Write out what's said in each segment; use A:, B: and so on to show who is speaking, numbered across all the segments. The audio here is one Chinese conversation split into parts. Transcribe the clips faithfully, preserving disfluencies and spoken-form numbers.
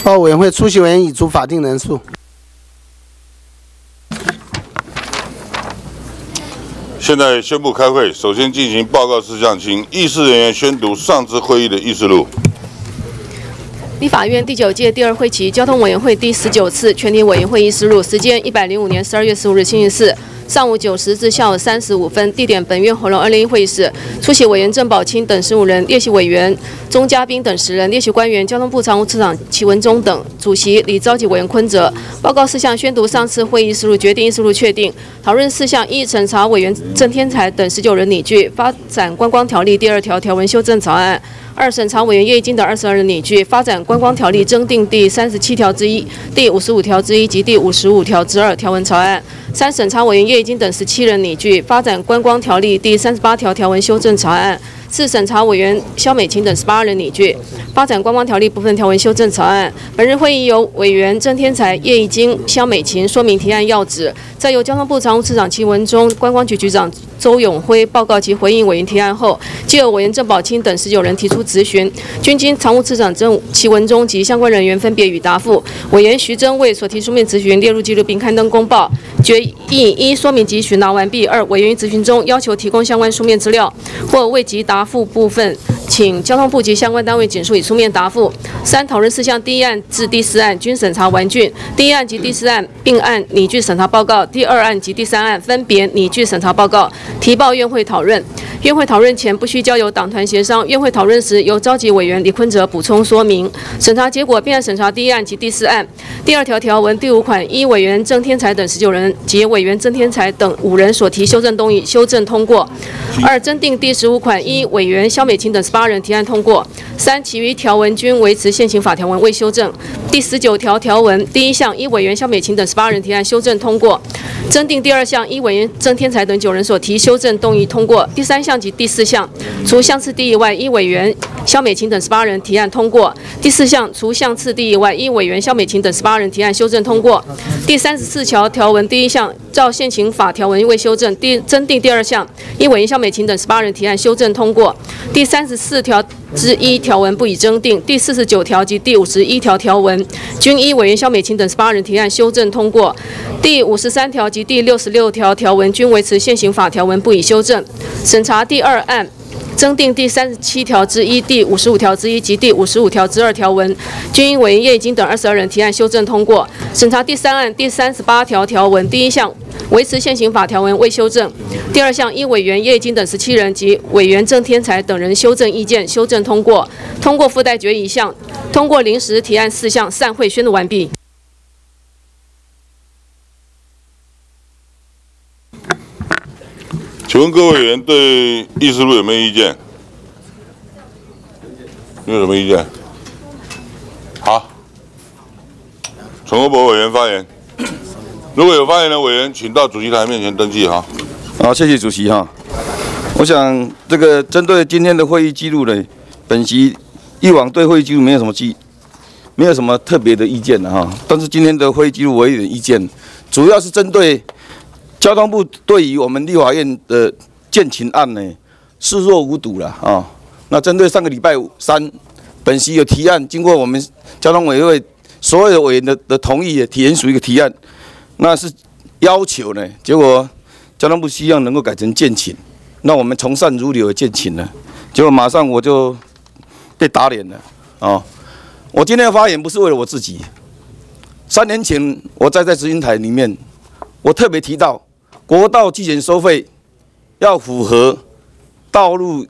A: 报告委员会，出席委员已足法定人数。
B: 现在宣布开会，首先进行报告事项，请议事人员宣读上次会议的议事录。
C: 立法院第九届第二会期交通委员会第十九次全体委员会议事录，时间一百零五年十二月十五日星期四上午九时至下午三十五分，地点本院红楼二零一会议室。出席委员郑宝清等十五人，列席委员钟嘉宾等十人，列席官员交通部常务次长齐文忠等。主席李召集委员坤哲。报告事项宣读上次会议事录，决定议事录确定。讨论事项一，审查委员郑天才等十九人拟具《发展观光条例》第二条条文修正草案。 二、审查委员叶一金等二十二人拟具《发展观光条例》增订第三十七条之一、第五十五条之一及第五十五条之二条文草案。三、审查委员叶一金等十七人拟具《发展观光条例》第三十八条条文修正草案。 四、审查委员肖美琴等十八人拟具《发展观光条例》部分条文修正草案。本日会议由委员郑天才、叶一金、肖美琴说明提案要旨，再由交通部常务次长齐文忠、观光局局长周永辉报告及回应委员提案后，藉由委员郑宝清等十九人提出质询，均经常务次长郑齐文忠及相关人员分别予答复。委员徐祯为所提书面质询列入记录并刊登公报。决议一、说明及询答完毕；二、委员于质询中要求提供相关书面资料，或未及答复部分，请交通部及相关单位简述以书面答复。三、讨论事项第一案至第四案均审查完竣，第一案及第四案并案拟具审查报告，第二案及第三案分别拟具审查报告，提报院会讨论。院会讨论前不需交由党团协商，院会讨论时由召集委员李坤哲补充说明。审查结果并案审查第一案及第四案。第二条条文第五款，依委员郑天才等十九人及委员郑天才等五人所提修正动议，修正通过。二、增订第十五款，依委员肖美琴等十八人提案通过。三、其余条文均维持现行法条文未修正。第十九条条文第一项，依委员肖美琴等十八人提案修正通过。增订第二项，依委员郑天才等九人所提修正动议通过。第三项及第四项，除项次第以外，依委员肖美琴等十八人提案通过。第四项，除项次第以外，依委员肖美琴等十八人提案修正通过。第三十四条条文第一项，照现行法条文未修正。第增订第二项，依委员肖美琴等十八人提案修正通过。第三十四条之一条文不予增订。第四十九条及第五十一条条文均依委员肖美琴等十八人提案修正通过。第五十三条及第六十六条条文均维持现行法条文不予修正。审查第二案。增订第三十七条之一、第五十五条之一及第五十五条之二条文，均因委员叶一金等二十二人提案修正通过。审查第三案第三十八条条文第一项，维持现行法条文未修正；第二项，依委员叶一金等十七人及委员郑天才等人修正意见，修正通过。通过附带决议一项，通过临时提案四项。散会宣读完毕。
B: 请问各位委员对议事录有没有意见？你有什么意见？好，陈国博委员发言。如果有发言的委员，请到主席台面前登记哈。
D: 好，谢谢主席哈。我想这个针对今天的会议记录呢，本席以往对会议记录没有什么记，没有什么特别的意见的哈。但是今天的会议记录我有点意见，主要是针对。交通部对于我们立法院的建勤案呢，视若无睹了啊。那针对上个礼拜三，本席有提案，经过我们交通委员会所有的委员的的同意，也提联署一个提案，那是要求呢，结果交通部希望能够改成建勤，那我们从善如流的建勤呢，结果马上我就被打脸了啊。我今天的发言不是为了我自己，三年前我在在执行台里面，我特别提到。国道计钱收费要符合道路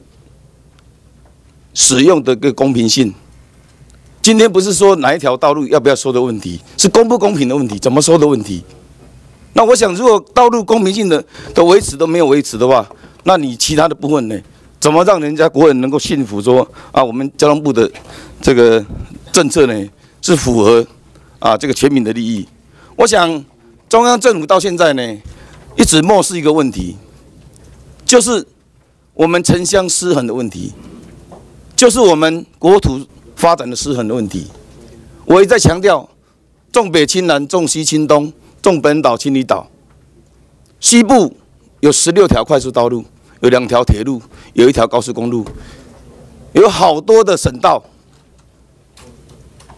D: 使用的个公平性。今天不是说哪一条道路要不要收的问题，是公不公平的问题，怎么收的问题。那我想，如果道路公平性的的维持都没有维持的话，那你其他的部分呢，怎么让人家国人能够信服说啊，我们交通部的这个政策呢是符合啊这个全民的利益？我想中央政府到现在呢。一直漠视一个问题，就是我们城乡失衡的问题，就是我们国土发展的失衡的问题。我一再强调，重北轻南，重西轻东，重本岛轻离岛。西部有十六条快速道路，有两条铁路，有一条高速公路，有好多的省道，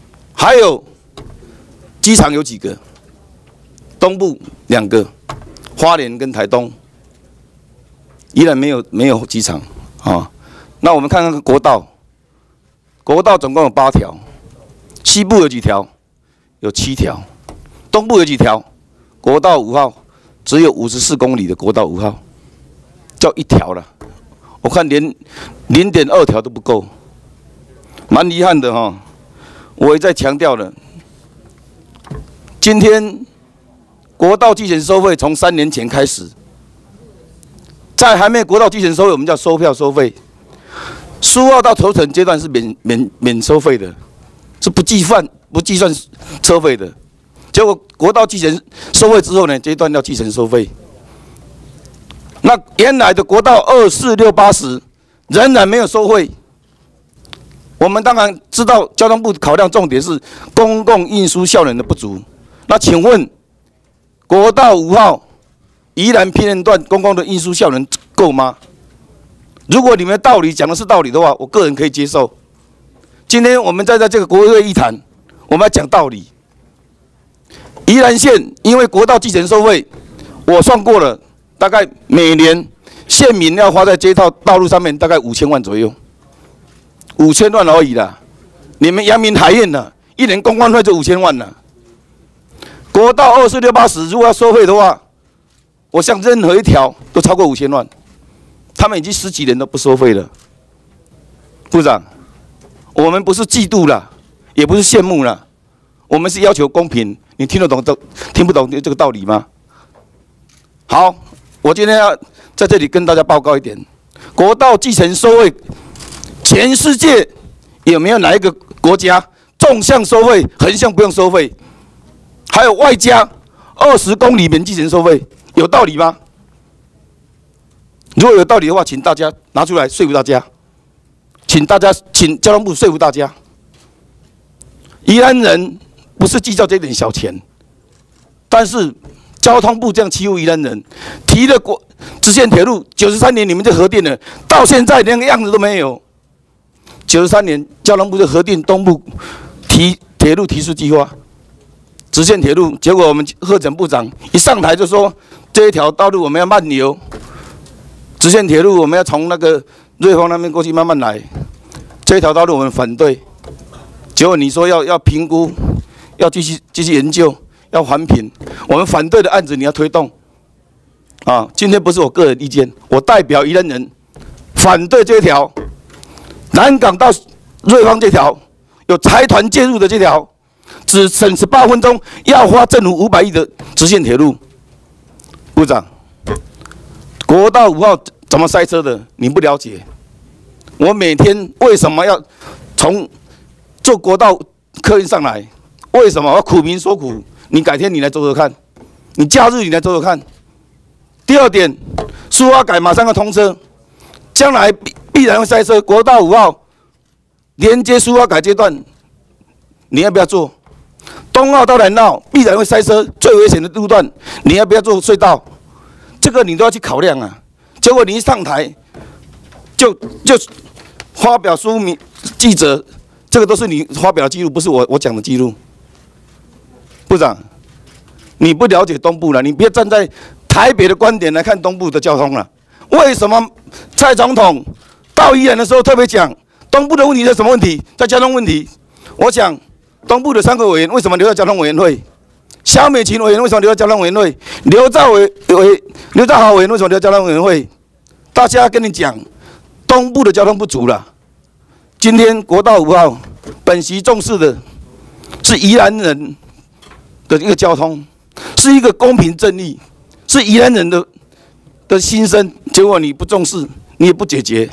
D: 还有机场有几个？东部两个，花莲跟台东依然没有没有机场啊。那我们看看国道，国道总共有八条，西部有几条？有七条，东部有几条？国道五号只有五十四公里的国道五号，叫一条了。我看连零点二条都不够，蛮遗憾的哈。我也在强调了，今天国道计程收费从三年前开始，在还没有国道计程收费，我们叫收票收费。苏澳到头城阶段是免免免收费的，是不计算不计算车费的。结果国道计程收费之后呢，这一段要计程收费。那原来的国道二四六八十仍然没有收费。我们当然知道交通部考量重点是公共运输效能的不足。那请问，国道五号宜兰偏远段公共的运输效能够吗？如果你们的道理讲的是道理的话，我个人可以接受。今天我们站在这个国会议谈，我们要讲道理。宜兰县因为国道计程收费，我算过了，大概每年县民要花在这套道路上面大概五千万左右，五千万而已啦。你们阳明海运呢，一年公关费就五千万了。国道二四六八十如果要收费的话，我想任何一条都超过五千万。他们已经十几年都不收费了，部长，我们不是嫉妒啦，也不是羡慕啦，我们是要求公平。你听得懂这听不懂这个道理吗？好，我今天要在这里跟大家报告一点：国道计程收费，全世界有没有哪一个国家纵向收费、横向不用收费？还有外加二十公里免计程收费，有道理吗？如果有道理的话，请大家拿出来说服大家，请大家请交通部说服大家。宜兰人不是计较这点小钱，但是交通部这样欺负宜兰人，提了国支线铁路九十三年你们就核定了，到现在连个样子都没有。九十三年交通部就核定东部提铁路提速计划，支线铁路，结果我们贺整部长一上台就说这一条道路我们要慢流。支线铁路我们要从那个瑞芳那边过去慢慢来，这条道路我们反对。结果你说要要评估，要继续继续研究，要环评，我们反对的案子你要推动。啊，今天不是我个人意见，我代表宜兰人反对这条南港到瑞芳这条有财团介入的这条，只省十八分钟，要花政府五百亿的支线铁路。部长。国道五号怎么塞车的？你不了解。我每天为什么要从坐国道客运上来？为什么我苦民所苦？你改天你来走走看，你假日你来走走看。第二点，苏花改马上要通车，将来必必然会塞车。国道五号连接苏花改阶段，你要不要做？东澳到南澳必然会塞车，最危险的路段，你要不要做隧道？这个你都要去考量啊！结果你一上台，就就发表书名记者，这个都是你发表的记录，不是我我讲的记录。部长，你不了解东部了，你别站在台北的观点来看东部的交通了。为什么蔡总统到宜兰的时候特别讲东部的问题是什么问题？在交通问题。我想东部的三个委员为什么留在交通委员会？萧美琴委员为什么留在交通委员会？刘兆伟委刘兆豪委员为什么留在交通委员会？大家跟你讲，东部的交通不足了。今天国道五号本席重视的是宜兰人的一个交通，是一个公平正义，是宜兰人的的心声。结果你不重视，你也不解决。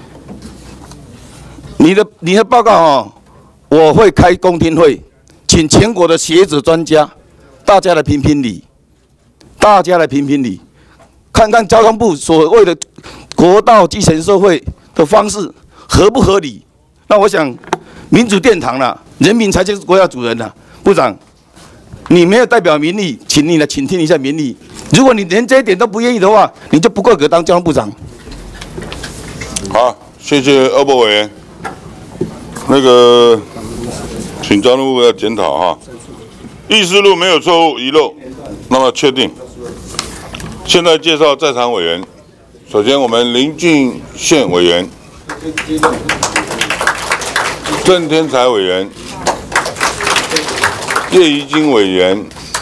D: 你的你的报告哦，我会开公听会，请全国的学者专家。大家来评评理，大家来评评理，看看交通部所谓的国道计程收费的方式合不合理？那我想，民主殿堂啦，人民才是国家主人啦。部长，你没有代表民意，请你来倾听一下民意。如果你连这一点都不愿意的话，你就不够格当交通部长。
B: 好，谢谢二部委员。那个。 请交通部要检讨哈。议事录没有错误遗漏，那么确定。现在介绍在场委员，首先我们林俊宪委员、郑天才委员、叶宜津委员、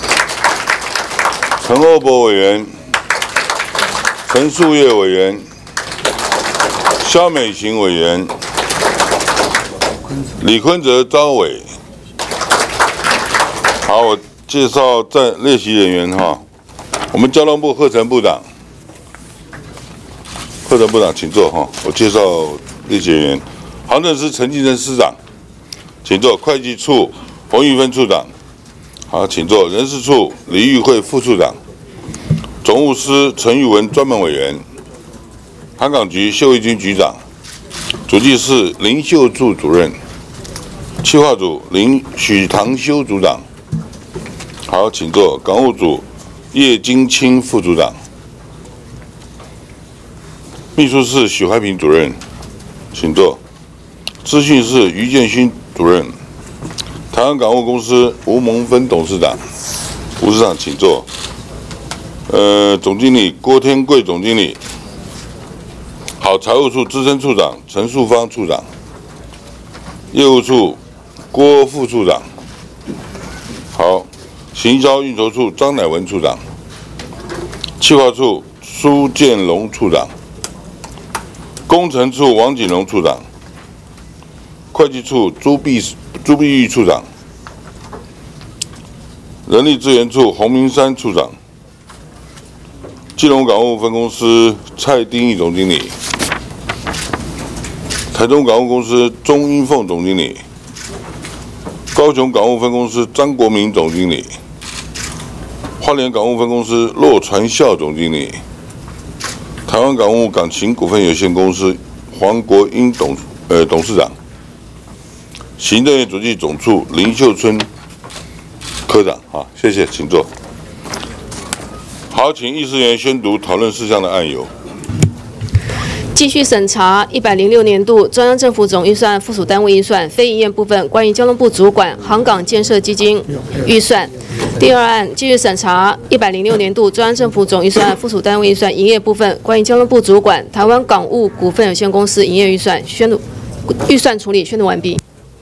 B: 陈欧博委员、陈树业委员、肖美琴委员、李坤哲招委。好，我介绍在列席人员哈。我们交通部贺成部长，贺成部长请坐哈。我介绍列席人员：航政司陈进生司长，请坐；会计处洪玉芬处长，好，请坐；人事处李玉慧副处长，总务司陈玉文专门委员，航港局谢卫军局长，主计室林秀柱主任，企划组林许堂修组长。好，请坐。港务组叶金清副组长，秘书室许怀平主任，请坐。资讯室于建勋主任，台湾港务公司吴蒙芬董事长，吴市长请坐。呃，总经理郭天贵总经理，好，财务处资深处长陈树芳处长，业务处郭副处长，好。行销运筹处张乃文处长，企划处苏建龙处长，工程处王锦荣处长，会计处朱碧朱碧玉处长，人力资源处洪明山处长，基隆港务分公司蔡丁义总经理，台中港务公司钟英凤总经理，高雄港务分公司张国民总经理。花莲港务分公司骆传孝总经理，台湾港务港勤股份有限公司黄国英董呃董事长，行政院主计总处林秀春科长，好，谢谢，请坐。好，请议事员宣读讨论事项的案由。
C: 继续审查一百零六年度中央政府总预算附属单位预算非营业部分关于交通部主管航港建设基金预算。第二案继续审查一百零六年度中央政府总预算附属单位预算营业部分关于交通部主管台湾港务股份有限公司营业预算宣读预算处理宣读完毕。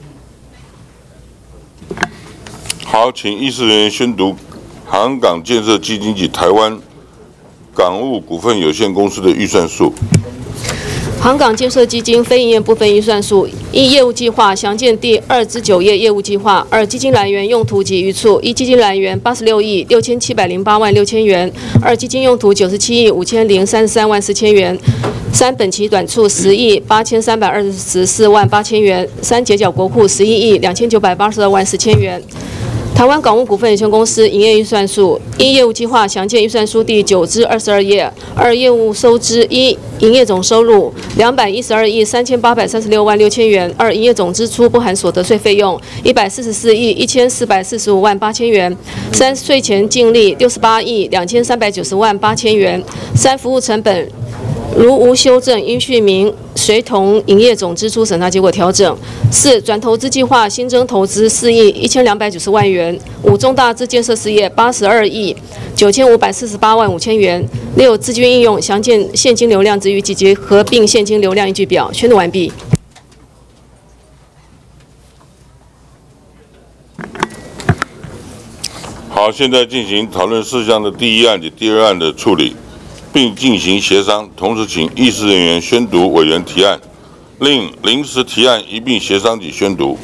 B: 好，请议事人员宣读航港建设基金及台湾港务股份有限公司的预算数。
C: 航港建设基金非营业部分预算数：一、业务计划详见第二至九页业务计划；二、基金来源用途及余处：一、基金来源八十六亿六千七百零八万六千元；二、基金用途九十七亿五千零三十三万四千元；三、本期短处十亿八千三百二十四万八千元；三、结缴国库十一亿两千九百八十二万四千元。台湾港务股份有限公司营业预算数：一、业务计划详见预算书第九至二十二页；二、业务收支：一、营业总收入两百一十二亿三千八百三十六万六千元；二、营业总支出不含所得税费用一百四十四亿一千四百四十五万八千元；三、税前净利六十八亿两千三百九十万八千元；三、服务成本如无修正，应续明随同营业总支出审查结果调整。四、转投资计划新增投资四亿一千两百九十万元。五、重大资建设事业八十二亿九千五百四十八万五千元。六、资金应用详见现金流量之余及合并现金流量依据表。宣读完毕。
B: 好，现在进行讨论事项的第一案及第二案的处理，并进行协商，同时请议事人员宣读委员提案，另临时提案一并协商及宣读。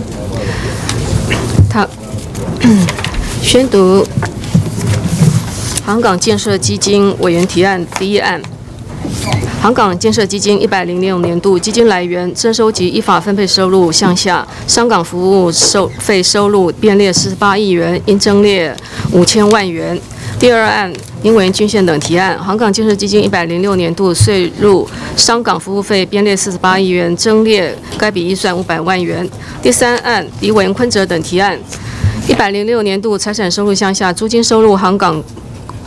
C: 他宣读航港建设基金委员提案第一案。航港建设基金一百零六年度基金来源征收及依法分配收入项下，商港服务收费收入编列四十八亿元，应增列五千万元。第二案，因委员均宪等提案，航港建设基金一百零六年度税入商港服务费编列四十八亿元，增列该笔预算五百万元。第三案，李委员坤哲等提案，一百零六年度财产收入项下租金收入航港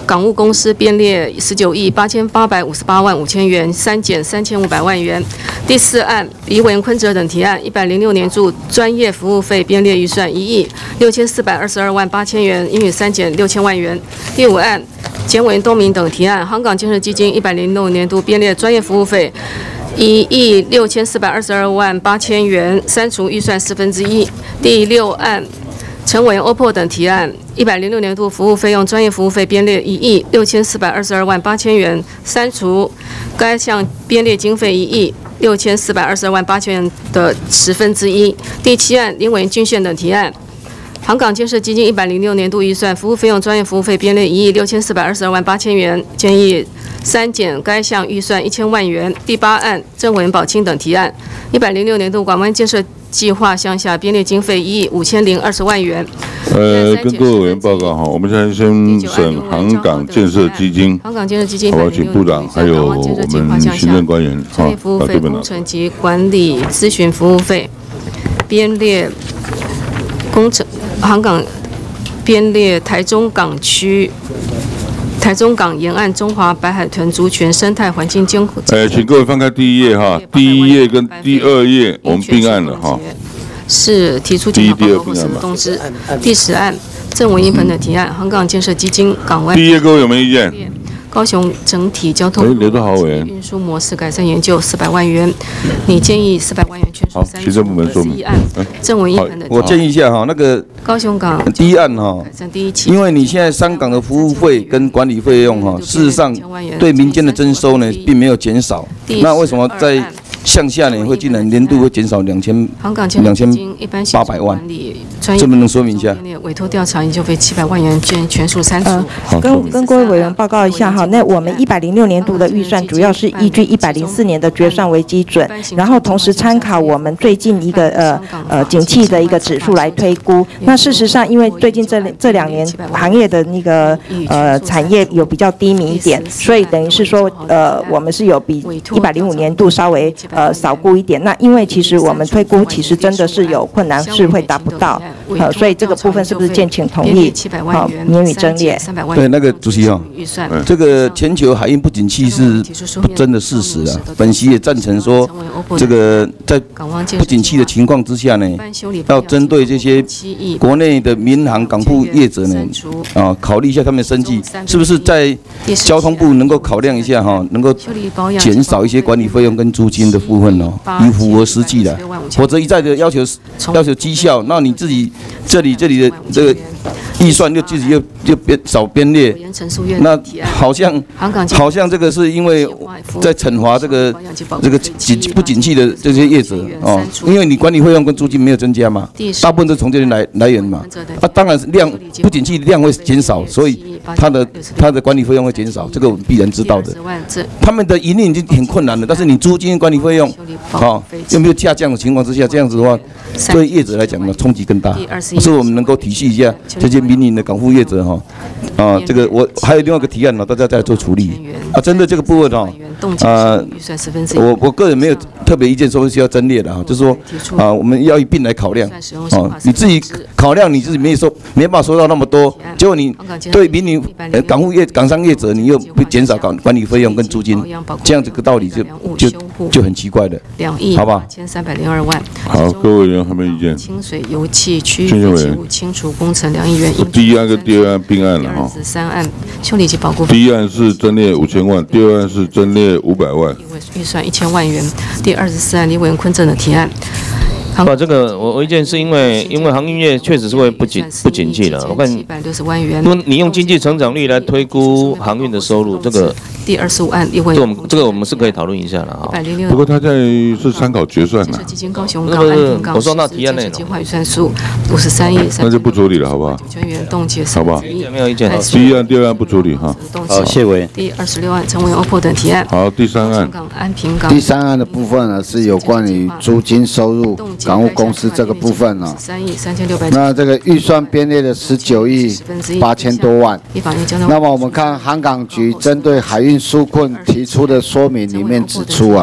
C: 港务公司编列十九亿八千八百五十八万五千元，删减三千五百万元。第四案，李文坤哲等提案，一百零六年度专业服务费编列预算一亿六千四百二十二万八千元，应予删减六千万元。第五案，简委员东明等提案，航港建设基金一百零六年度编列专业服务费一亿六千四百二十二万八千元，删除预算四分之一。第六案，陈委员欧珀等提案，一百零六年度服务费用专业服务费编列一亿六千四百二十二万八千元，删除该项编列经费一亿六千四百二十二万八千元的十分之一。第七案，林委员均宪等提案，航港建设基金一百零六年度预算服务费用专业服务费编列一亿六千四百二十二万八千元，建议删减该项预算一千万元。第八案，郑委员宝清等提案，一百零六年度广湾建设计划项下编列经费一亿五千零二十万元。
B: 呃，跟各位委员报告哈，我们现在先审航港建设基金，
C: 航港建设基金，
B: 好吧，请部长还有我们行政官员
C: 专业服务费、工程及管理咨询服务费编列工程航港编列台中港区。台中港沿岸中华白海豚族群生态环境监护。
B: 呃，请各位翻开第一页哈，第一页跟第二页我们并案了哈。
C: 是提出检讨报告或审核通知。第十案，郑文英等提案，航港建设基金港湾。
B: 第一页各位有没有意见？
C: 高雄整体交通运输模式改善研究四百万元，你建议四百万元全数删除。
B: 行政部门说明。
C: 第一案，郑文英等的。
D: 我建议一下哈，那个
C: 高雄港
D: 第一案哈，
C: 第一期，
D: 因为你现在三港的服务费跟管理费用哈，事实上对民间的征收呢并没有减少，那为什么在向下呢会竟然年度会减少两千两千八百万？这么能说明一下？
C: 委托调查研究费七百万元全全数删除。
E: 呃、跟跟各位委员报告一下哈，那我们一百零六年度的预算主要是依据一百零四年的决算为基准，然后同时参考我们最近一个呃呃景气的一个指数来推估。那事实上，因为最近这这两年行业的那个呃产业有比较低迷一点，所以等于是说呃我们是有比一百零五年度稍微呃少估一点。那因为其实我们推估其实真的是有困难，是会达不到。呃，所以这个部分是不是建请同意？好，免予争列。
D: 对，那个主席哈，这个全球海运不景气是不争的事实啊。本席也赞成说，这个在不景气的情况之下呢，要针对这些国内的民航港埠业者呢，啊，考虑一下他们的生计，是不是在交通部能够考量一下哈，能够减少一些管理费用跟租金的部分哦，以符合实际的，否则一再的要求要求绩效，那你自己。这里这里的这个预算就自己又又编少编列，那好像好像这个是因为在惩罚这个这个景不景气的这些业者哦，因为你管理费用跟租金没有增加嘛，大部分都从这里来来源嘛，啊，当然量不景气量会减少，所以它的它的管理费用会减少，这个我们必然知道的。他们的盈利已经很困难了，但是你租金管理费用哦又没有下降的情况之下，这样子的话，对业者来讲呢冲击更大。所以我们能够体系一下这些民营的港埠业者哈，啊，这个我还有另外一个提案呢，大家再做处理啊。针对这个部分哈，啊，我我个人没有特别意见说是要增列的哈，就是说啊，我们要一并来考量啊。你自己考量你自己没有说没办法收到那么多，结果你对民营呃港埠业港商业者你又会减少管管理费用跟租金，这样这个道理就就就很奇怪的，好吧？
C: 千三百零二万。
B: 好，各位委员还没意见？
C: 清水油气区域废弃物清除工程两亿元。
B: 第一案跟第二案并案了哈。
C: 第三案修理及保护。
B: 第一案是增列五千万，第二案是增列五百万。
C: 预算一千万元。第二十四案李委员坤正的提案。
F: 啊，这个我我意见是因为因为航运业确实是会不景不景气了。我看，
C: 一百六十万元。
F: 如果你用经济成长率来推估航运的收入，这个
C: 第二十五案李委员，
F: 这我们这个我们是可以讨论一下了哈。
B: 不过他在是参考决算呐。
C: 基金高雄港安平港
F: 我说那提案内容。
C: 计划预算数五十三亿三。
B: 那就不处理了，好不好？
C: 九千元冻结
B: 好不好？
F: 没有意见。
B: 第一案、第二案不处理哈。
G: 好，谢委员。
C: 第二十六案陈文欧珀等提案。
B: 好，第三案。
C: 安平港。
G: 第三案的部分呢是有关于租金收入港务公司这个部分呢。
C: 三亿三千六百。
G: 那这个预算编列的十九亿八千多万。那么我们看航港局针对海运纾困提出的说明里面指出啊，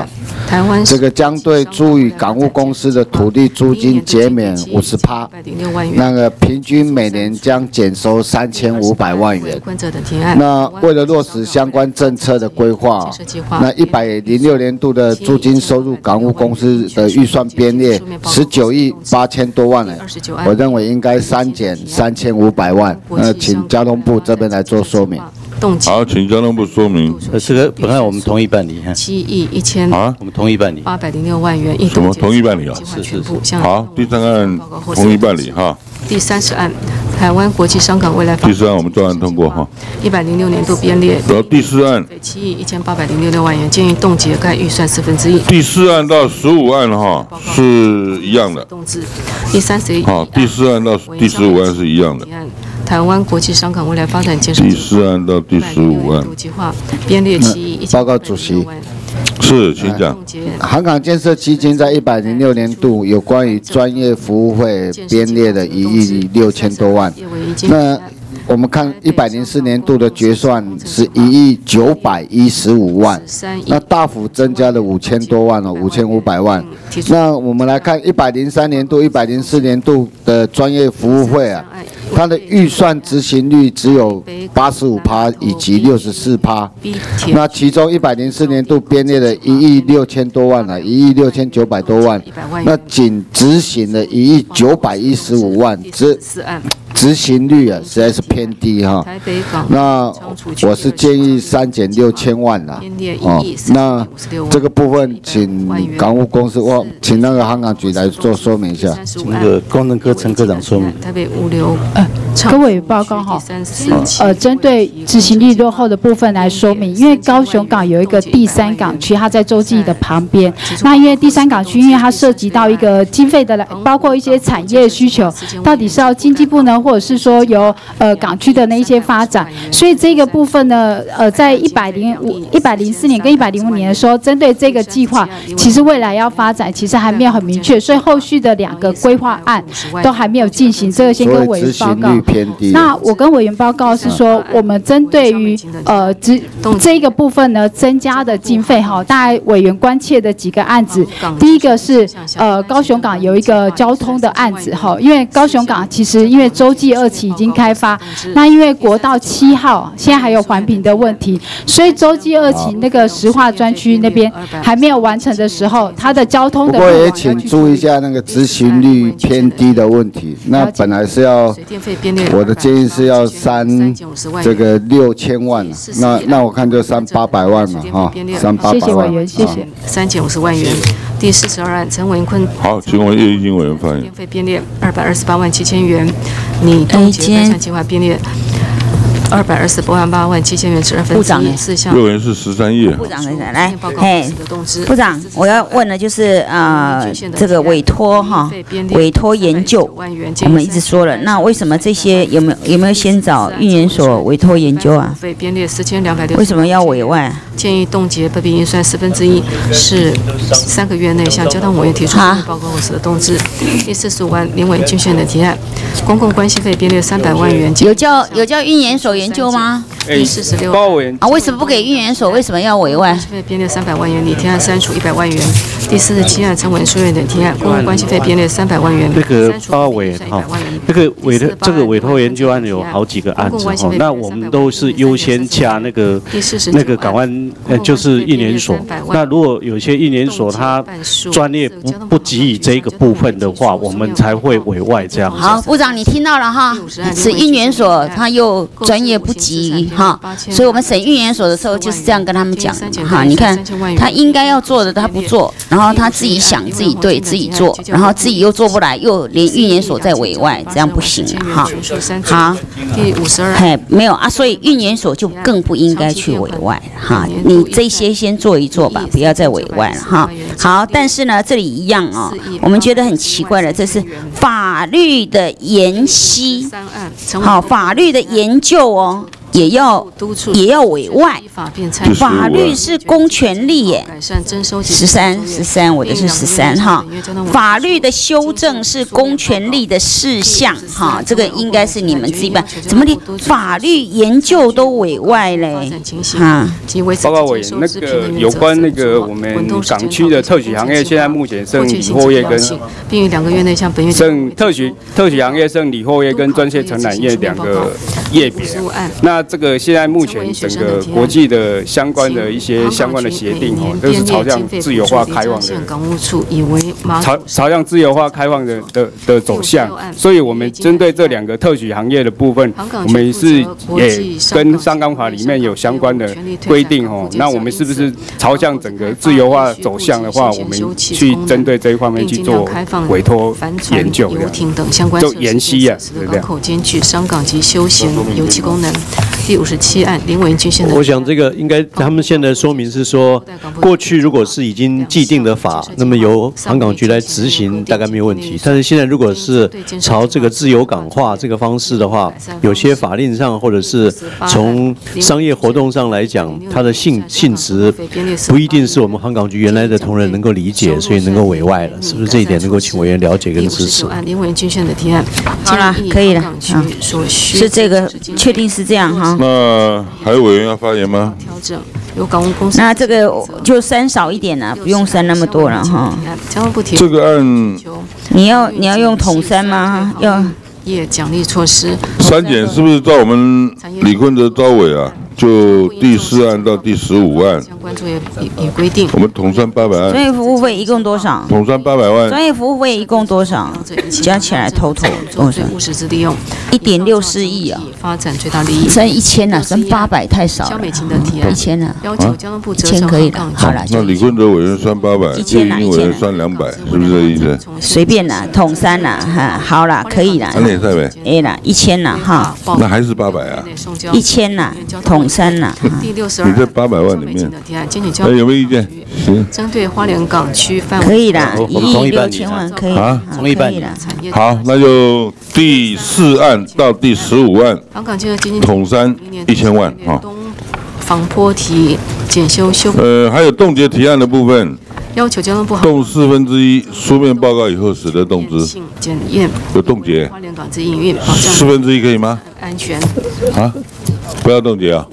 C: 台湾
G: 这个将对租予港务公司的土地租金减免五十趴，那个平均每年将减收三千五百万元。那为了落实相关政策的规划，那一百零六年度的租金收入港务公司的预算编列十九亿八千多万呢，我认为应该删减三千五百万。那请交通部这边来做说明。
B: 好，请交通部说明。
H: 呃，这个本来我们同意办理，
C: 七亿一千
B: 啊，
H: 我们同意办理
C: 八百零六万元。
B: 什么同意办理啊？
H: 是是是。
B: 好，第三个案同意办理哈。
C: 第三十案，台湾国际商港未来发展。
B: 第四案我们专案通过哈。
C: 一百零六年度编列。
B: 然后第四案。
C: 七亿一千八百零六六万元，建议冻结该预算四分之一。
B: 第四案到十五案哈是一样的。
C: 第三十一。
B: 好，第四案到第十五案是一样的。
C: 台湾国际商港未来发展建设
B: 第四案到第十五案
C: 计划编列七亿一千
G: 报告主席。
B: 是，请讲。
G: 航港建设基金在一百零六年度有关于专业服务费编列的一亿六千多万。那我们看一百零四年度的决算是一亿九百一十五万，那大幅增加了五千多万哦，五千五百万。那我们来看一百零三年度、一百零四年度的专业服务费啊，它的预算执行率只有八十五趴以及六十四趴。那其中一百零四年度编列了一亿六千多万啊，一亿六千九百多万，那仅执行了一亿九百一十五万，执执行率啊实在是偏低哈。那我是建议删减六千万啦。哦，那这个部分请港务公司，我请那个航港局来做说明一下。
H: 请那个工程科陈科长说明。
C: 台北物流。
I: 各位报告哈，呃，针对执行力落后的部分来说明，因为高雄港有一个第三港区，它在洲际的旁边。那因为第三港区，因为它涉及到一个经费的来，包括一些产业需求，到底是要经济部呢，或者是说由呃港区的那一些发展，所以这个部分呢，呃，在一百零五、一百零四年跟一百零五年的时候，针对这个计划，其实未来要发展，其实还没有很明确，所以后续的两个规划案都还没有进行，这个先跟委员报告。那我跟委员报告是说，我们针对于呃这这一个部分呢，增加的经费哈，大概委员关切的几个案子，第一个是呃高雄港有一个交通的案子哈，因为高雄港其实因为洲际二期已经开发，那因为国道七号现在还有环评的问题，所以洲际二期那个石化专区那边还没有完成的时候，它的交通的。
G: 不过也请注意一下那个执行率偏低的问题，那本来是要。我的建议是要删这个六千万，那那我看就删八百万嘛，哈，删八百万。
I: 谢谢委员，谢谢。
C: 三减五十万元。第四十二案，陈文坤。
B: 好，请问叶一金委员发言。
C: 电费编列二百二十八万七千元，拟冻结该项计划编列二百二十八万八万七千元至二分之一四项。
B: 六元是十三页。
J: 部长来来，嘿，部长，我要问的就是呃，这个委托哈，委托研究，我们一直说了，那为什么这些有没有有没有先找运研所委托研究啊？为什么要委外？
C: 建议冻结本笔预算四分之一，是三个月内向交通委员提出报告后使得动之。第四十五案，林委均选的提案，公共关系费编列三百万元。
J: 有叫有叫运研所研究吗？
C: 第四十六
J: 啊，为什么不给运研所？为什么要委外？
C: 费编列三百万元，拟提案删除一百万元。第四十七案，陈文书院等提案，公共关系费编列三百万元。
H: 那个报告委员哈，那个委托这个委托研究案有好几个案子哈，那我们都是优先洽那个那个港湾呃就是运研所。那如果有些运研所他专业不不给予这一个部分的话，我们才会委外这样子。
J: 好，部长你听到了哈，是运研所他又专业不给予哈，所以我们审运研所的时候就是这样跟他们讲哈。你看他应该要做的他不做，然后他自己想自己对自己做，然后自己又做不来，又连运研所在委外，这样不行哈。好，
C: 第五十二，
J: 嘿，没有啊，所以运研所就更不应该去委外哈。你这些先做一做吧，不要再委外了哈。好，但是呢，这里一样哦，我们觉得很奇怪的，这是法律的研析，好，法律的研究哦。 也要也要委外，法律是公权力耶。十三十三，我的是十三哈。法律的修正是公权力的事项哈，这个应该是你们自己办。怎么连法律研究都委外嘞？哈。
K: 报告委员，那个有关那个我们港区的特许行业，现在目前剩理货业跟
C: 并于两个月内向本院
K: 剩特许特许行业剩理货业跟专业承揽业两个业别。那这个现在目前整个国际的相关的一些相关的协定哦，都是朝向自由化开放的，朝朝向自由化开放的的的走向。所以我们针对这两个特许行业的部分，我们是也跟商港法里面有相关的规定哦。那我们是不是朝向整个自由化走向的话，我们去针对这一方面去做委托研究的，就研析啊，对不对？
C: 港口兼具商港及休闲油气功能。第五十七案，林委员均线的。
L: 我想这个应该他们现在说明是说，过去如果是已经既定的法，那么由航港局来执行大概没有问题。但是现在如果是朝这个自由港化这个方式的话，有些法令上或者是从商业活动上来讲，它的性性质不一定是我们航港局原来的同仁能够理解，所以能够委外了，是不是这一点能够请委员了解跟支持？
C: 林委员均线的提案，
J: 好了，可以了，啊，是这个，确定是这样哈。
B: 那还有委员要发言吗？
C: 调整由港务公司。
J: 那这个就删少一点了，不用删那么多了哈。
C: 交通部提
B: 这个案，
J: 你要你要用统删吗？要
C: 业奖励措施。
B: 删减是不是照我们李坤哲招委啊？就第四案到第十五案，
C: 相关作业已规定。
B: 我们统算八百万。
J: 专业服务费一共多少？
B: 统算八百万。
J: 专业服务费一共多少？加起来头头多少？
C: 务实之利用，
J: 一点六四亿啊！
C: 发展最大利益。
J: 升一千了，升八百太少了。
C: 肖美琴的提案，
J: 一千了，
C: 要求交通部
J: 一千可以了，好了。
B: 那李坤哲委员算八百，叶玉英委员算两百，是不是这意思？
J: 随便啦，统三啦，哈，好啦，可以啦。
B: 安内赛呗。
J: 哎啦，一千啦，哈。
B: 那还是八百啊？
J: 一千啦，统三啦。
B: 你在八百万里面，还有没有意见？行。
C: 针对花莲港区范围，
J: 可以啦，一亿六千万可以
B: 啊，
L: 同意办理。
B: 好，那就第四案到第十五案，统三一千万啊。
C: 防坡堤检修修。
B: 呃，还有冻结提案的部分。
C: 要求交通部
B: 动四分之一书面报告以后，使得动资
C: 检验
B: 有冻结。
C: 花莲港之营运保障
B: 四分之一可以吗？
C: 安全
B: 啊，不要冻结啊。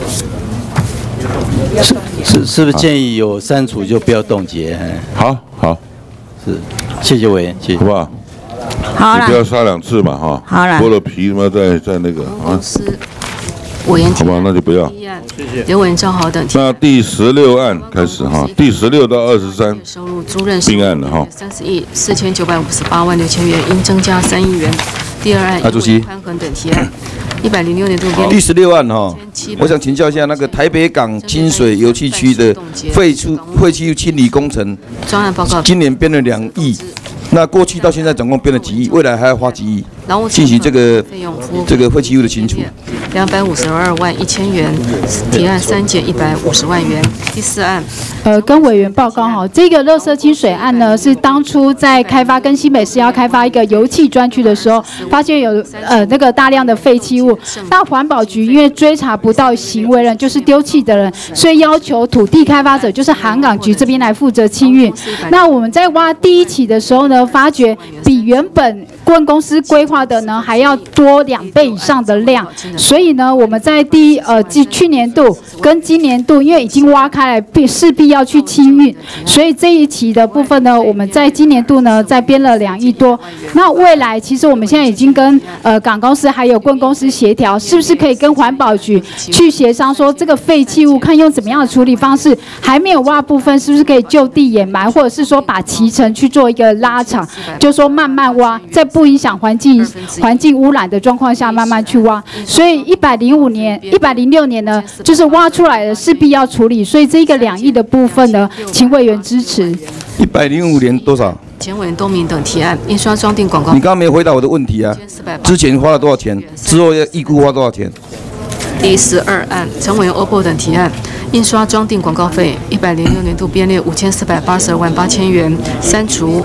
M: 是是是不是建议有删除就不要冻结？
B: 好好，
M: 是，谢谢委员，谢谢，
B: 好不好？
J: 好了，
B: 不要杀两次嘛，哈。
J: 好了，
B: 剥了皮嘛，再再那个啊。
C: 委员
B: 好吧，那就不要。
C: 刘委员赵豪等。
B: 那第十六案开始哈，第十六到二十三
C: 收入租赁
B: 并案了哈，
C: 三十亿四千九百五十八万六千元，应增加三亿元。第二案，
D: 啊，主席，
C: 宽衡等提案，一百零六年度
D: 第十六案哈，我想请教一下那个台北港清水油气区的废弃废弃物清理工程，
C: 专案报告，
D: 今年编了两亿。那过去到现在总共编了几亿，未来还要花几亿进行这个这个废弃物的清除？
C: 两百五十二万一千元，提案删减一百五十万元。第四案，
I: 呃，跟委员报告哈，这个垃圾清水案呢，是当初在开发跟新北市要开发一个油气专区的时候，发现有呃那个大量的废弃物，那环保局因为追查不到行为人，就是丢弃的人，所以要求土地开发者就是航港局这边来负责清运。那我们在挖第一期的时候呢，发觉比原本顾问公司规划的呢还要多两倍以上的量，所以呢，我们在第一呃去年度跟今年度，因为已经挖开来，必势必要去清运，所以这一期的部分呢，我们在今年度呢再编了两亿多。那未来其实我们现在已经跟呃港公司还有顾问公司协调，是不是可以跟环保局去协商说这个废弃物看用怎么样的处理方式，还没有挖部分是不是可以就地掩埋，或者是说把期程去做一个拉长，就说慢慢挖，在不影响环境环境污染的状况下慢慢去挖。所以一百零五年、一百零六年呢，就是挖出来的势必要处理，所以这个两亿的部分呢，请委员支持。
D: 一百零五年多少？
C: 前委员东明等提案，印刷装订广告。
D: 你刚刚没回答我的问题啊？之前花了多少钱？之后要预估花多少钱？
C: 第十二案，陈委员欧珀等提案，印刷装订广告费一百零六年度编列五千四百八十二万八千元，删除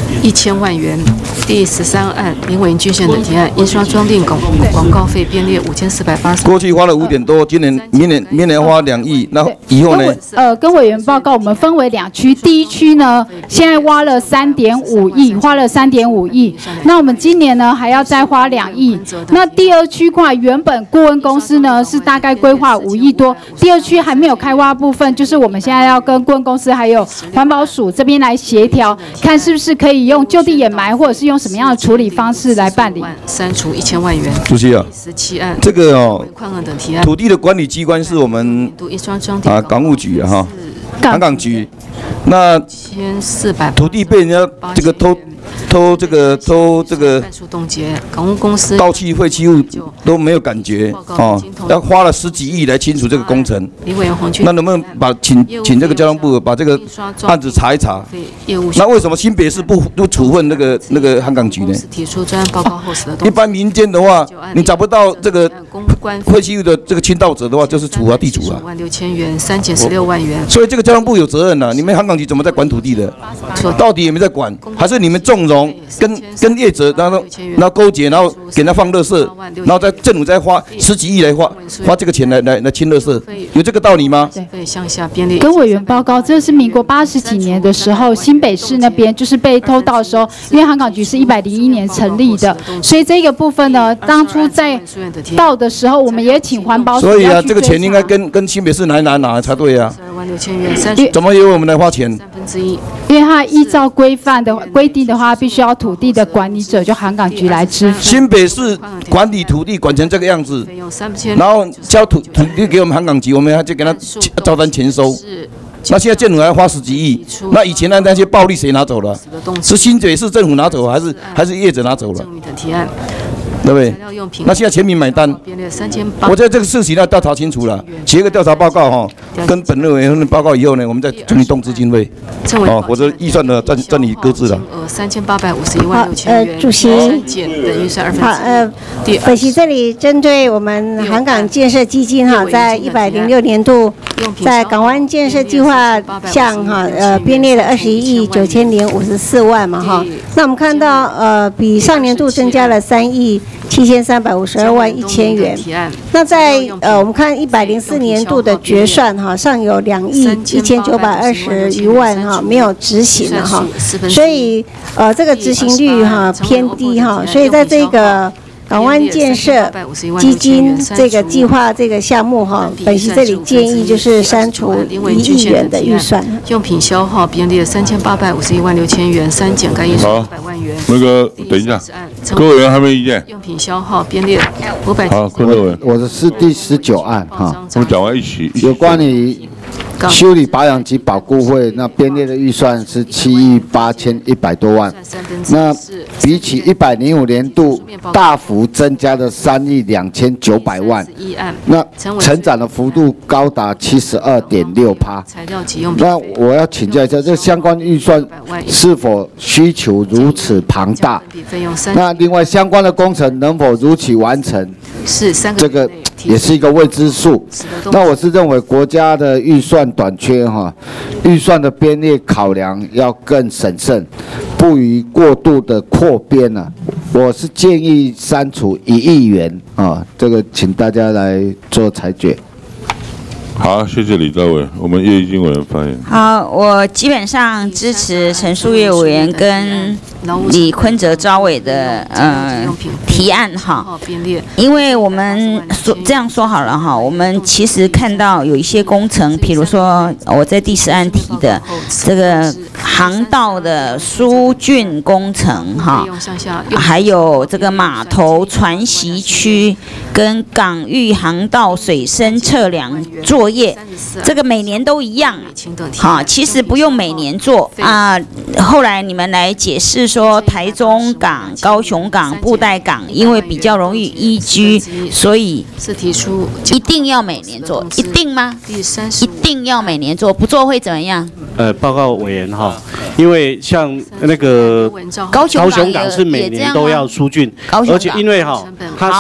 C: 一千万元。第十三案林委员均线等提案，印刷装订广广告费编列五千四百八十。
D: 过去花了五点多，今年、明年、明年花两亿，那以后呢？
I: 呃，跟委员报告，我们分为两区，第一区呢，现在花了三点五亿，花了三点五亿。那我们今年呢还要再花两亿。那第二区块原本顾问公司呢是大概规划五亿多，第二区还没有开挖部分，就是我们现在要跟顾问公司还有环保署这边来协调，看是不是可以用就地掩埋，或者是用什么样的处理方式来办理。
C: 删除一千万元。
D: 主席啊，
C: 十七案
D: 这个哦，
C: 等提案
D: 土地的管理机关是我们啊港务局啊哈，航港局。那土地被人家这个偷偷这个偷这个
C: 港务公司
D: 盗弃废弃物都没有感觉哦，要花了十几亿来清除这个工程。那能不能把请请这个交通部把这个案子查一查？那为什么新北市不不处分那个那个航港局呢？一般民间的话，你找不到这个废弃物的这个倾倒者的话，就是处罚地主啊。
C: 万六千元，删减十六万元。
D: 所以这个交通部有责任啊！你们航港局怎么在管土地的？到底有没有在管？还是你们纵容跟跟业者然后然后勾结，然后给他放垃圾，然后在政府再花十几亿来花花这个钱来来来清垃圾，有这个道理吗？
I: 跟委员报告，这是民国八十几年的时候，新北市那边就是被偷盗的时候，因为航港局是一百零一年成立的，所以这个部分呢，当初在盗的时候，我们也请环保署。
D: 所以啊，这个钱应该跟跟新北市拿拿拿才对啊。怎么由我们来花钱？
I: 因为它依照规范的规定的话，必须要土地的管理者就航港局来支付。
D: 新北市管理土地管成这个样子，然后交土土地给我们航港局，我们还就给他照单全收。那现在政府还花十几亿，那以前的那些暴利谁拿走了？是新北市政府拿走，还是还是业者拿走了？对不对？那现在全民买单，我在这个事情要调查清楚了，写一个调查报告哈，跟本委员会报告以后呢，我们再重新动资经费，哦，否则预算呢暂暂你搁置了。
C: 三千八百五十一万六千元。
N: 呃，主席，好，呃，本席这里针对我们航港建设基金哈，在一百零六年度，在港湾建设计划项哈，呃，编列了二十一亿九千零五十四万嘛哈，那我们看到呃，比上年度增加了三亿七千三百五十二万一千元。那在呃，我们看一百零四年度的决算哈，上有两亿一千九百二十余万哈没有执行了哈，所以呃这个执行率哈偏低哈，所以在这个港湾建设基金这个计划这个项目哈，本席这里建议就是删除一亿元的预算。
C: 用品消耗编列三千八百五十一万六千元，删减该预算五百万元。
B: 那个等一下，各位委员还没意见？
C: 用品消耗编列五百。
B: 好，各位委员，
G: 我的是第十九案哈，
B: 我们讲完一起。
G: 有关于修理保养及保固费，那编列的预算是七亿八千一百多万，那比起一百零五年度大幅增加了三亿两千九百万，那成长的幅度高达七十二点六趴。那我要请教一下，这相关预算是否需求如此庞大？那另外相关的工程能否如期完成？
C: 是三个，
G: 这个也是一个未知数。那我是认为国家的预算短缺哈，预算的编列考量要更审慎，不宜过度的扩编啊。我是建议删除一亿元啊，这个请大家来做裁决。
B: 好，谢谢李兆伟，我们叶玉金委员发言。
J: 好，我基本上支持陈树岳委员跟李坤哲招委的呃提案哈，因为我们说这样说好了哈，我们其实看到有一些工程，比如说我在第十案提的这个航道的疏浚工程哈，还有这个码头船袭区跟港域航道水深测量作业，这个每年都一样，好，其实不用每年做啊。后来你们来解释说，台中港、高雄港、布袋港，因为比较容易移居，所以
C: 是提出
J: 一定要每年做，一定吗？一定要每年做，不做会怎么样？
H: 呃，报告委员哈，因为像那个高雄港是每年都要疏浚，而且因为哈，它是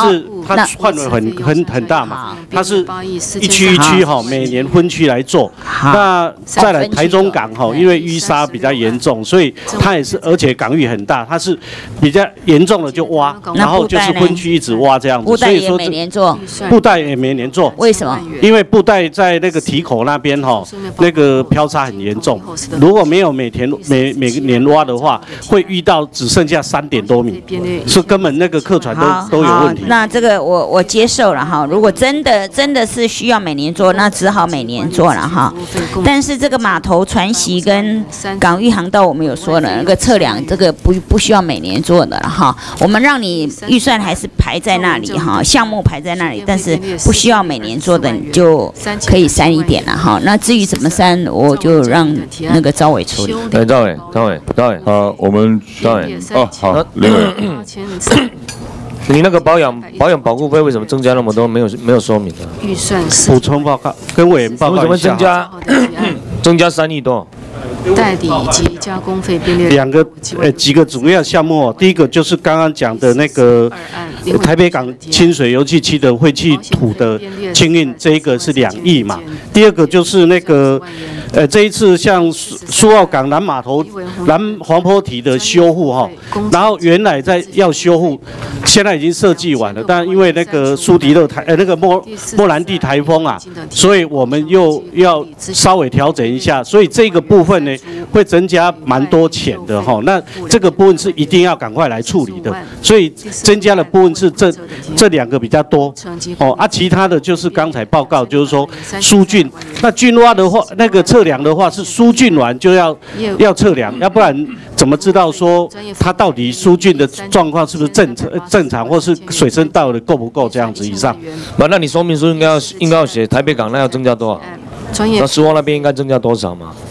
H: 它范围很很很大嘛，它是一区一区哈，每年分区来做。那再来台中港哈，因为淤沙比较严重，所以它也是，而且港域很大，它是比较严重的就挖，然后就是分区一直挖这样子。
J: 布袋也每年做，
H: 布袋也每年做。
J: 为什么？
H: 因为布袋在那个堤口那边哈，那个漂沙很严重，如果没有每天每每年挖的话，会遇到只剩下三点多米，是根本那个客船都都有问题。
J: 那这个我我接受了哈，如果真的真的是需要每年做，那只好每年做了哈。但是这个码头船席跟港域航道，我们有说了，那个测量这个不不需要每年做的了哈。我们让你预算还是排在那里哈，项目排在那里，但是不需要每年做的，你就可以删一点了哈。那至于怎么删，我就让那个赵伟处理。
F: 哎，赵伟，赵伟，赵伟，
B: 好，我们
F: 赵伟，
B: 哦，好，林伟。
F: 你那个保养保养保护费为什么增加那么多？没有没有说明的。
C: 预算
H: 补充报告跟委员报告一下。
F: 为什么增加增加三亿多？
C: 代理以及加工费编列
H: 两个呃几个主要项目哦，第一个就是刚刚讲的那个台北港清水油气区的废弃土的清运，这一个是两亿嘛。第二个就是那个呃这一次像苏苏澳港南码头南黄坡堤的修复哈，然后原来在要修复，现在已经设计完了，但因为那个苏迪勒台呃那个莫莫兰蒂台风啊，所以我们又要稍微调整一下，所以这个部分呢会增加蛮多钱的哈。那这个部分是一定要赶快来处理的，所以增加的部分是这这两个比较多哦啊，其他的就是刚才报告就是说疏浚，那浚挖的话，那个测量的话是疏浚完就要要测量，要不然怎么知道说它到底疏浚的状况是不是正常正常，或是水深到底够不够这样子以上？
F: 那那你说明书应该要应该要写台北港那要增加多少？那苏澳那边应该增加多少嘛？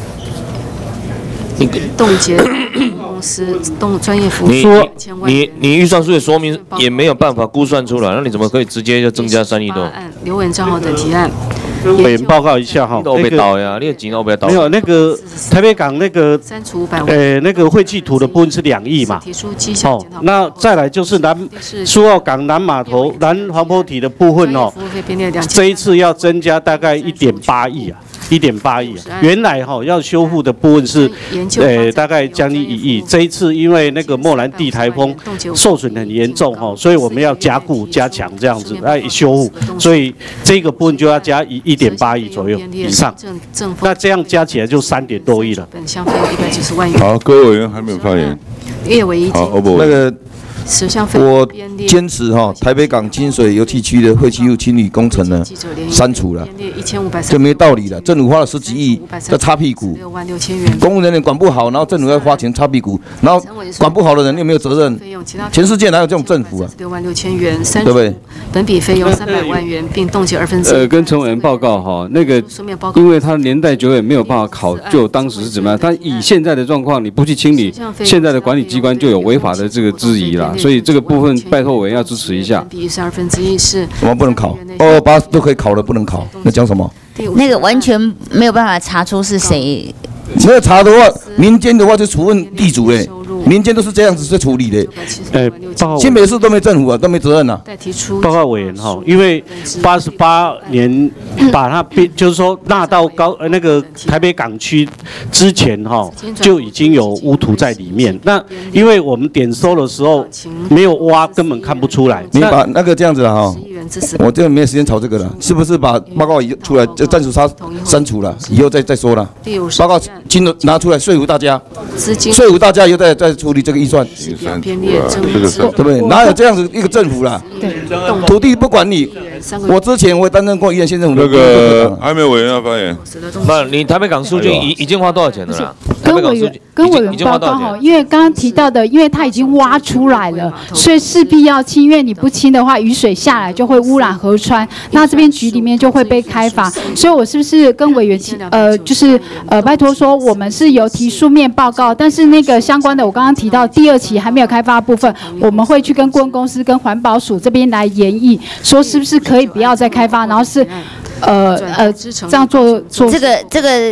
C: 冻结公司动专业服务，
F: 你你你预算书也说明也没有办法估算出来，那你怎么可以直接就增加三亿多？
C: 刘文章豪等提案。
H: 委员报告一下哈，
F: 都被倒呀，你的钱都被倒。
H: 没有那个台北港那个呃那个废弃土的部分是两亿嘛，哦，那再来就是南苏澳港南码头南黄坡堤的部分哦，这一次要增加大概一点八亿啊。一点八亿，原来哈要修复的部分是，呃大概将近一亿。这一次因为那个莫兰蒂台风受损很严重哈，所以我们要加固加强这样子来修复，所以这个部分就要加一一点八亿左右以上。那这样加起来就三点多亿了。
B: 好，各位委员还没有发言。好，
D: 那个。我坚持哈，台北港清水油气区的废弃物清理工程呢，删除了，这没道理了。政府花了十几亿在擦屁股，公务人员管不好，然后政府要花钱擦屁股，然后管不好的人又没有责任。全世界哪有这种政府啊？对不对？
C: 本笔费用三百万元，并冻结二分之一。
K: 呃，跟陈委员报告哈，那个因为它年代久远，没有办法考究当时是怎么样。但以现在的状况，你不去清理，现在的管理机关就有违法的这个质疑啦。所以这个部分拜托委员要支持一下。
C: 比是二分之一是。
D: 我们不能考，二二八都可以考了，不能考，那讲什么？
J: 那个完全没有办法查出是谁。
D: 没有查的话，民间的话就处分地主嘞。民间都是这样子在处理的，
H: 呃，
D: 新北市都没政府啊，都没责任啊。
H: 报告委员哈，因为八十八年把它变，就是说纳到高呃那个台北港区之前哈，就已经有污土在里面。那因为我们点收的时候没有挖，根本看不出来。
D: 你把那个这样子了哈，我这个没有时间吵这个了，是不是把报告出来就暂时删删除了，以后再再说了。报告金额拿出来说服大家，说服大家以后再再。处理这个预算，对不对？哪有这样子一个政府啦？土地不管你，我之前我也担任过宜兰县政府。
B: 那个还没有委员要发言。
F: 那你台北港疏浚已已经花多少钱了啦？
I: 跟委员跟委员报告哈，因为刚刚提到的，因为它已经挖出来了，所以势必要清。因为你不清的话，雨水下来就会污染河川，那这边局里面就会被开罚。所以我是不是跟委员呃，就是呃，拜托说我们是有提书面报告，但是那个相关的我刚刚提到第二期还没有开发部分，我们会去跟顾问公司、跟环保署这边来研议，说是不是可以不要再开发，然后是，呃呃，这样做做。
J: 这个这个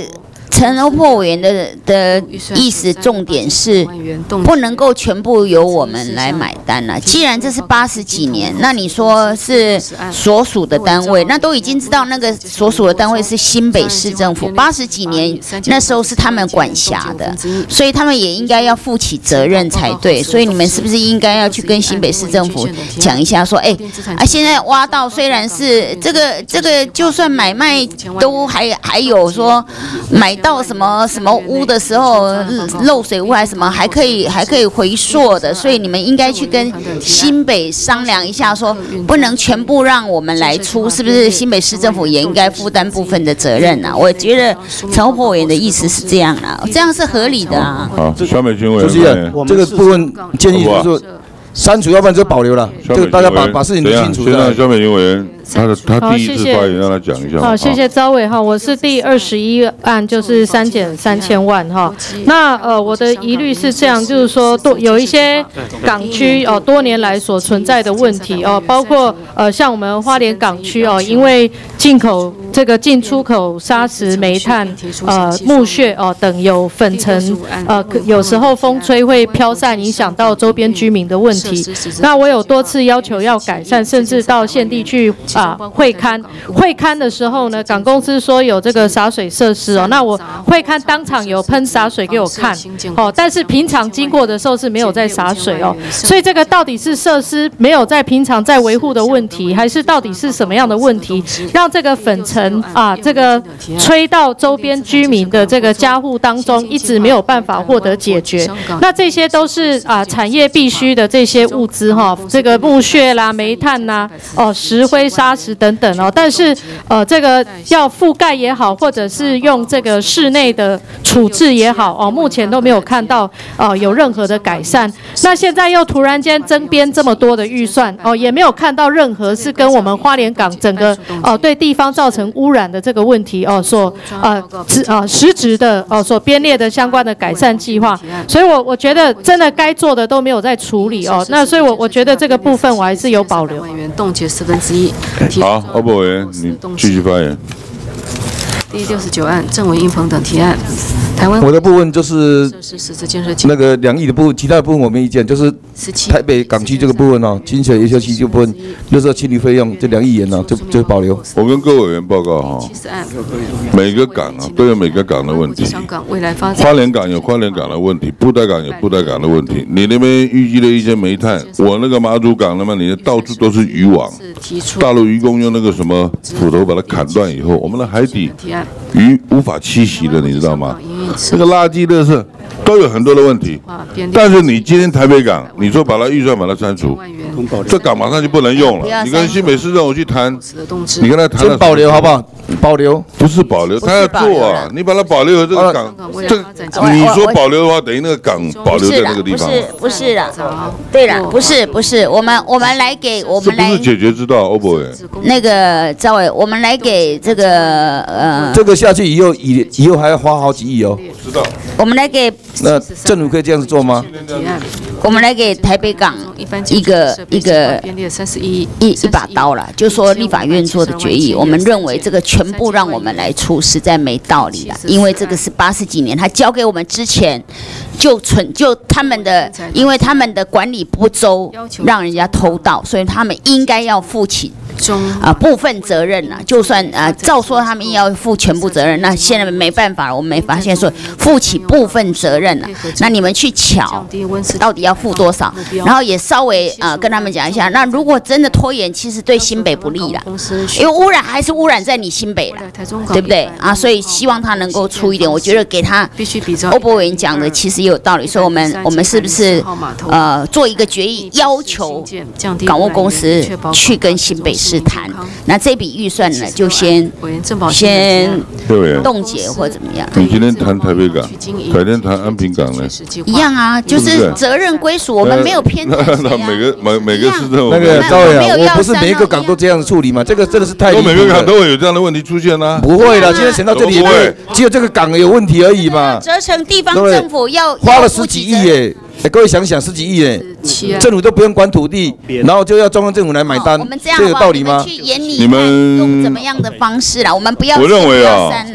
J: 陈欧珀委员的的意思，重点是不能够全部由我们来买单了、啊。既然这是八十几年，那你说是所属的单位，那都已经知道那个所属的单位是新北市政府，八十几年那时候是他们管辖的，所以他们也应该要负起责任才对。所以你们是不是应该要去跟新北市政府讲一下，说，哎、欸，啊，现在挖到虽然是这个这个，就算买卖都还还有说买到什么什么屋的时候漏水屋还是什么，还可以还可以回溯的，所以你们应该去跟新北商量一下，说不能全部让我们来出，是不是？新北市政府也应该负担部分的责任啊。我觉得陈欧珀委员的意思是这样啊，这样是合理的啊。
B: 好，萧美琴委员，
D: 主席人，这个部分建议就是删除，要不然就保留了。这个大家把把事情理清楚。
B: 先让萧美琴委员。他的他第一次发言，让他讲一下。
O: 好，谢谢招委哈，我是第二十一案，就是删减三千万哈。那呃，我的疑虑是这样，就是说多有一些港区哦，多年来所存在的问题哦，包括呃像我们花莲港区哦，因为进口这个进出口砂石、煤炭、呃木屑哦等有粉尘，呃有时候风吹会飘散，影响到周边居民的问题。那我有多次要求要改善，甚至到县地去。啊，会勘会勘的时候呢，港公司说有这个洒水设施哦，那我会勘当场有喷洒水给我看哦，但是平常经过的时候是没有在洒水哦，所以这个到底是设施没有在平常在维护的问题，还是到底是什么样的问题，让这个粉尘啊这个吹到周边居民的这个家户当中，一直没有办法获得解决？那这些都是啊产业必须的这些物资哈、哦，这个木屑啦、煤炭呐、哦石灰砂。砂石等等哦，但是呃，这个要覆盖也好，或者是用这个室内的处置也好哦，目前都没有看到哦、呃、有任何的改善。那现在又突然间增编这么多的预算哦，也没有看到任何是跟我们花莲港整个哦、呃、对地方造成污染的这个问题哦所呃实呃实质的哦所编列的相关的改善计划。所以我我觉得真的该做的都没有在处理哦。那所以我我觉得这个部分我还是有保留。
C: 委员冻结四分之一。
B: 好，欧珀委员，你继续发言。
C: 第六十九案，郑文英鹏等提案。台湾
D: 我的部分就是那个两亿的部分，其他的部分我没意见，就是台北港区这个部分哦，清水维修期这部分，垃圾清理费用这两亿元呢，就就保留。
B: 我跟各位委员报告哈，每个港啊都有每个港的问题。花莲港有花莲港的问题，布袋港有布袋港的问题。你那边预计了一些煤炭，我那个马祖港那么你到处都是渔网，大陆渔工用那个什么斧头把它砍断以后，我们的海底鱼无法栖息了，你知道吗？这个垃圾、垃圾都有很多的问题，但是你今天台北港，你说把它预算把它删除，这港马上就不能用了。你跟新北市政府去谈，你跟他谈，
D: 先保留好不好？保留
B: 不是保留，他要做啊！你把它保留这个港，这你说保留的话，等于那个港保留在那个地方。
J: 不是不是的，对了，不是不是，我们我们来给我们来，
B: 这不是解决之道，欧博委。
J: 那个赵伟，我们来给这个呃，
D: 这个下去以后以以后还要花好几亿哦。
B: 知道。
J: 我们来给
D: 那政府可以这样子做吗？
J: 我们来给台北港一个一个一一把刀了，就说立法院做的决议，我们认为这个全部让我们来出，实在没道理了。因为这个是八十几年，他交给我们之前就存就他们的，因为他们的管理不周，让人家偷盗，所以他们应该要负起。啊、呃，部分责任啊，就算啊、呃，照说他们要负全部责任，那现在没办法了，我们没发现说负起部分责任了、啊，那你们去瞧，到底要付多少？然后也稍微啊、呃、跟他们讲一下，那如果真的拖延，其实对新北不利啦，因为污染还是污染在你新北啦，对不对啊？所以希望他能够出一点，我觉得给他欧博委员讲的其实也有道理，所以我们我们是不是呃做一个决议，要求港务公司去跟新北市。是谈，那这笔预算呢，就先先冻结或怎么样？
B: 你今天谈台北港，改天谈安平港呢？
J: 一样啊，就是责任归属，我们没有偏袒。
B: 那每个每每个市政府
D: 那个赵委啊，我不是每一个港都这样处理嘛，这个真的是太。
B: 都每个港都会有这样的问题出现啊？
D: 不会的，今天选到这里，只有这个港有问题而已嘛。
J: 责成地方政府要
D: 花了十几亿耶。哎，各位想想，十几亿耶，政府都不用管土地，然后就要中央政府来买单，
J: 我们这样
D: 这有道理吗？
J: 去演你们用怎么样的方式啦？我们不要
B: 我认为啊，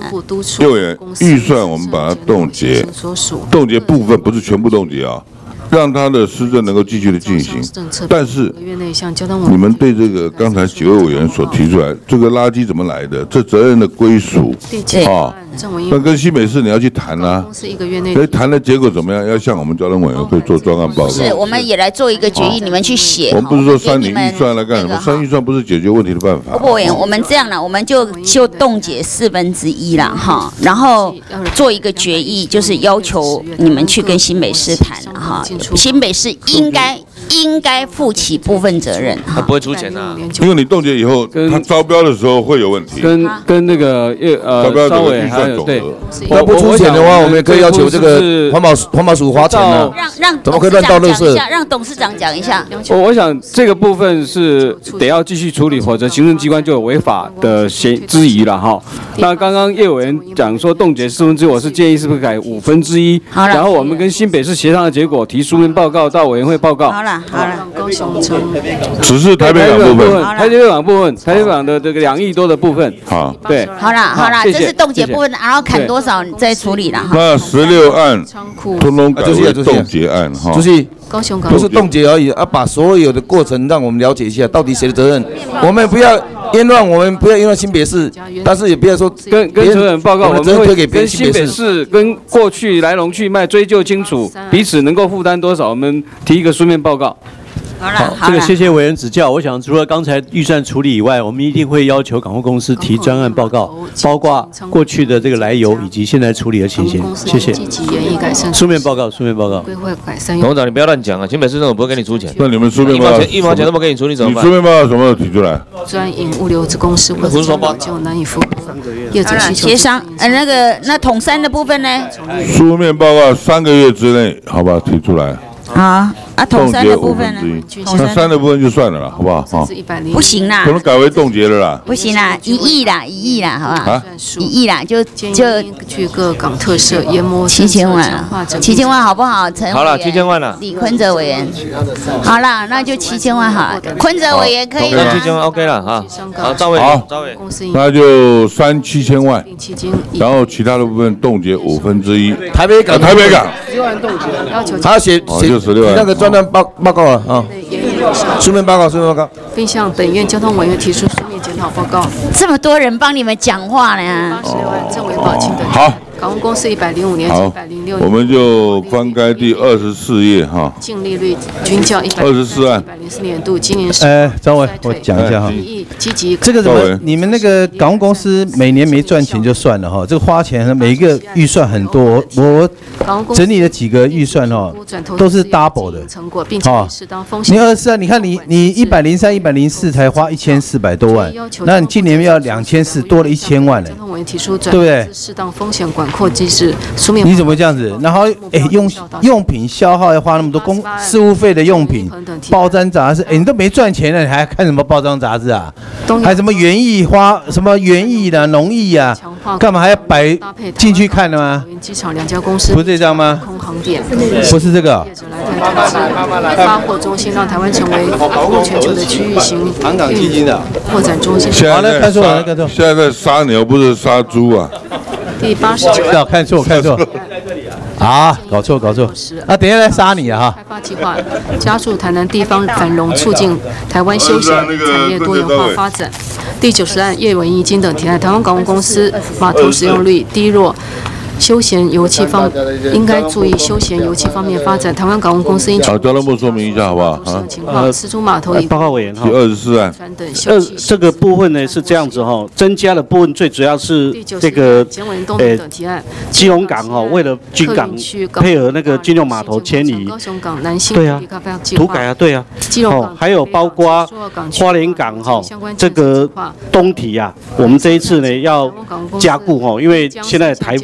B: 业委员预算我们把它冻结，冻结部分不是全部冻结啊。让他的施政能够继续的进行，但是你们对这个刚才几位委员所提出来，这个垃圾怎么来的？这责任的归属啊，那跟新北市你要去谈啊，所以谈的结果怎么样？要向我们交通委员会做专案报告。
J: 是，我们也来做一个决议，你们去写。
B: 我们不是说删你预算来干什么？删预算不是解决问题的办法。
J: 不委员，我们这样啦，我们就就冻结四分之一啦，哈，然后做一个决议，就是要求你们去跟新北市谈哈。新北市应该应该负起部分责任，
F: 他不会出钱啊，
B: 因为你冻结以后，他招标的时候会有问题。
K: 跟跟那个呃，
B: 招标
K: 稍微
B: 预算总额，
D: 那不出钱的话，我们也可以要求这个环保环保署花钱啊。
J: 让让
D: 怎么可以乱倒垃圾？
J: 让董事长讲一下。
K: 我我想这个部分是得要继续处理，否则行政机关就有违法的嫌之疑了哈。那刚刚叶委员讲说冻结四分之一，我是建议是不是改五分之一？然后我们跟新北市协商的结果提书面报告到委员会报告。
J: 好了好了，高雄城
B: 只是台北港部分，
K: 台北港部分，台北港的这个两亿多的部分。
B: 好，
K: 对，
J: 好啦好啦，这是冻结部分，然后砍多少再处理啦。
B: 那十六案通通改为冻结案哈。
D: 主席，
C: 高雄
D: 不是冻结而已，啊，把所有的过程让我们了解一下，到底谁的责任。我们不要冤枉，我们不要冤枉新北市，但是也不要说
K: 跟跟主任报告，我们会
D: 推给
K: 跟新北市跟过去来龙去脉追究清楚，彼此能够负担多少，我们提一个书面报告。
J: 好，
L: 这个谢谢委员指教。我想除了刚才预算处理以外，我们一定会要求港务公司提专案报告，包括过去的这个来由以及现在处理的情形。谢谢。书面报告，书面报告。
F: 董事长，你不要乱讲啊！新北市政府不会给你出钱。
B: 那你们书面报告
F: 一毛钱都不给你出，你怎么办？
B: 你书面报告什么时候提出来？
C: 专营物流子公司或者就难以符合业者需求。
J: 协商，呃，那个那统三的部分呢？
B: 书面报告三个月之内，好吧，提出来。
J: 好啊，统三的部分呢？
B: 那三的部分就算了啦，好不好？哈，
J: 不行啦，
B: 可能改为冻结了啦。
J: 不行啦，一亿啦，一亿啦，好不好？
B: 啊，
J: 一亿啦，就就
C: 去各港特色研磨
J: 七千万，七千万好不好？陈
F: 好了，七千万了。
J: 李坤哲委员，好了，那就七千万好了。坤哲委员可以了。
F: 七千万 OK 了哈。好，赵委，
B: 好，
F: 赵委，
B: 那就三七千万，然后其他的部分冻结五分之一。
D: 台北港，
B: 台北港。
C: 六万冻结，要求
D: 他写写那个专案报报告了啊，书面报告，书面报告，
C: 并向本院交通委员提出书面检讨报告。
J: 这么多人帮你们讲话呢。
C: 八十六万郑维宝清等。
B: 好。
C: 港务公司一百零五年至一百零六年，
B: 我们就翻开第二十四页哈。
C: 净利率均较一百
B: 二十四案。
C: 一百零四年度今年是。
P: 哎，张伟，我讲一下哈。
C: 积极。
P: 这个怎么？你们那个港务公司每年没赚钱就算了哈，这个花钱每一个预算很多，我整理了几个预算哈，都是 double 的。
C: 成果，并且适当风险。
P: 你二十四案，你看你你一百零三、一百零四才花一千四百多万，那你今年要两千四，多了一千万呢，
C: 交通委员提出
P: 对不对？
C: 适当风险管控机制。
P: 你怎么这样子？然后哎，用用品消耗要花那么多公事务费的用品，报章杂志，哎，你都没赚钱了，你还看什么报章杂志啊？还什么园艺花什么园艺的农艺啊？干嘛还要摆进去看的吗？
C: 机场两家公司
P: 不是这张吗？
C: 空航点
P: 不是这个。
C: 发货中心让台湾成为全球的区域型
D: 航港基金的
C: 扩展中心。
B: 好了，看错了，看错。现在在杀牛，不是杀猪啊。
C: 第八十九
P: 案，看错看错，啊，搞错搞错，啊，等一下来杀你啊哈！
C: 开发计划加速台南地方繁荣，促进台湾休闲产业多元化发展。第九十案叶文义金等提案，台湾港务公司码头使用率低落。休闲油气方应该注意休闲油气方面发展。台湾港务公司应
B: 好，交通部说明一下好不好？啊，
C: 情况，四株码头
H: 报告委员哈，
B: 第二十四案，
H: 呃，这个部分呢是这样子哈，增加的部分最主要是这个呃，基隆港哈，为了军港配合那个军用码头迁移，对啊，土改啊，对啊，哦，还有包括花莲港哈，这个东堤啊，我们这一次呢要加固哈，因为现在台风哈。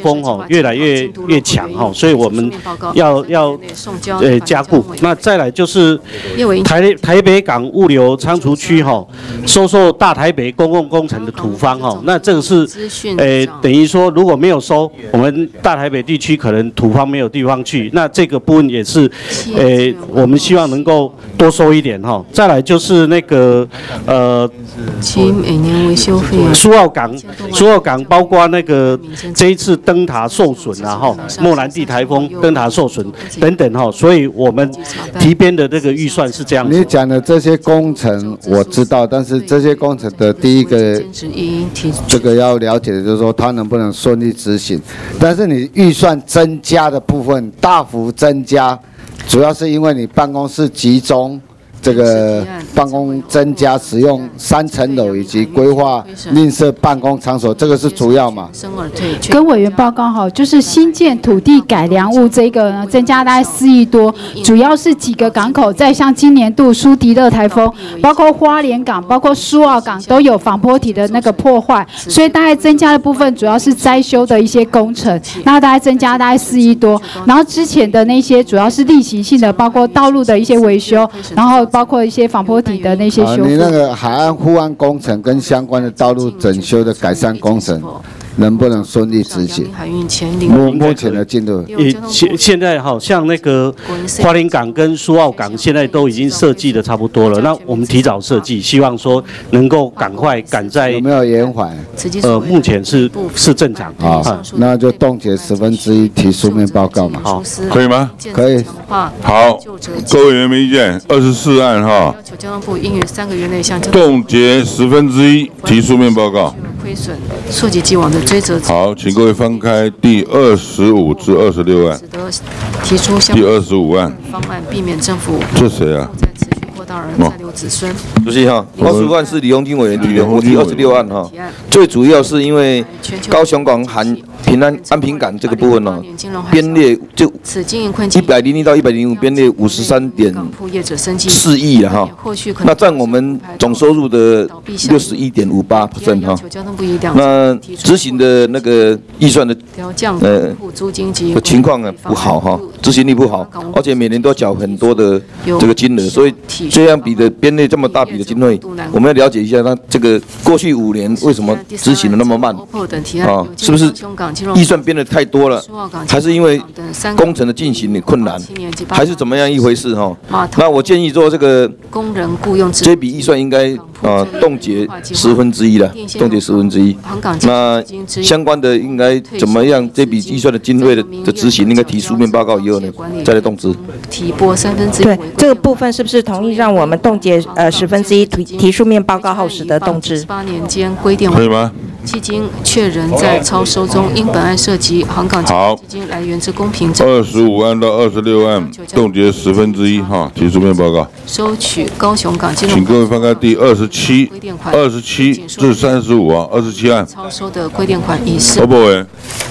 H: 越来越越强哈，所以我们要要呃加固。那再来就是台台北港物流仓储区哈，收受大台北公共工程的土方哈，那这个是呃等于说如果没有收，我们大台北地区可能土方没有地方去，那这个部分也是呃我们希望能够多收一点哈。再来就是那个呃，
C: 其每年维修费
H: 苏澳港，苏澳港包括那个这一次灯塔受损啊哈，莫兰蒂台风灯塔受损等等哈，所以我们提编的这个预算是这样。
G: 你讲的这些工程我知道，但是这些工程的第一个这个要了解的就是说它能不能顺利执行，但是你预算增加的部分大幅增加，主要是因为你办公室集中。这个办公增加使用三层楼以及规划另设办公场所，这个是主要嘛？
I: 跟委员报告好，就是新建土地改良物这个呢，增加大概四亿多，主要是几个港口在像今年度苏迪勒台风，包括花莲港、包括苏澳港都有防波体的那个破坏，所以大概增加的部分主要是灾修的一些工程，那大概增加大概四亿多，然后之前的那些主要是例行性的，包括道路的一些维修，然后包括一些防波体的那些修复。
G: 你那个海岸护岸工程跟相关的道路整修的改善工程，能不能顺利执行？目目前的进度，
H: 也现现在好像那个花莲港跟苏澳港现在都已经设计的差不多了，那我们提早设计，希望说能够赶快赶在
G: 有没有延缓？
H: 呃，目前是是正常
G: 啊，那就冻结十分之一，提书面报告嘛。
B: 好，可以吗？
G: 可以。
B: 好，各位委员没意见，二十四案哈。
C: 要求交通部应于三个月内向
B: 冻结十分之一，提书面报告。
C: 亏损，溯及既往的追责。
B: 好，请各位翻开第二十五至二十六案。
C: 提出
B: 第二十五案
C: 方案，避免政府
B: 这谁啊？
C: 扩大而再留子孙。
D: 主席哈，二十五案是李荣金委员提的，我提二十六案哈。最主要是因为高雄港含平安安平港这个部分呢，编列就一百零一到一百零五编列五十三点四亿了哈，那占我们总收入的六十一点五八 percent 哈。那执行的那个预算的呃情况呢不好哈，执行力不好，而且每年都要缴很多的这个金额，所以这样比的编列这么大笔的经费，我们要了解一下，那这个过去五年为什么执行的那么慢啊？是不是预算编的太多了，还是因为工程的进行的困难，还是怎么样一回事哈？那我建议做这个
C: 工人雇佣
D: 这笔预算应该啊冻结十分之一了，冻结十分之一。那相关的应该怎么样？这笔预算的经费的的执行应该提书面报告以后呢，再来动资。
C: 提拨三分之一。
E: 对这个部分是不是同意让我们冻结呃十分之一提提书面报告后使得动资？
C: 八年间规定
B: 可以吗？
C: 迄今确认在超收中，因本案涉及航港基金来源之公平。
B: 二十五案到二十六案冻结十分之一哈，提书面报告。
C: 收取高雄港金融。
B: 请各位翻开第二十七、二十七至三十五啊，二十七案。
C: 超收的规定款已是。
B: 欧博委，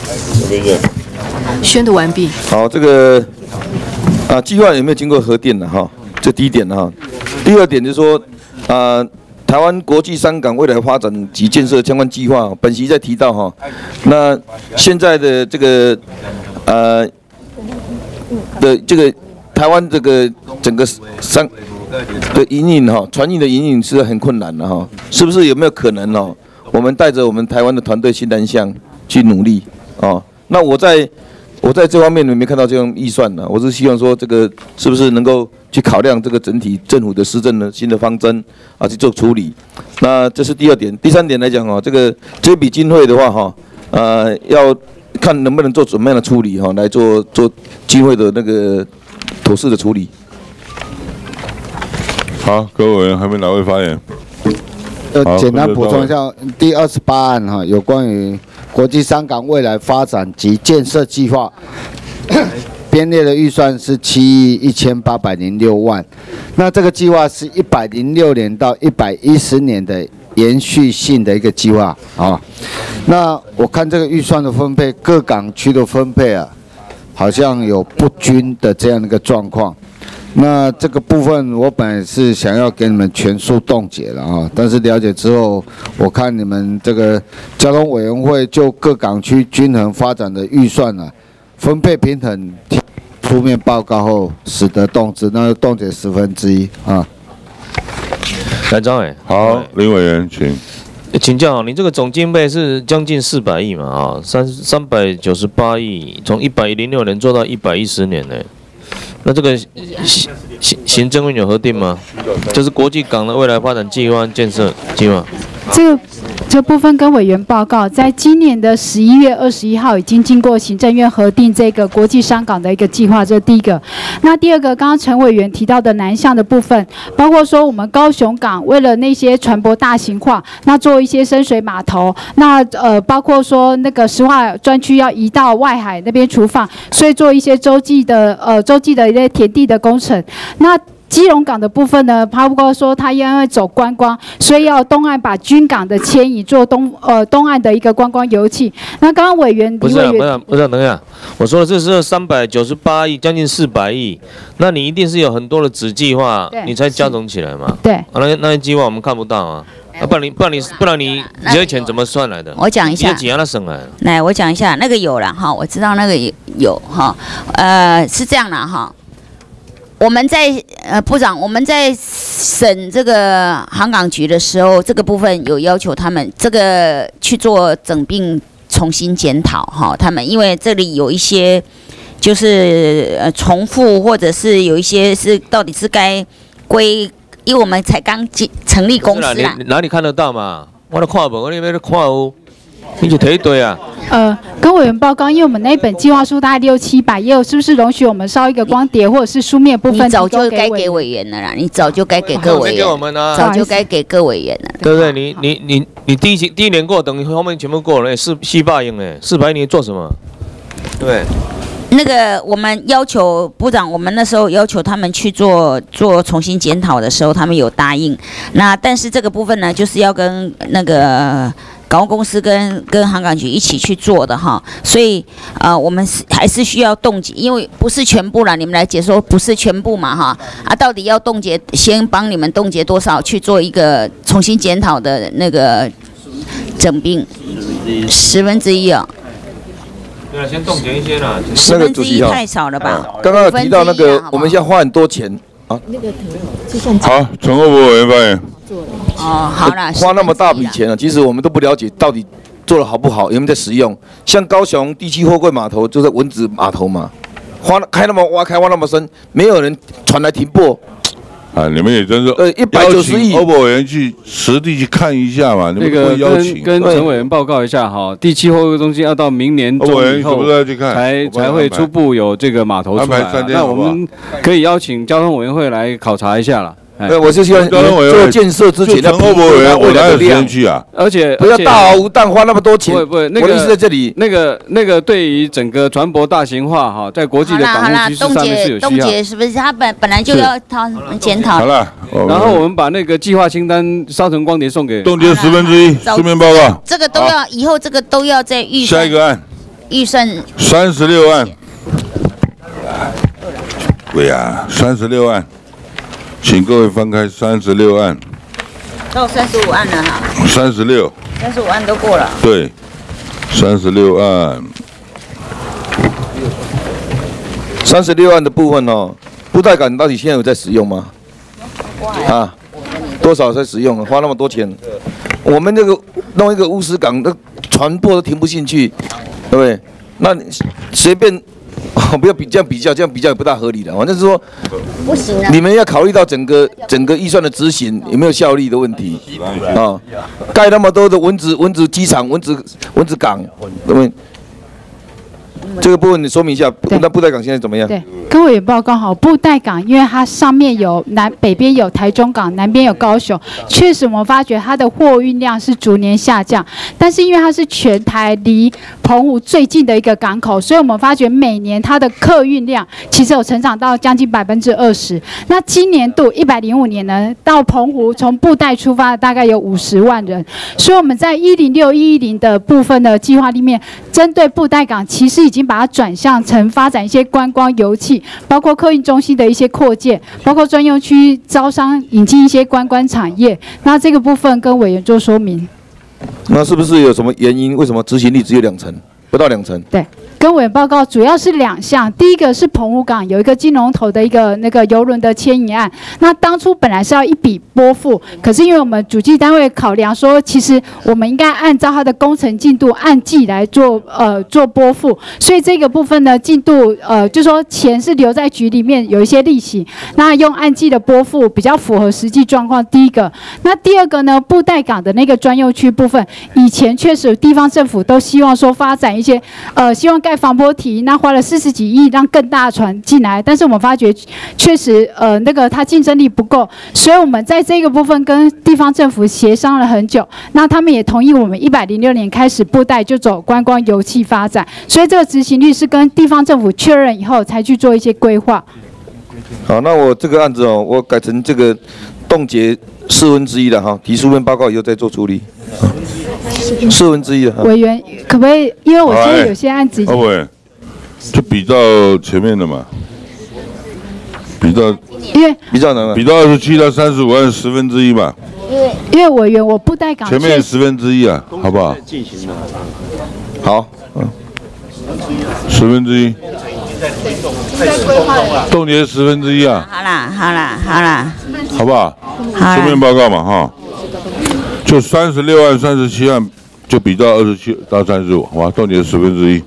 C: 宣读完毕。
D: 好，这个啊计划有没有经过核定的哈？这第一点哈。第二点就是说啊。台湾国际商港未来发展及建设相关计划，本席在提到哈，那现在的这个呃的这个台湾这个整个商的营运哈，船运的营运是很困难的哈，是不是有没有可能哦？我们带着我们台湾的团队新南向去努力哦？那我在我在这方面没看到这样预算呢，我是希望说这个是不是能够去考量这个整体政府的施政的新的方针啊去做处理。那这是第二点，第三点来讲哦，这个这笔经费的话哈，呃，要看能不能做怎么样的处理哈，来做做经费的那个妥适的处理。
B: 好，各位委员还没哪位发言？
G: 呃，简单补充一下，第二十八案哈，有关于国际商港未来发展及建设计划，编列的预算是七亿一千八百零六万。那这个计划是一百零六年到一百一十年的延续性的一个计划啊。那我看这个预算的分配，各港区的分配啊，好像有不均的这样的一个状况。 那这个部分我本来是想要给你们全数冻结了啊，但是了解之后，我看你们这个交通委员会就各港区均衡发展的预算啊，分配平衡书面报告后，使得冻结，那就冻结十分之一啊。
F: 来，张伟，
B: 好，林委员，请。
F: 请教，你这个总经费是将近四百亿嘛？啊，三三百九十八亿，从一百零六年做到一百一十年呢。那这个行行行政院有核定吗？这是国际港的未来发展计划建设计划。
I: 这个这部分跟委员报告，在今年的十一月二十一号已经经过行政院核定这个国际商港的一个计划，这是第一个。那第二个，刚刚陈委员提到的南向的部分，包括说我们高雄港为了那些船舶大型化，那做一些深水码头，那呃包括说那个石化专区要移到外海那边厨房，所以做一些洲际的呃洲际的一些田地的工程。那基隆港的部分呢，包括说它因为走观光，所以要东岸把军港的迁移做东呃东岸的一个观光油气。那刚刚委员
F: 不是啊，不是、啊、不是、啊，等一下，我说的这是三百九十八亿，将近四百亿，那你一定是有很多的子计划，你才加总起来嘛？
I: 对，
F: 啊、那那些计划我们看不到啊。啊，不然你不然你不然你这些钱怎么算来的？
J: 我讲一下，
F: 几样的省来？
J: 来，我讲一下，那个有了哈，我知道那个有有哈，呃，是这样的哈。我们在呃部长，我们在审这个航港局的时候，这个部分有要求他们这个去做整并重新检讨哈，他们因为这里有一些就是呃重复，或者是有一些是到底是该归，因为我们才刚成立公司啦，
F: 你哪里看得到嘛？我都看不，我那边都看哦。你就提一堆啊！
I: 呃，跟委员报告，因为我们那一本计划书大概六七百页，是不是容许我们烧一个光碟或者是书面部分？
J: 你早就该给委员了啦，你早就该给各委员，
F: 给我们啊，
J: 早就该给各委员了，
F: 对不对？你你你你第一第一年过，等于后面全部过了，四四百亿哎，四百亿你做什么？对。
J: 那个我们要求部长，我们那时候要求他们去做做重新检讨的时候，他们有答应。那但是这个部分呢，就是要跟那个港务公司跟跟航港局一起去做的哈。所以呃，我们是还是需要冻结，因为不是全部啦，你们来解说不是全部嘛哈。啊，到底要冻结，先帮你们冻结多少，去做一个重新检讨的那个整并，十分之一啊。
F: 对了，先冻结一些啦。
J: 十分之一太少了吧？
D: 刚刚有提到那个，我们现在花很多钱啊。
B: 那个好，陈厚博委员发言。
J: 哦，好了，
D: 花那么大笔钱啊，其实我们都不了解到底做得好不好，有没有在使用。像高雄第七货柜码头就是蚊子码头嘛，花开那么挖开挖那么深，没有人船来停泊。
B: 啊，你们也真是
D: 呃一百九十亿，
B: 欧博委员去实地去看一下嘛，你们会邀请
K: 跟跟陈委员报告一下哈，第七货柜中心要到明年中以后才才会初步有这个码头出来，那我们可以邀请交通委员会来考察一下了。
D: 对，我是希望做建设之前要评估它未来的量
B: 去啊，
K: 而且
D: 不要大鏖无弹花那么多钱。
K: 不不，那个
D: 我的意思在这里，
K: 那个那个对于整个船舶大型化哈，在国际的港务局势上面是有需要。
J: 冻结是不是？他本本来就要他检讨。
B: 好了，
K: 然后我们把那个计划清单烧成光碟送给。
B: 冻结十分之一，书面报告。
J: 这个都要，以后这个都要在预算。
B: 下一个案。
J: 预算。
B: 三十六案。对呀，三十六案。请各位翻开三十六案，
J: 到三十五案了哈。
B: 三十六，
J: 三十五案都过了。
B: 对，三十六案。
D: 三十六案的部分哦，布袋港到底现在有在使用吗？啊，多少在使用？花那么多钱，我们这个弄一个乌石港，那船舶都停不进去，对不对？那你随便。哦，不要比这样比较，这样比较也不大合理的。反正是说，
J: 不行啊。
D: 你们要考虑到整个整个预算的执行有没有效率的问题啊。盖那么多的蚊子蚊子机场、蚊子蚊子港，对不对？这个部分你说明一下，那布袋港现在怎么样？
I: 对，跟委员报告好，布袋港因为它上面有南北边有台中港，南边有高雄，确实我们发觉它的货运量是逐年下降，但是因为它是全台离澎湖最近的一个港口，所以我们发觉每年它的客运量其实有成长到将近百分之二十。那今年度一百零五年呢，到澎湖从布袋出发的大概有五十万人，所以我们在一零六一一零的部分的计划里面，针对布袋港其实已经经把它转向成发展一些观光油气，包括客运中心的一些扩建，包括专用区招商引进一些观光产业。那这个部分跟委员做说明。
D: 那是不是有什么原因？为什么执行力只有两成，不到两成？
I: 对。跟委员报告主要是两项，第一个是澎湖港有一个金龙头的一个那个邮轮的迁移案，那当初本来是要一笔拨付，可是因为我们主计单位考量说，其实我们应该按照它的工程进度按季来做呃做拨付，所以这个部分呢进度呃就说钱是留在局里面有一些利息，那用按季的拨付比较符合实际状况。第一个，那第二个呢，布袋港的那个专用区部分，以前确实地方政府都希望说发展一些呃希望盖防波堤，那花了四十几亿让更大的船进来，但是我们发觉确实呃那个它竞争力不够，所以我们在这个部分跟地方政府协商了很久，那他们也同意我们一百零六年开始布袋就走观光油气发展，所以这个执行率是跟地方政府确认以后才去做一些规划。
D: 好，那我这个案子哦，我改成这个冻结四分之一了哈，提书面报告以后再做处理。四分之一的
I: 委员可不可以？因为我现在有些案子已经。
B: 哦喂，就比到前面的嘛，比到
I: 因为
D: 比较难，
B: 比到二十七到三十五按十分之一嘛。
I: 因为因为委员我布袋港
B: 前面十分之一啊，好不好？
D: 好，嗯，
B: 十分之一。冻结十分之一啊。
J: 好啦，好啦，好啦，
B: 好不好？书面报告嘛哈。就三十六案、三十七案，就比到二十七到三十五，好吧，冻结十分之一。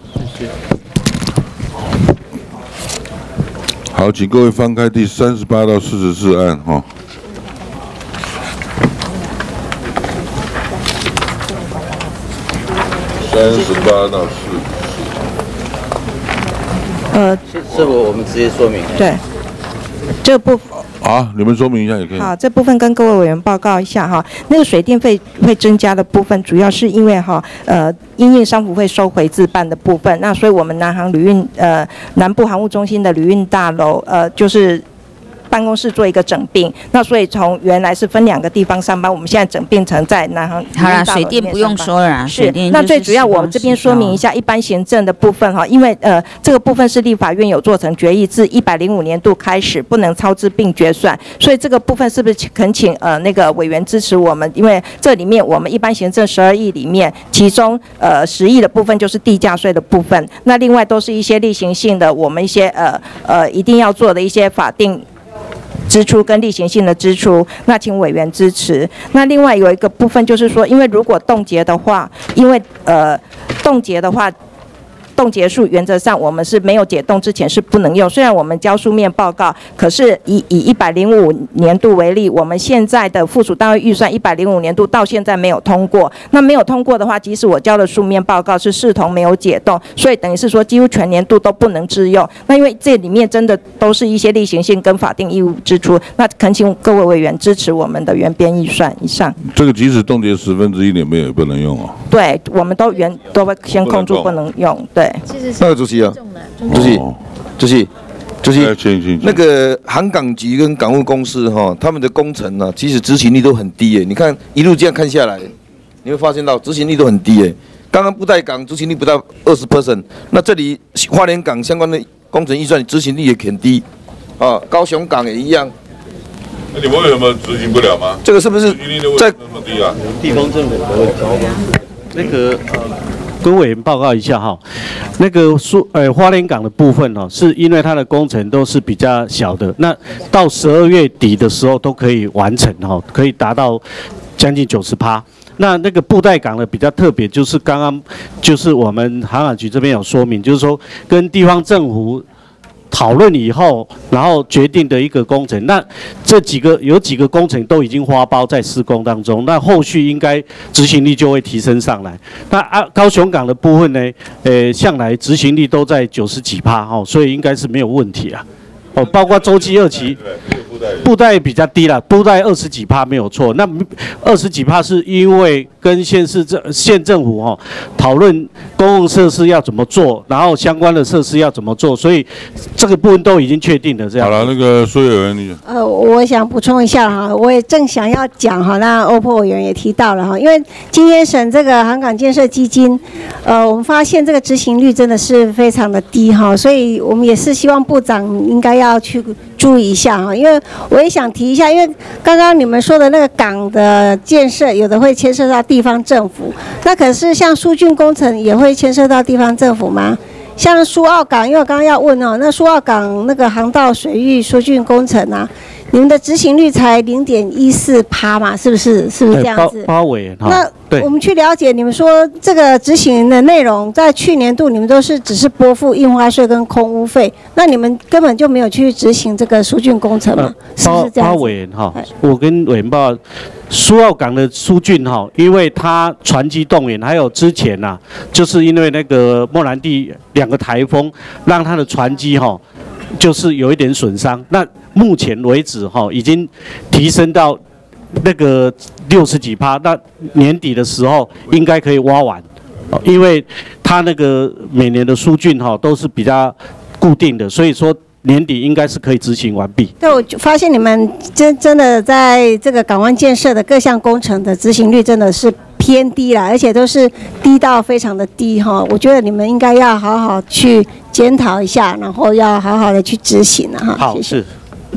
B: 好，请各位翻开第三十八到四十四案哈。三十八到四十四。
M: 呃，这我我们直接说明。
E: 对，这部分。
B: 啊，你们说明一下也可以。
E: 好，这部分跟各位委员报告一下哈。那个水电费会增加的部分，主要是因为哈，呃，因应商服会收回自办的部分，那所以我们南航旅运呃南部航务中心的旅运大楼呃就是办公室做一个整并，那所以从原来是分两个地方上班，我们现在整并成在南航。
J: 好啦，水电不用说了啦，
E: 是。那最主要我们这边说明一下一般行政的部分哈，因为呃这个部分是立法院有做成决议，自一百零五年度开始不能超支并决算，所以这个部分是不是恳请呃那个委员支持我们？因为这里面我们一般行政十二亿里面，其中呃十亿的部分就是地价税的部分，那另外都是一些例行性的，我们一些呃呃一定要做的一些法定支出跟例行性的支出，那请委员支持。那另外有一个部分就是说，因为如果冻结的话，因为呃冻结的话。冻结数原则上我们是没有解冻之前是不能用，虽然我们交书面报告，可是以以一百零五年度为例，我们现在的附属单位预算一百零五年度到现在没有通过，那没有通过的话，即使我交了书面报告是视同没有解冻，所以等于是说几乎全年度都不能支用。那因为这里面真的都是一些例行性跟法定义务支出，那恳请各位委员支持我们的原编预算以上。
B: 这个即使冻结十分之一里面也不能用哦。
E: 对，我们都原都会先控住不能用，对。
D: 那个主席啊，主席，主席，主席，那个航港局跟港务公司哈，他们的工程呢，其实执行力都很低耶。你看一路这样看下来，你会发现到执行力都很低耶。刚刚布袋港执行力不到二十 percent， 那这里花莲港相关的工程预算执行力也很低，啊，高雄港也一样。
B: 那你们为什么执行不了吗？
D: 这个是不是在
B: 那么低啊？
H: 地方政府的问题。那个呃。跟委员报告一下哈，那个苏呃花莲港的部分哦，是因为它的工程都是比较小的，那到十二月底的时候都可以完成哈，可以达到将近九十趴。那那个布袋港的比较特别，就是刚刚就是我们航港局这边有说明，就是说跟地方政府讨论以后，然后决定的一个工程。那这几个有几个工程都已经花包在施工当中，那后续应该执行力就会提升上来。那啊，高雄港的部分呢，呃，向来执行力都在九十几趴哦，所以应该是没有问题啊。哦，包括洲际二期， 布袋比较低了，布袋二十几趴没有错。那二十几趴是因为跟县市政县政府哈、哦、讨论公共设施要怎么做，然后相关的设施要怎么做，所以这个部分都已经确定了。这样。
B: 好了，那个苏委员你。
N: 呃，我想补充一下哈，我也正想要讲哈，那欧珀委员也提到了哈，因为今天审这个航港建设基金，呃，我们发现这个执行率真的是非常的低哈，所以我们也是希望部长应该要去注意一下哈，因为我也想提一下，因为刚刚你们说的那个港的建设，有的会牵涉到地方政府，那可是像疏浚工程也会牵涉到地方政府吗？像苏澳港，因为我刚刚要问哦，那苏澳港那个航道水域疏浚工程啊，你们的执行率才零点一四趴嘛，是不是？是不是这样子？
H: 包委哈。
N: 那我们去了解，你们说这个执行的内容，在去年度你们都是只是拨付印花税跟空污费，那你们根本就没有去执行这个疏浚工程嘛？呃、是不是这样子？
H: 包委员哈，我跟委员报。苏澳港的疏浚哈，因为它船机动员，还有之前呐、啊，就是因为那个莫兰蒂两个台风，让它的船机哈，就是有一点损伤。那目前为止哈，已经提升到那个六十几趴，那年底的时候应该可以挖完，因为它那个每年的疏浚哈都是比较固定的，所以说。年底应该是可以执行完毕。
N: 对，我就发现你们真真的在这个港湾建设的各项工程的执行率真的是偏低啦，而且都是低到非常的低哈。我觉得你们应该要好好去检讨一下，然后要好好的去执行了哈。
H: 好，
N: 谢谢。
H: 是。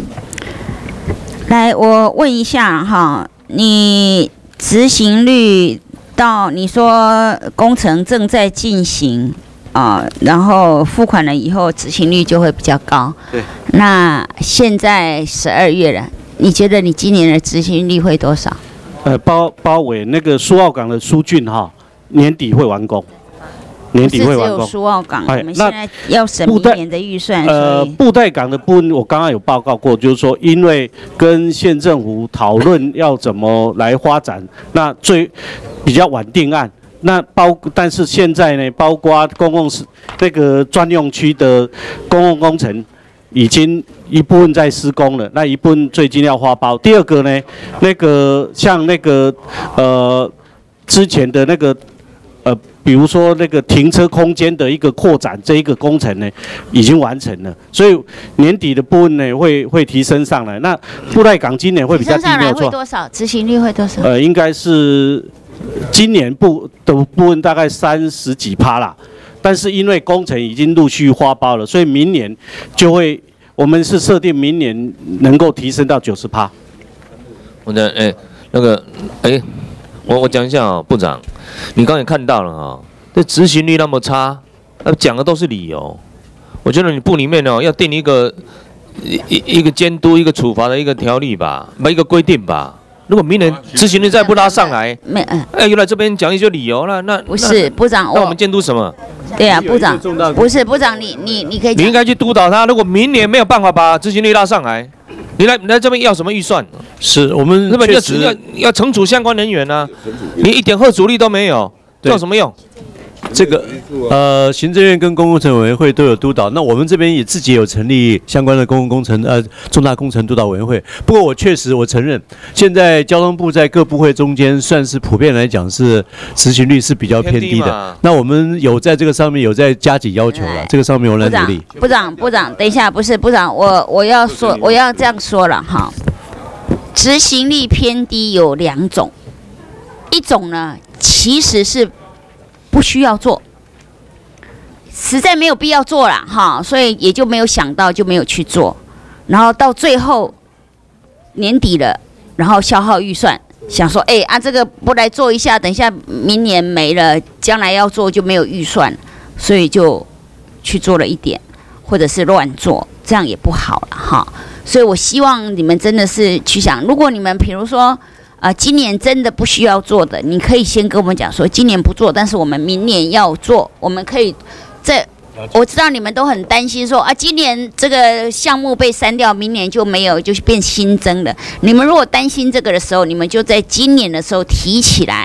J: 来，我问一下哈，你执行率到你说工程正在进行。啊、呃，然后付款了以后，执行率就会比较高。
H: 对。
J: 那现在十二月了，你觉得你今年的执行率会多少？
H: 呃，包包围那个苏澳港的疏浚哈，年底会完工。年底会完工。
J: 只有苏澳港，
H: 哎，
J: 我们现在要审明年的预算。
H: 呃，布袋港的部分，我刚刚有报告过，就是说，因为跟县政府讨论要怎么来发展，那最比较晚定案。那包，但是现在呢，包括公共这个专用区的公共工程，已经一部分在施工了，那一部分最近要发包。第二个呢，那个像那个呃之前的那个呃，比如说那个停车空间的一个扩展这一个工程呢，已经完成了，所以年底的部分呢会会提升上来。那布袋港今年会比较低，没有错。
J: 会多少？执行率会多少？
H: 呃，应该是。今年部的部分大概三十几趴啦，但是因为工程已经陆续发包了，所以明年就会，我们是设定明年能够提升到九十趴。
F: 我的哎，那个哎，我我讲一下啊、哦，部长，你刚才看到了啊、哦，这执行率那么差，那讲的都是理由。我觉得你部里面哦要定一个一一个监督、一个处罚的一个条例吧，把一个规定吧。如果明年执行率再不拉上来，
J: 没，
F: 哎，又来这边讲一些理由了，那
J: 不是部长，
F: 那我们监督什么？
J: 对啊，部长，不是部长，你你你可以，
F: 你应该去督导他。如果明年没有办法把执行率拉上来，你来你来这边要什么预算？
L: 是我们
F: 日本要要要惩处相关人员啊，你一点贺阻力都没有，有什么用？
L: 这个呃，行政院跟公共工程委员会都有督导，那我们这边也自己有成立相关的公共工程呃重大工程督导委员会。不过我确实我承认，现在交通部在各部会中间算是普遍来讲是执行率是比较偏低的。那我们有在这个上面有在加紧要求了，这个上面我来努力。
J: 部长，部长，等一下，不是部长，我我要说我要这样说了哈，执行力偏低有两种，一种呢其实是。不需要做，实在没有必要做啦，哈，所以也就没有想到，就没有去做，然后到最后年底了，然后消耗预算，想说，哎、欸、啊，这个不来做一下，等一下明年没了，将来要做就没有预算，所以就去做了一点，或者是乱做，这样也不好了哈。所以我希望你们真的是去想，如果你们比如说。啊、呃，今年真的不需要做的，你可以先跟我们讲说，今年不做，但是我们明年要做，我们可以在。我知道你们都很担心说啊，今年这个项目被删掉，明年就没有，就变新增了。你们如果担心这个的时候，你们就在今年的时候提起来，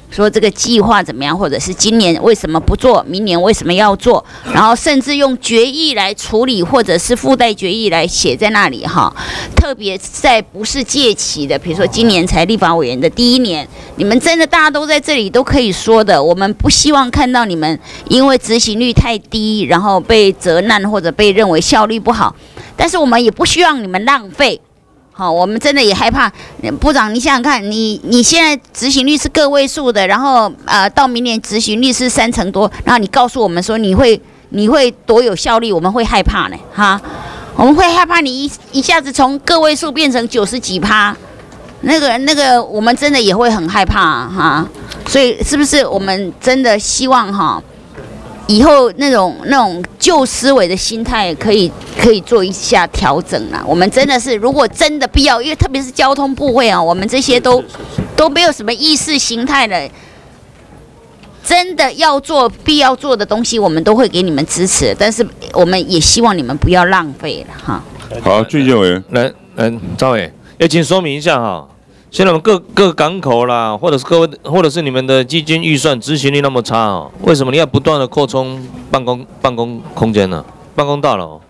J: 说这个计划怎么样，或者是今年为什么不做，明年为什么要做，然后甚至用决议来处理，或者是附带决议来写在那里哈。特别在不是届期的，比如说今年才立法委员的第一年，你们真的大家都在这里都可以说的，我们不希望看到你们因为执行率太低，然后被责难或者被认为效率不好，但是我们也不希望你们浪费。好，我们真的也害怕，部长，你想想看，你你现在执行率是个位数的，然后呃，到明年执行率是三成多，然后你告诉我们说你会你会多有效率，我们会害怕呢，哈，我们会害怕你一一下子从个位数变成九十几趴，那个那个，我们真的也会很害怕哈，所以是不是我们真的希望哈？以后那种那种旧思维的心态可以可以做一下调整啦。我们真的是，如果真的必要，因为特别是交通部会啊，我们这些都都没有什么意识形态的，真的要做必要做的东西，我们都会给你们支持。但是我们也希望你们不要浪费了哈。
B: 好，俊宪委员，
F: 来，嗯，赵伟，也请说明一下哈。现在我们各各港口啦，或者是各位，或者是你们的基金预算执行力那么差哦，为什么你要不断的扩充办公办公空间呢？办公大楼？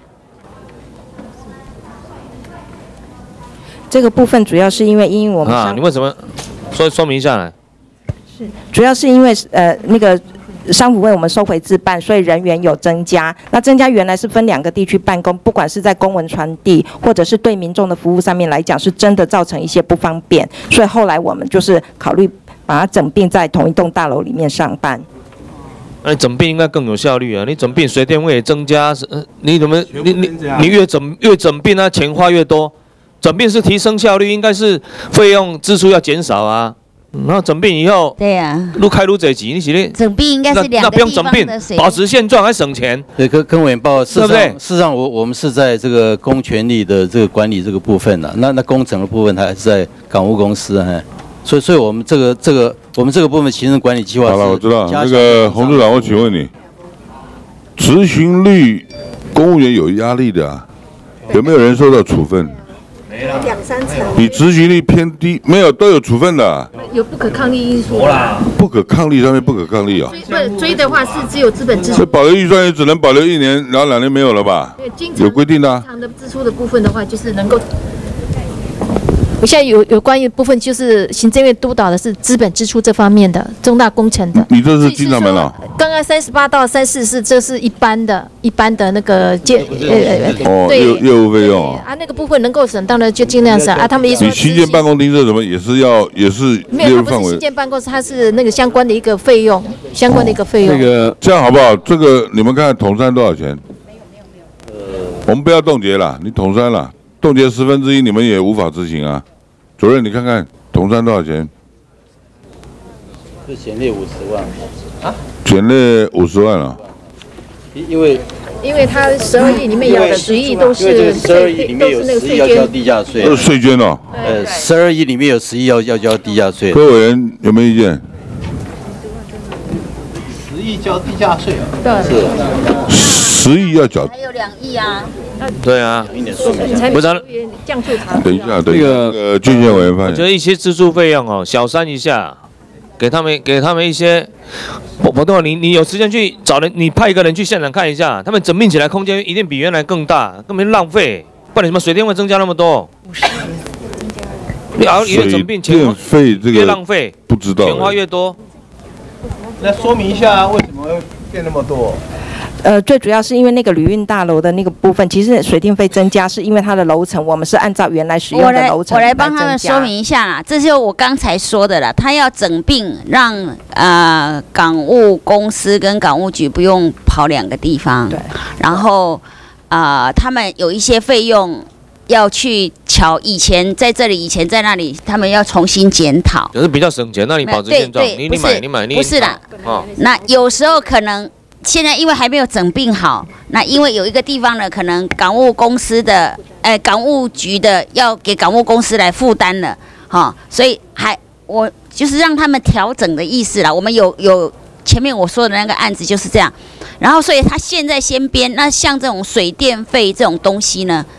E: 这个部分主要是因为因为我们
F: 啊，你为什么说说明一下来？
E: 是，主要是因为呃那个。商辅为我们收回自办，所以人员有增加。那增加原来是分两个地区办公，不管是在公文传递，或者是对民众的服务上面来讲，是真的造成一些不方便。所以后来我们就是考虑把它整并在同一栋大楼里面上班。
F: 那、啊、整并应该更有效率啊！你整并水电费也增加，呃，你怎么你你你越整越整并啊，钱花越多。整并是提升效率，应该是费用支出要减少啊。然后整并以后，
J: 对呀、啊，
F: 路开路这急，你写的
J: 整并应该是两个地方的谁？
F: 保持现状还省钱。
M: 对，跟跟委员报，
F: 对不对？
M: 事实上，我我们是在这个公权力的这个管理这个部分呢、啊，那那工程的部分还是在港务公司哈。所以，所以我们这个这个我们这个部分行政管理计划。
B: 好了，我知道。那个洪处长，我请问你，执行率，公务员有压力的啊，有没有人受到处分？
N: 两三层，
B: 你执行力偏低，没有都有处分的、啊。
Q: 有不可抗力因素啦。
B: 不可抗力上面不可抗力啊。
Q: 追追的话是只有资本支出。
B: 所以保留预算也只能保留一年，然后两年没有了吧？有规定的、啊。
Q: 经常的支出的部分的话，就是能够。我现在有有关于部分就是行政院督导的是资本支出这方面的重大工程的。
B: 你这是经常门了。
Q: 刚刚三十八到三四是这是一般的、一般的那个建
B: 呃哦业业务费用
Q: 啊，那个部分能够省，当然就尽量省啊。他们一说
B: 你新建办公厅这什么也是要也是
Q: 没有，它不是新建办公室，它是那个相关的一个费用，相关的一个费用。
B: 那个这样好不好？这个你们看统山多少钱？我们不要冻结了，你统山了。冻结十分之一，你们也无法执行啊！主任，你看看统山多少钱？
M: 是减列五十万啊？
B: 减列五十万了。
M: 因为
Q: 因为它十二亿里面有十亿都是
M: 十二亿里面有十亿要交地价税，
B: 都是税捐哦。
M: 呃，十二亿里面有十亿要要交地价税。
B: 各位委员有没有意见？
P: 十亿交地价税啊？
Q: 对。
B: 十亿要缴。
J: 还有两亿啊。
F: 对啊，不然
Q: 降处查。
B: 等一下，等一下，那个郡县委员发言。
F: 我觉得一些支出费用哦，小删一下，给他们给他们一些。我我懂，你你有时间去找人，你派一个人去现场看一下，他们整并起来空间一定比原来更大，根本浪费。不然你什么水电会增加那么多？你熬越整并钱
B: 费这个
F: 越浪费，
B: 不知道，
F: 钱花越多。
P: 那说明一下为什么会变那么多？
E: 呃，最主要是因为那个旅运大楼的那个部分，其实水电费增加是因为它的楼层，我们是按照原来使用的楼层
J: 我来我来帮他们说明一下啦，这就是我刚才说的啦，他要整并让呃港务公司跟港务局不用跑两个地方，对，然后呃他们有一些费用要去瞧，以前在这里，以前在那里，他们要重新检讨，
F: 可是比较省钱，那你保持现状，你你买你买你
J: 不是啦，哦，那有时候可能。现在因为还没有整并好，那因为有一个地方呢，可能港务公司的，呃，港务局的要给港务公司来负担了，哈、哦，所以还我就是让他们调整的意思啦。我们有有前面我说的那个案子就是这样，然后所以他现在先编，那像这种水电费这种东西呢，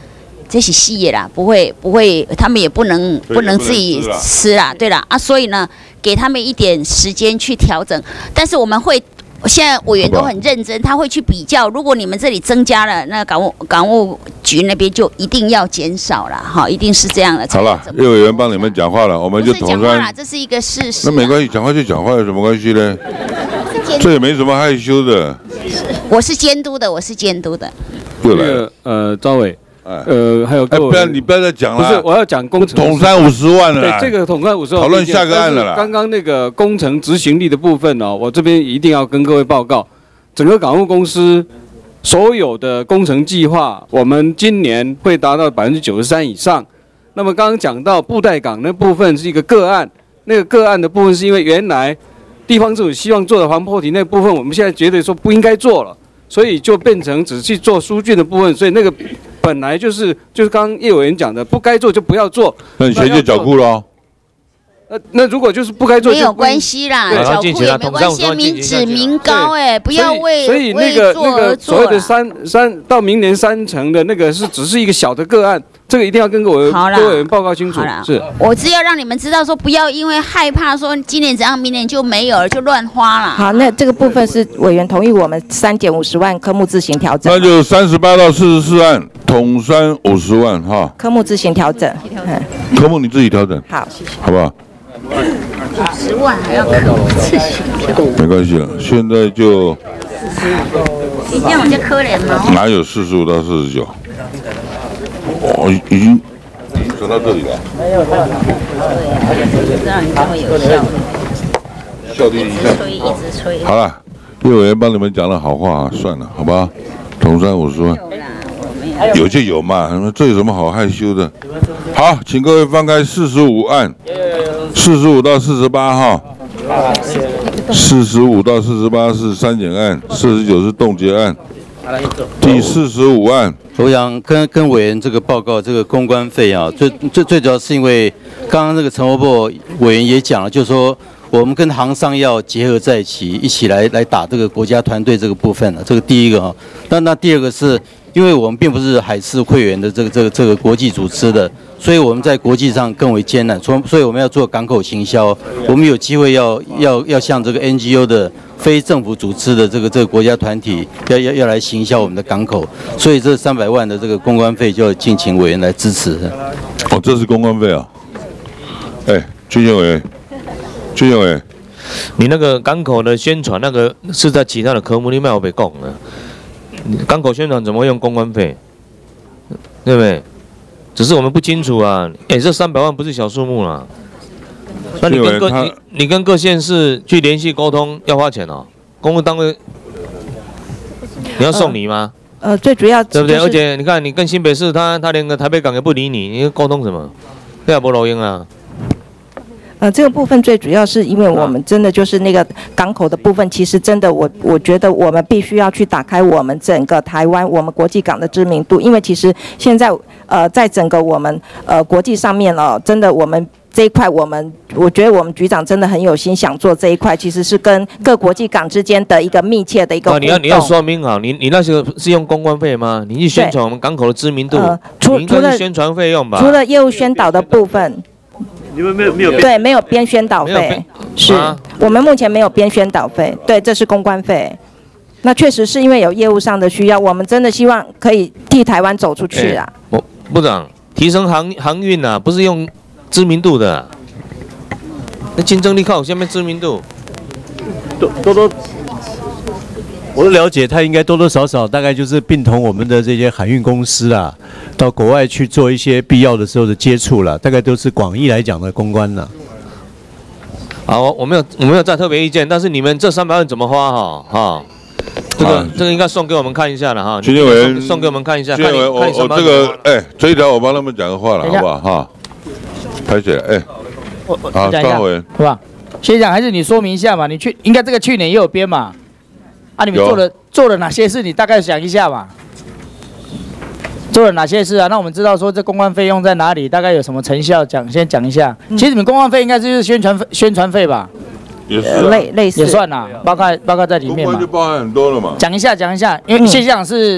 J: 这是细的啦，不会不会，他们也不能不能自己吃啦，对啦啊，所以呢，给他们一点时间去调整，但是我们会。现在委员都很认真，他会去比较。如果你们这里增加了，那港务港务局那边就一定要减少了，哈，一定是这样的。
B: 好了，叶委员帮你们讲话了，我们就统
J: 算。这是一个事实。
B: 那没关系，讲话就讲话，有什么关系呢？这也没什么害羞的。
J: 我是监督的，我是监督的。
B: 又来了，
K: 呃，赵伟。呃，还有各位，
B: 不要你不要再讲了。
K: 不是，我要讲工程
B: 统三五十万了。
K: 对，这个统三五十万。
B: 讨论下个案了啦。
K: 刚刚那个工程执行力的部分呢，我这边一定要跟各位报告，整个港务公司所有的工程计划，我们今年会达到百分之九十三以上。那么刚刚讲到布袋港那部分是一个个案，那个个案的部分是因为原来地方政府希望做的防波堤那部分，我们现在觉得说不应该做了，所以就变成只去做疏浚的部分，所以那个。本来就是就是刚刚叶委员讲的，不该做就不要做。
B: 那你钱就缴库喽。
K: 呃，那如果就是不该做，
J: 没有关系啦，缴库也没关系，民脂民膏哎，不要为
K: 所以那个那个所谓的三三到明年三成的那个是只是一个小的个案，这个一定要跟各位各位委员报告清楚。是，
J: 我只要让你们知道说，不要因为害怕说今年怎样，明年就没有了，就乱花了。
E: 好，那这个部分是委员同意我们删减五十万，科目自行调整。
B: 那就三十八到四十四案。统三五十万哈，
E: 科目自行调整，
B: 科目你自己调整，
E: 好，谢谢，
B: 好不好？
J: 十万还要科目自行调整，
B: 没关系了，现在就。
J: 你这样我就可怜吗？
B: 哪有四十五到四十九？哦，已经已经存到这里了。
J: 没有，没有，这样你这么有效，
B: 效率一下，
J: 催一直催。
B: 好了，叶委员帮你们讲了好话，算了，好吧？统三五十万。有就有嘛，这有什么好害羞的？好，请各位翻开四十五案，四十五到四十八号，四十五到四十八是删减案，四十九是冻结案。第四十五案，
M: 我想跟跟委员这个报告这个公关费啊，最最最主要是因为刚刚这个陈国波委员也讲了，就是说我们跟航商要结合在一起，一起来来打这个国家团队这个部分了，这个第一个啊。那那第二个是。因为我们并不是海事会员的这个这个这个国际组织的，所以我们在国际上更为艰难。所所以我们要做港口行销，我们有机会要要要向这个 N G O 的非政府组织的这个这个国家团体要要要来行销我们的港口。所以这三百万的这个公关费就要敬请委员来支持。
B: 哦，这是公关费啊！哎，军宪委员，军宪委员，
F: 你那个港口的宣传那个是在其他的科目里面我被讲了。港口宣传怎么会用公关费？对不对？只是我们不清楚啊。哎，这三百万不是小数目啦。那你跟各你你跟各县市去联系沟通要花钱哦。公务单位你要送礼吗？
E: 呃，最主要
F: 对不对？而且你看，你跟新北市他他连个台北港也不理你，你沟通什么？这也不录音啊。
E: 呃，这个部分最主要是因为我们真的就是那个港口的部分，其实真的我我觉得我们必须要去打开我们整个台湾我们国际港的知名度，因为其实现在呃在整个我们呃国际上面哦，真的我们这一块我们我觉得我们局长真的很有心想做这一块，其实是跟各国际港之间的一个密切的一个互动。
F: 啊，你要你要说明好，你你那些是用公关费吗？你去宣传我们港口的知名度，呃、除除了宣传费用吧，
E: 除了业务宣导的部分。
L: 你们没有没有
E: 对，没有编宣导费，是、啊、我们目前没有编宣导费，对，这是公关费。那确实是因为有业务上的需要，我们真的希望可以替台湾走出去啊。
F: 我、欸、部长提升航航运啊，不是用知名度的、啊，那竞争力靠下面知名度，
L: 多多多。我的了解，他应该多多少少大概就是并同我们的这些海运公司啊，到国外去做一些必要的时候的接触了，大概都是广义来讲的公关了。
F: 好，我没有我没有再特别意见，但是你们这三百万怎么花哈哈？这个、啊、这个应该送给我们看一下了哈。
B: 军委员
F: 送给我们看一下。
B: 军委员，我我这个哎，这一条我帮他们讲个话了，好不好哈？拍起来哎，
R: 好，张委员是吧？先讲还是你说明一下嘛？你去应该这个去年也有编嘛？啊，你们做了做了哪些事？你大概讲一下嘛。做了哪些事啊？那我们知道说这公关费用在哪里，大概有什么成效？讲先讲一下。嗯、其实你们公关费应该就是宣传费宣传费吧？
B: 也是、啊、
E: 类类似
R: 也算啦，包括包括在里面嘛。
B: 公关就包含很多了嘛。
R: 讲一下讲一下，因为谢县长是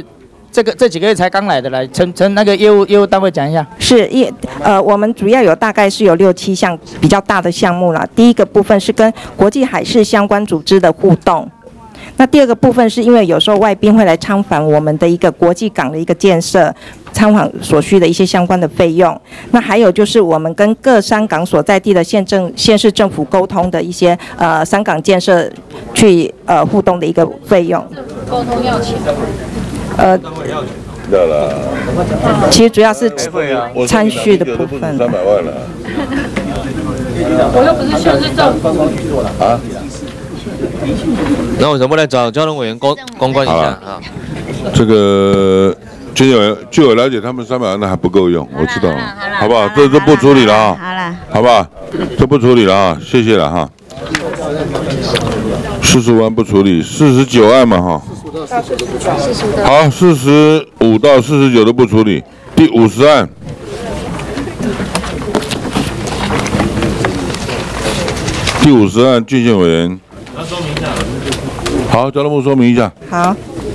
R: 这个这几个月才刚来的，来陈陈那个业务业务单位讲一下。
E: 是一呃，我们主要有大概是有六七项比较大的项目啦。第一个部分是跟国际海事相关组织的互动。那第二个部分是因为有时候外宾会来参访我们的一个国际港的一个建设，参访所需的一些相关的费用。那还有就是我们跟各商港所在地的县政、县市政府沟通的一些呃商港建设去呃互动的一个费用。
Q: 沟通要钱。
E: 呃。
B: 要了。
E: 其实主要是参叙的部分。
B: 三百万了。
O: 我又不是县市政府。
B: 啊？
F: 那为什么来找交通委员公公关一下啊？
B: 这个据我据我了解，他们三百万的还不够用，我知道，好不好？这这不处理了啊，
J: 好了，
B: 好不好？这不处理了啊，谢谢了哈。四十万不处理，四十九案嘛哈。好，四十五到四十九都不处理。第五十案。第五十案，郡县委员。好，交通部说明一下。
E: 好，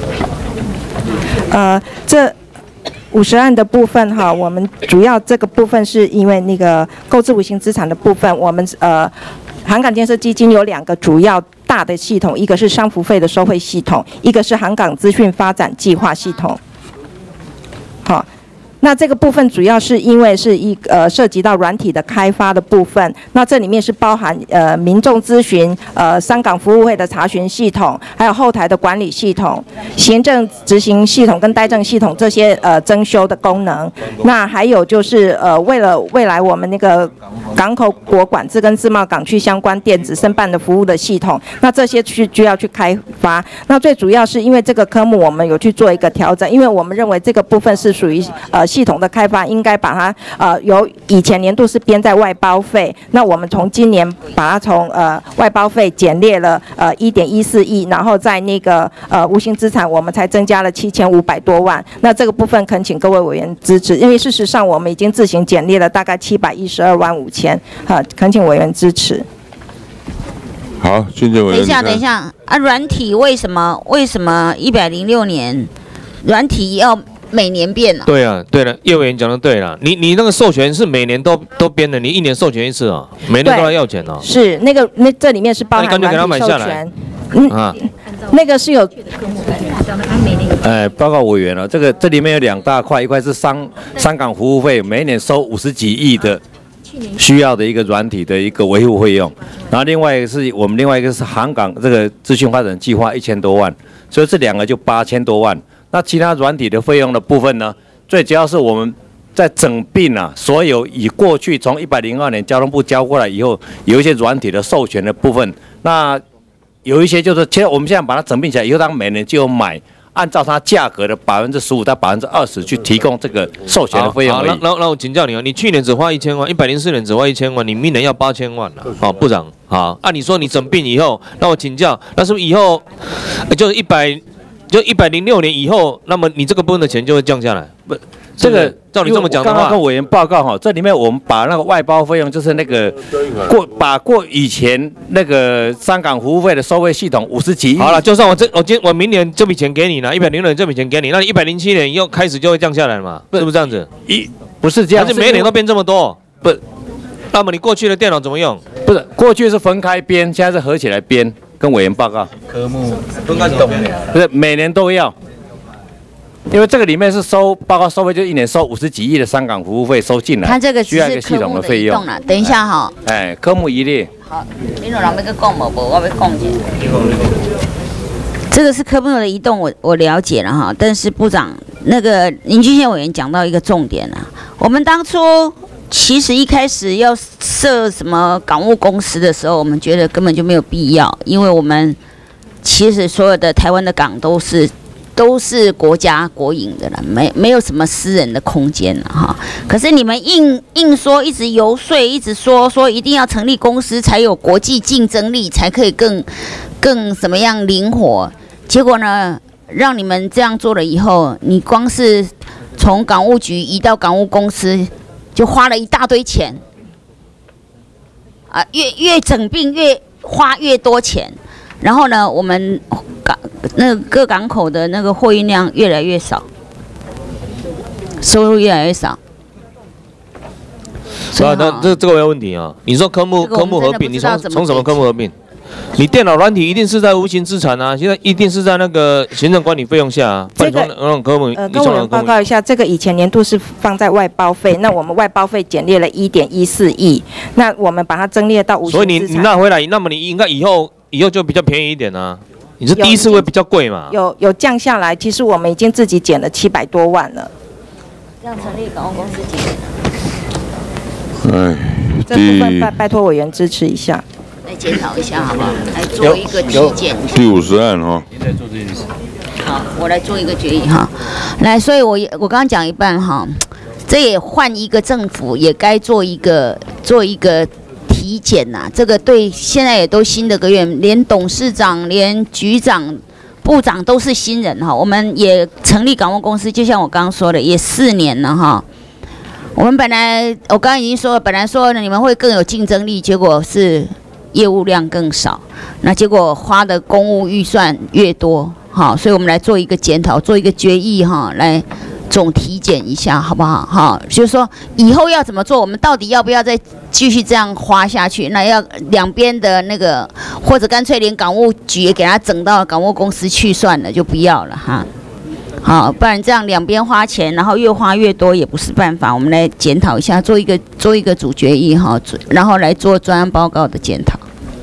E: 呃，这五十案的部分哈，我们主要这个部分是因为那个购置无形资产的部分，我们呃，航港建设基金有两个主要大的系统，一个是商服费的收汇系统，一个是航港资讯发展计划系统。好。那这个部分主要是因为是一呃涉及到软体的开发的部分，那这里面是包含呃民众咨询、呃商港服务会的查询系统，还有后台的管理系统、行政执行系统跟呆政系统这些呃增修的功能。那还有就是呃为了未来我们那个港口国管制跟自贸港区相关电子申办的服务的系统，那这些需需要去开发。那最主要是因为这个科目我们有去做一个调整，因为我们认为这个部分是属于呃。系统的开发应该把它呃由以前年度是编在外包费，那我们从今年把它从呃外包费减列了呃一点一四亿，然后在那个呃无形资产我们才增加了七千五百多万。那这个部分恳请各位委员支持，因为事实上我们已经自行减列了大概七百一十二万五千，哈，恳请委员支持。
B: 好，郡县委员。
J: 等一下，等一下啊，软体为什么为什么一百零六年软体要？每年变了、啊。
F: 对啊，对了，叶委员讲的对了，你你那个授权是每年都都编的，你一年授权一次啊，每年都要要钱哦。
E: 是那个那这里面是包含软体授权，嗯啊，那个是有。
M: 哎，报告委员了、啊，这个这里面有两大块，一块是商商港服务费，每一年收五十几亿的需要的一个软体的一个维护费用，然后另外一个是我们另外一个是航港这个资讯发展计划一千多万，所以这两个就八千多万。那其他软体的费用的部分呢，最主要是我们在整并啊，所有以过去从一百零二年交通部交过来以后，有一些软体的授权的部分，那有一些就是，其实我们现在把它整并起来以后，当每年就有买，按照它价格的百分之十五到百分之二十去提供这个授权的费用而已。
F: 好，那那我请教你哦，你去年只花一千万，一百零四年只花一千万，你明年要八千万了。好，部长，好，按、啊、你说你整并以后，那我请教，那是不是以后就是一百？就一百零六年以后，那么你这个部分的钱就会降下来。不，
M: 这个
F: 照你这么讲的话，
M: 刚刚跟委员报告哈，这里面我们把那个外包费用，就是那个过把过以前那个商港服务费的收费系统五十几亿。
F: 好了，就算我这我今我明年这笔钱给你了，一百零六年这笔钱给你，那你一百零七年以后开始就会降下来嘛？是不是这样子？
M: 一不是这样，
F: 还是每年都变这么多？不，那么你过去的电脑怎么用？
M: 不是，过去是分开编，现在是合起来编。跟委员报告，
F: 科目分开怎么编？
M: 不是每年都要，因为这个里面是收报告收费，就一年收五十几亿的商港服务费收进来，
J: 它这个
M: 需要一个系统的费用
J: 了。等一下哈，
M: 哎，科目一列。
J: 好，你有人要讲无？无，我要讲一下。这个是科目的移动，我我了解了哈，但是部长那个林俊宪委员讲到一个重点啊，我们当初。其实一开始要设什么港务公司的时候，我们觉得根本就没有必要，因为我们其实所有的台湾的港都是都是国家国营的了，没没有什么私人的空间了哈。可是你们硬硬说，一直游说，一直说说一定要成立公司才有国际竞争力，才可以更更怎么样灵活。结果呢，让你们这样做了以后，你光是从港务局移到港务公司。就花了一大堆钱，啊，越越整并越花越多钱，然后呢，我们港那个各港口的那个货运量越来越少， 收入越来越少。
F: 啊，那这这个我有问题啊！你说科目科目合并，你从从什么科目合并？你电脑软体一定是在无形资产啊，现在一定是在那个行政管理费用下啊。
E: 这个
F: 那种科目，
E: 呃，跟我们报告一下，这个以前年度是放在外包费，那我们外包费减列了一点一四亿，那我们把它增列到无形资产。
F: 所以你你拿回来，那么你应该以后以后就比较便宜一点啊。你是第一次会比较贵嘛？
E: 有有降下来，其实我们已经自己减了七百多万了。
J: 让成立港务公司减。
B: 哎，
E: 这部分拜拜托委员支持一下。
J: 来检讨一下好不好？来做一个体检。
B: 第五十案哈。
J: 你在做这件事。好，我来做一个决议哈。来，所以我我刚刚讲一半哈，这也换一个政府也该做一个做一个体检呐、啊。这个对现在也都新的个院，连董事长、连局长、部长都是新人哈。我们也成立港务公司，就像我刚刚说的，也四年了哈。我们本来我刚刚已经说了，本来说你们会更有竞争力，结果是业务量更少，那结果花的公务预算越多，好，所以我们来做一个检讨，做一个决议哈，来总体检一下，好不好？哈，就是说以后要怎么做，我们到底要不要再继续这样花下去？那要两边的那个，或者干脆连港务局也给他整到港务公司去算了，就不要了哈。好，不然这样两边花钱，然后越花越多也不是办法。我们来检讨一下，做一个做一个主决议哈，然后来做专案报告的检讨。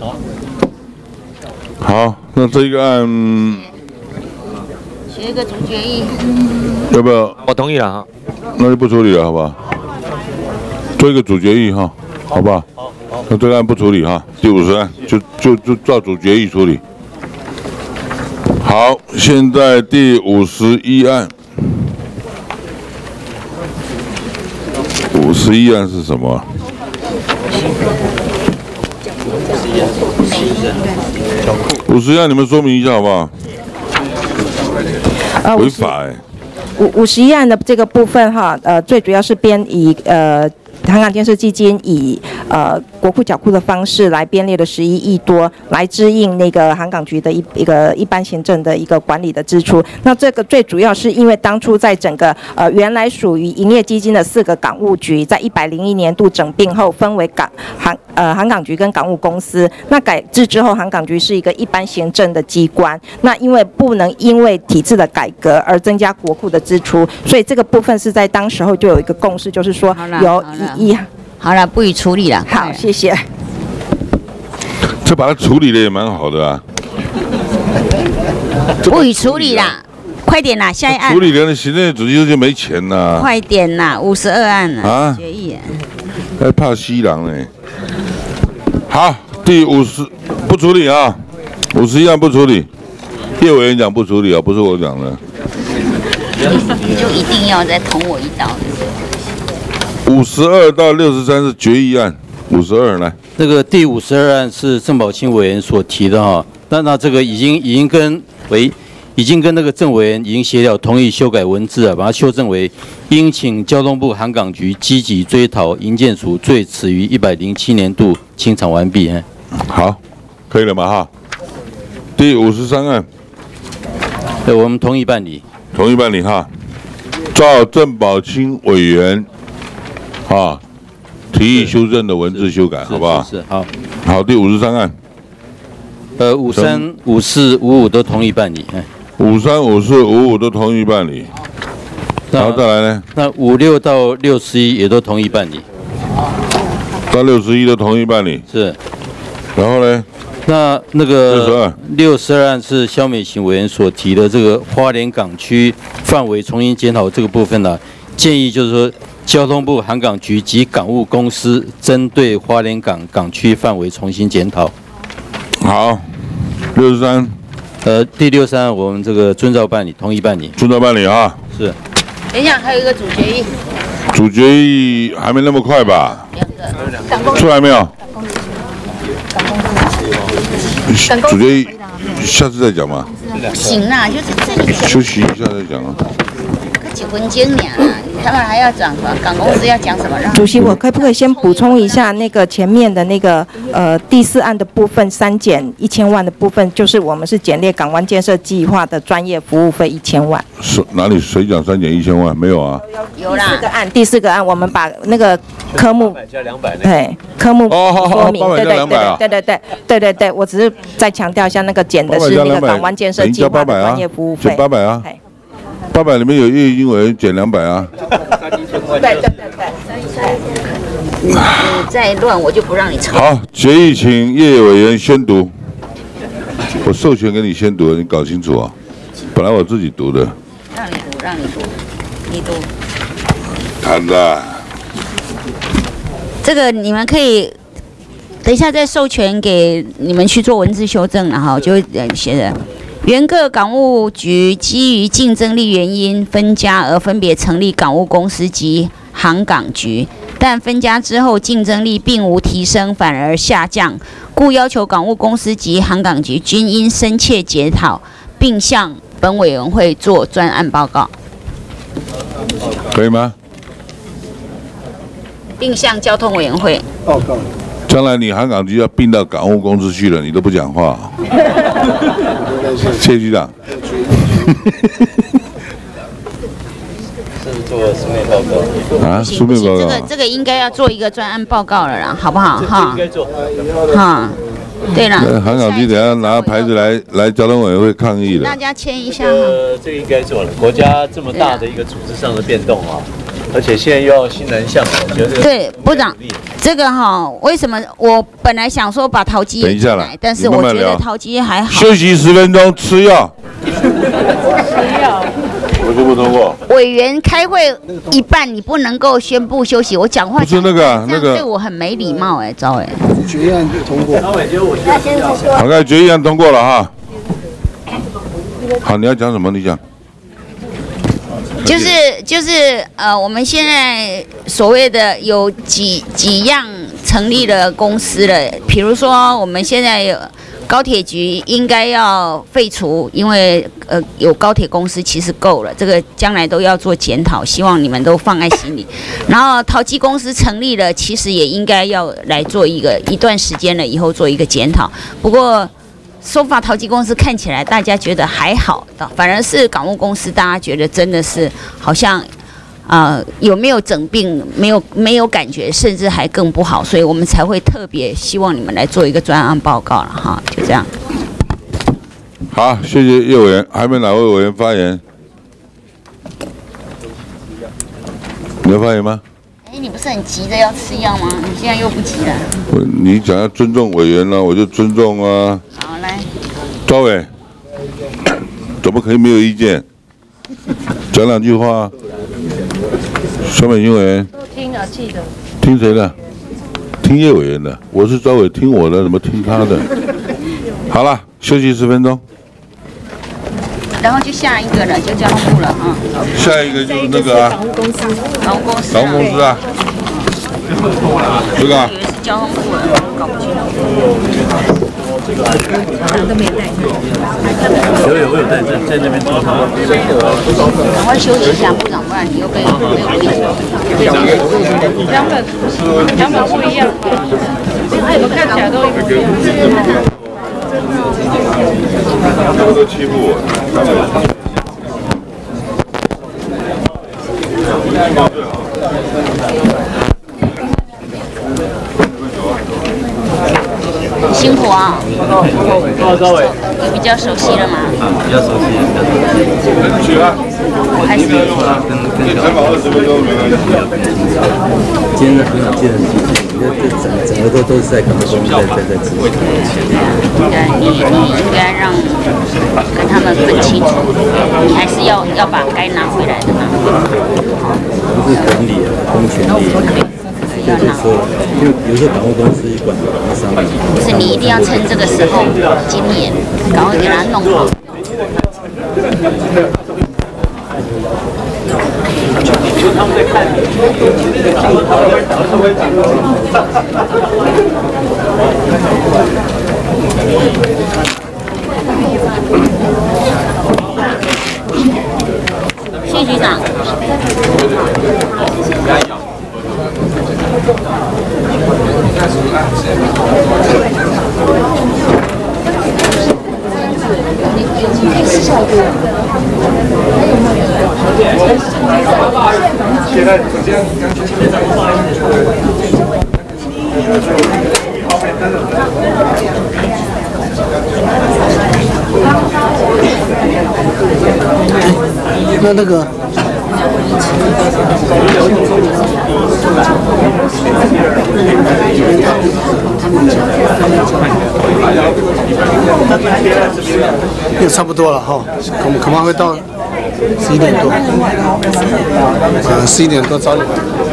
B: 好，那这一个案
J: 写一个主决议，
B: 要不要？
F: 我同意了哈，
B: 那就不处理了，好不好？做一个主决议哈，好不好？那这个案不处理哈，第五十案就就就照主决议处理。好，现在第五十一案，五十一案是什么？五十一案你们说明一下好不好？
E: 呃，
B: 违法哎。
E: 五五十一案的这个部分哈，呃，最主要是编以呃。香港建设基金以呃国库缴库的方式来编列了十一亿多，来支应那个航港局的一一个一般行政的一个管理的支出。那这个最主要是因为当初在整个呃原来属于营业基金的四个港务局，在一百零一年度整并后分为港航呃航港局跟港务公司。那改制之后，航港局是一个一般行政的机关。那因为不能因为体制的改革而增加国库的支出，所以这个部分是在当时候就有一个共识，就是说有一。
J: 好了，不予处理了。
E: 好，谢谢。
B: 这把它处理的也蛮好的啊。
J: 不予处理啦，快点啦，下一案。
B: 处理的行政主席就没钱呐。
J: 快点啦，五十二案了。
B: 啊。
J: 决议。
B: 还怕西郎呢？好，第五十不处理啊，五十一案不处理。叶委员讲不处理啊，不是我讲的。
J: 你就一定要再捅我一刀。
B: 五十二到六十三是决议案，五十二来。
M: 这个第五十二案是郑宝清委员所提的哈，那那这个已经已经跟为已经跟那个郑委员已经协调同意修改文字啊，把它修正为应请交通部航港局积极追讨营建署最迟于一百零七年度清偿完毕。
B: 好，可以了嘛哈？第五十三案，
M: 对，我们同意办理，
B: 同意办理哈。照郑宝清委员。啊，提议修正的文字修改，好不好？
M: 是好。
B: 好，第五十三案，
M: 呃，五三、五四、五五都同意办理。
B: 五三、五四、五五都同意办理。然后再来呢？
M: 那五六到六十一也都同意办理。
B: 到六十一都同意办理。
M: 是。
B: 然后呢？
M: 那那个六十二案是萧美琴委员所提的这个花莲港区范围重新检讨这个部分呢，建议就是说。交通部航港局及港务公司针对花莲港港区范围重新检讨。
B: 好，六十三，
M: 呃，第六三我们这个遵照办理，同意办理。
B: 遵照办理啊。
M: 是。
J: 等一下，还有一个主决议。
B: 主决议还没那么快吧？
J: 两个。
B: 出来没有？主决议下次再讲嘛。
J: 行啦，就是这里。
B: 休息一下再讲啊。
J: 几分钟呢，他们还要讲什么？港公司要讲什么？
E: 主席，我可不可以先补充一下那个前面的那个呃第四案的部分删减一千万的部分，就是我们是简列港湾建设计划的专业服务费一千万。
B: 是哪里谁讲删减一千万？没有啊。
J: 有啦。
E: 第四个案，第四个案，我们把那个科目
L: 加两百，
E: 对，科目说明，对对
B: 八百加两百啊
E: 对对对对对对，我只是再强调一下，那个减的是那个港湾建设计划的专业服务费。
B: 八百啊。八百里面有业余经委员减两百啊。
E: 对对对对。
J: 你再乱我就不让你抽。
B: 好，决议请叶委员宣读。我授权给你宣读，你搞清楚啊。本来我自己读的。
J: 让你读，让你读，你读。
B: 谈的。
J: 这个你们可以等一下再授权给你们去做文字修正了哈，就写的。原各港务局基于竞争力原因分家而分别成立港务公司及航港局，但分家之后竞争力并无提升，反而下降，故要求港务公司及航港局均应深切检讨，并向本委员会做专案报告。
B: 可以吗？
J: 并向交通委员会
B: 报告。将来你航港局要并到港务公司去了，你都不讲话。谢局长。
L: 是做书面报告
B: 啊，书面报告。
J: 这个这个应该要做一个专案报告了啦，好不好？哈。
L: 应该做。
J: 哈。对了。
B: 航港局等下拿牌子来来交通委员会抗议了。
J: 大家签一下。
L: 呃，这个应该做了。国家这么大的一个组织上的变动啊。而且现在又要欣然向，我觉得
J: 对部长，这个哈，为什么我本来想说把陶基
B: 等一下啦，
J: 但是我觉得陶基还好。
B: 休息十分钟，吃药。
J: 吃药。
B: 我就不通过。
J: 委员开会一半，你不能够宣布休息。我讲话
B: 不是那个那个，
J: 对我很没礼貌哎，赵伟。
A: 决议案通过。
B: 好，该决议案通过了哈。好，你要讲什么？你讲。
J: 就是就是呃，我们现在所谓的有几几样成立的公司了，比如说我们现在有高铁局应该要废除，因为呃有高铁公司其实够了，这个将来都要做检讨，希望你们都放在心里。然后陶机公司成立了，其实也应该要来做一个一段时间了以后做一个检讨，不过。收发陶机公司看起来大家觉得还好的，反而是港务公司大家觉得真的是好像，呃有没有整并没有没有感觉，甚至还更不好，所以我们才会特别希望你们来做一个专案报告了哈，就这样。
B: 好，谢谢叶委员，还没哪位委员发言？你要发言吗？
J: 哎，你不是很急着要吃药吗？你现在又不急了。
B: 我你讲要尊重委员呢、啊，我就尊重啊。
J: 好，来。
B: 赵伟，怎么可以没有意见？讲两句话。小美英委员。
O: 都听啊，记得。
B: 听谁的？听叶委员的。我是赵伟，听我的，怎么听他的？好了，休息十分钟。
J: 然后就下一个了，就交通部了啊。
B: 下一个就是那个啊。
J: 港务公司。港务公司。
B: 港务公司啊。这个啊。
J: 以为是交通部了，搞不清楚。都没带。
L: 有有，我有在在在那边做他们。
J: 赶快休息一下，部长，不然你又被没有位置。
O: 两本两本不一样，哎，我看起来都一样。
B: 他们都欺负我。
J: 辛苦啊！
L: 高伟，
J: 你比较熟悉了吗？
L: 啊，比较熟悉。
B: 去啊！
J: 还是
L: 跟跟
B: 采访二十分钟没关系。
M: 今天很好，今天很积极，你看这整整个都都是在港务公司在在在执行。
J: 对，你你应该让跟他们分清楚，你还是要要把该拿回来的拿回来。
M: 不是管理啊，公权力。就是说，因为有时候港务公司管港务商业，
J: 不是你一定要趁这个时候今年赶快给他弄好。
L: 他们在看你。
J: 谢局长。
A: 那那个。也差不多了哈，恐恐怕会到十一点多，嗯，十一点多早点。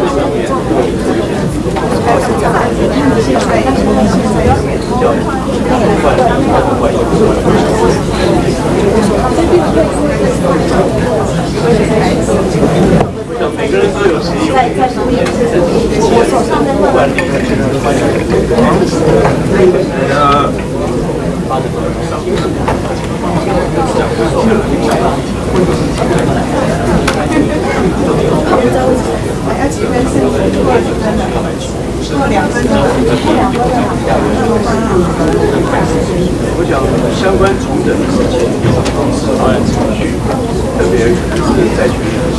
S: 每个人都有协议。在在书页是我手上的管理。我想相关重整的事情，方案程序，特别可能是在去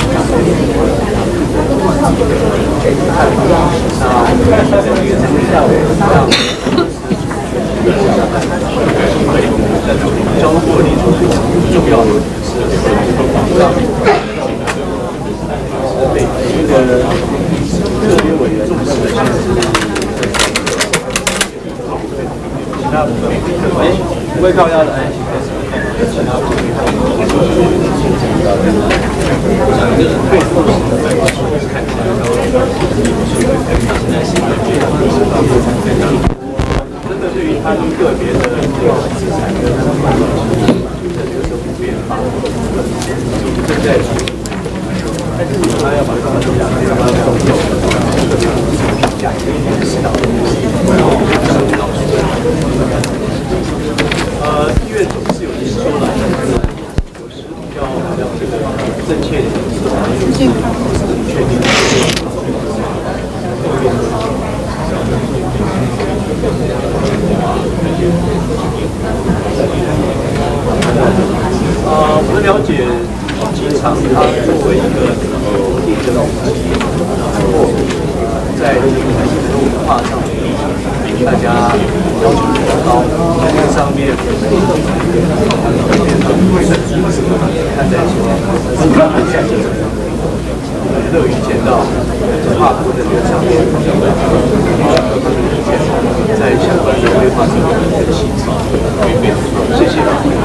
S: 交通过程中重要的是保障每一个特别委员重视的就是其他部分不会靠腰的，哎，其他部分真的对于他们个别的资产跟他们有什么变化，正在处理，但是他要把他们讲的把它都有讲一点指导。呃，医院总是有一说来的，有时要要这个正确的确定。啊，我们了解机场它作为一个国际的老企业，然后在文化上面，大家要求比较高，在这上面，看在说，乐于见到跨国的人上面，在相关的规划上面的细致。谢谢。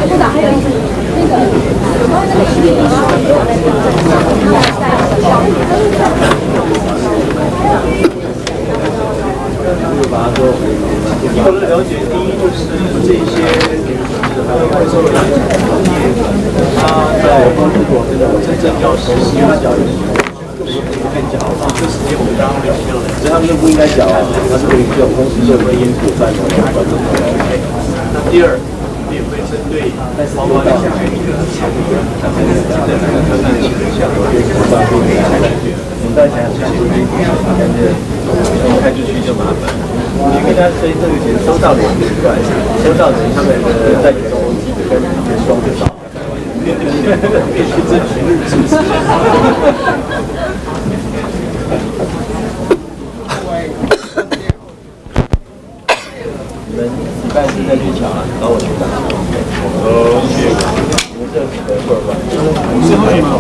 S: 我的了解，第一就是这些外收的行业，它在这个真正要实施教育的时候，更讲到这时间我们刚刚聊到了，所以他们就不应该讲啊，他是对于这种公司社会因素范畴有关的。那第二，我们也会针对包括像这个产品的他们的看看形象，我们再讲一下这个感觉开出去就麻烦。你跟他所以这个钱收到的也奇怪，收到的他们的代理中跟双就少，变去咨询是不是？你们礼拜四再去抢啊，找我去打。哦，谢谢。你们这几个做吧。是会吗？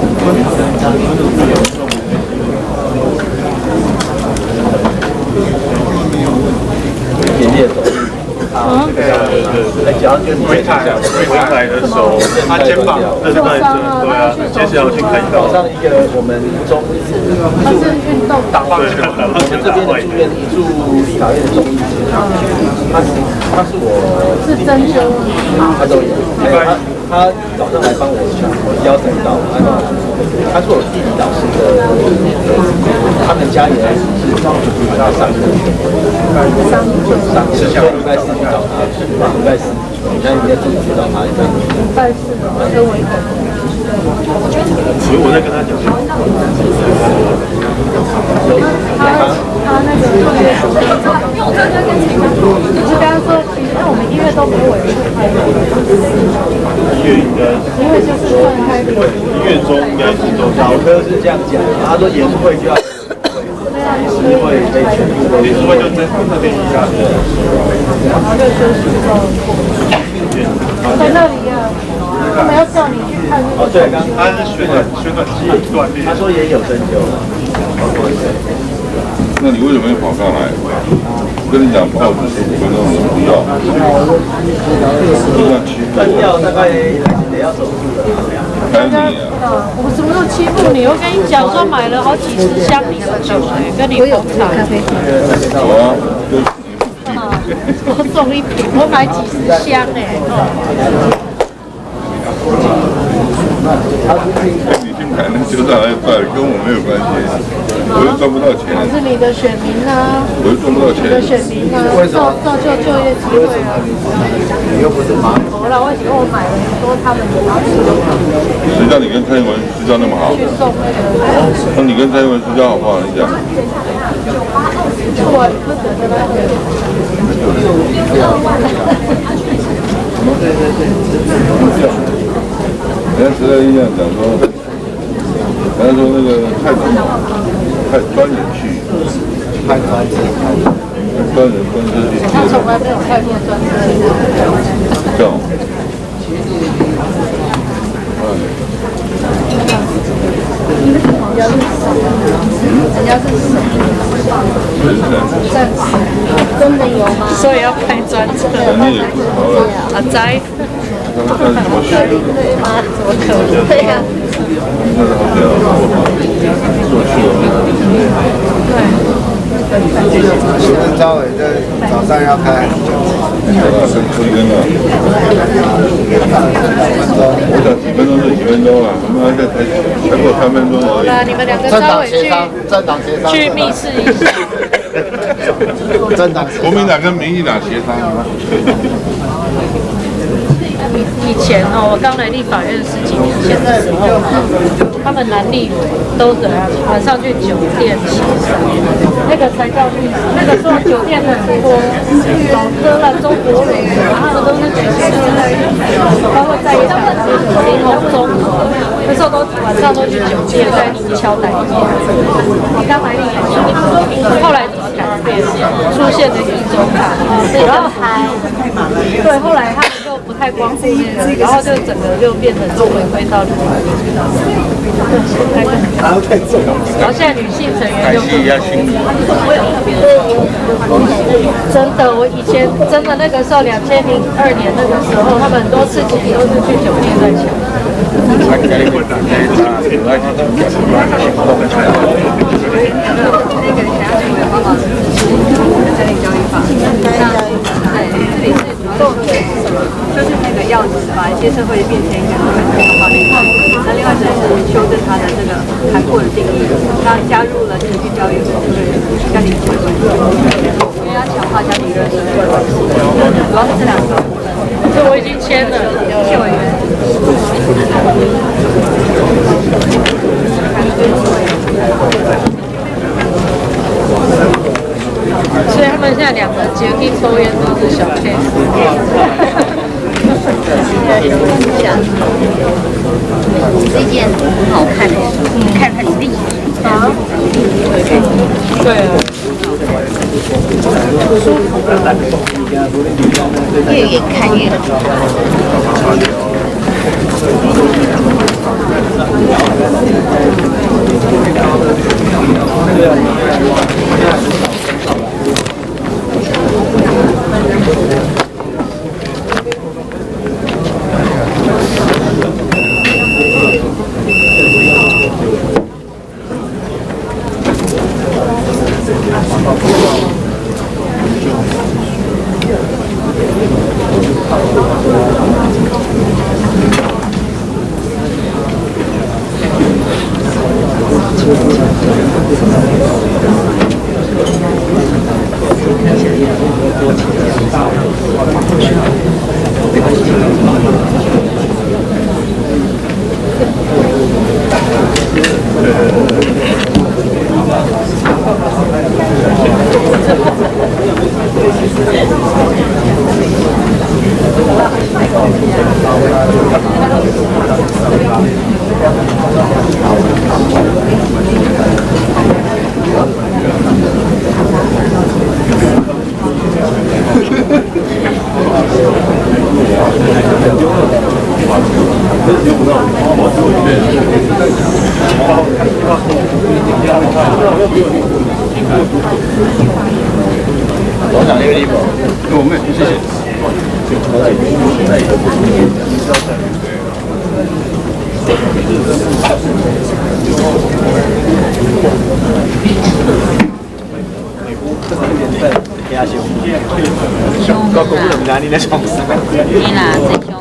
S: 点列走。啊，对对对，在脚就是回台，回台的时候，他肩膀对对对，对啊，接下来去看到。早上一个我们中医，他是运动打棒球，我们这边的住院住立法院的中医师，他是他是我是针灸，他都有，还有他他早上来帮我我腰诊到，他他是我地理老师的，他们家也是要上课，上上是下礼拜四去找他，礼拜四，你看你在助理去找他，礼拜四跟我一个。所以我在跟他讲，他他
O: 那个预约书，因为我刚刚跟陈刚，我刚刚说，那我们医院都没有委员会开的，因为就是会开的。医院中应该是都老科是这样讲，他说研会就要。理事会被全部都，理事会就真特别一下，然后就休息之后，在那里啊，他们要叫你去看那个。哦，对，刚他是宣传宣传机锻炼，他说也有针灸。
B: 那你为什么要跑上来？我跟你讲，报纸十五分钟你不要，分掉大概得要守住的。
O: 大家，我什么时候欺负你？我跟你讲说买了好几十箱你的酒，跟你捧场。
B: 好啊，
O: 我送一瓶，我买几十箱哎。
B: 你去买那就让他赚，跟我没有关系，我又赚不到钱。
O: 我是你的选民啊，
B: 我又赚不到钱。
O: 你的选民啊，造造就就业机会啊。
B: 你又不是马。
O: 我了，我以后买了很多，他们也拿去。
B: 谁叫你跟蔡英文私交那么好？
O: 去送那个。
B: 那你跟蔡英文私交好不好？你讲。
O: 我不得的那个。
B: 对对对。人家时代力量讲说，人家说那个蔡总统派专人去，派专人，专人专车去。
O: 他从来没有派过专车。
B: 这样。
O: 人家是神，战神，真的有吗？所以要派专车。啊，在。
B: 看什么学？
O: 对吗？怎么可能？对呀。
G: 新闻招委在早上要开。
B: 早上催更了。我讲几分钟就几分钟了，我们还在才才过三分钟而已。
O: 好了，你们两个招委去
G: 政党协商，
O: 去密室一下。
G: 政党
B: 国民党跟民进党协商。
O: 以前哦，我刚来立法院十几年前的时候，他们男立委都怎样？晚上去酒店协商，那个才叫律师。那个时候酒店很多，老科了、中国人，他们都是举行的，包括在一场林鸿中，那时候都晚上都去酒店在敲台阶。我刚来立法院，后来怎么改变？出现了一种卡，然后还对，后来他们就不太光顾那个，然后就整个就变成就回归到女性，然后太重，然后现在女性成员就真的，我以前真的那个时候，两千零二年那个时候，他们很多事情都是去酒店在抢。
T: 就是那个要把一些社会变迁跟他们这个方面，那另外就是修正它的这个涵括的定义，它加入了情绪教育和家庭社会关系，因为要强化家庭热社会关系，主要是这两个部分。
O: 这我已经签了，谢委员。所以他们现在两个结婚抽烟都是小 case。
J: 这件很好看的，看很厉害。啊，
O: 对啊。
J: 越越看越好。
S: 对。 董事长那个地方，我们谢谢。凶，高公人哪里在凶？
J: 你啦，最凶。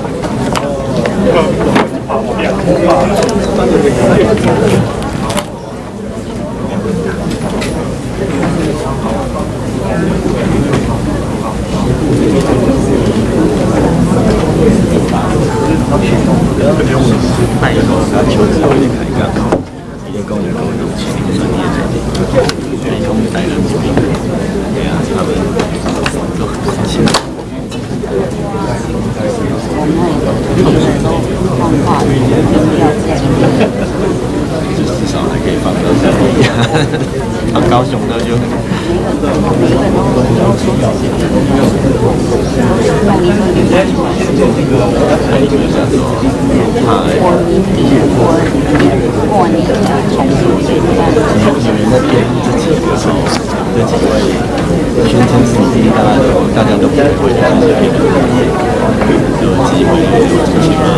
S: 卖一个，然后求职有点开杠，一个工人跟我有钱，专业在这，所以他们带人不平，对啊，他们都很生气。至少还可以放到这里，放高雄的就。
J: 过年的重复这一段，
S: 你们那边这几个是这几位宣称是第一，大家都大家都不会的，有机会有出席吗？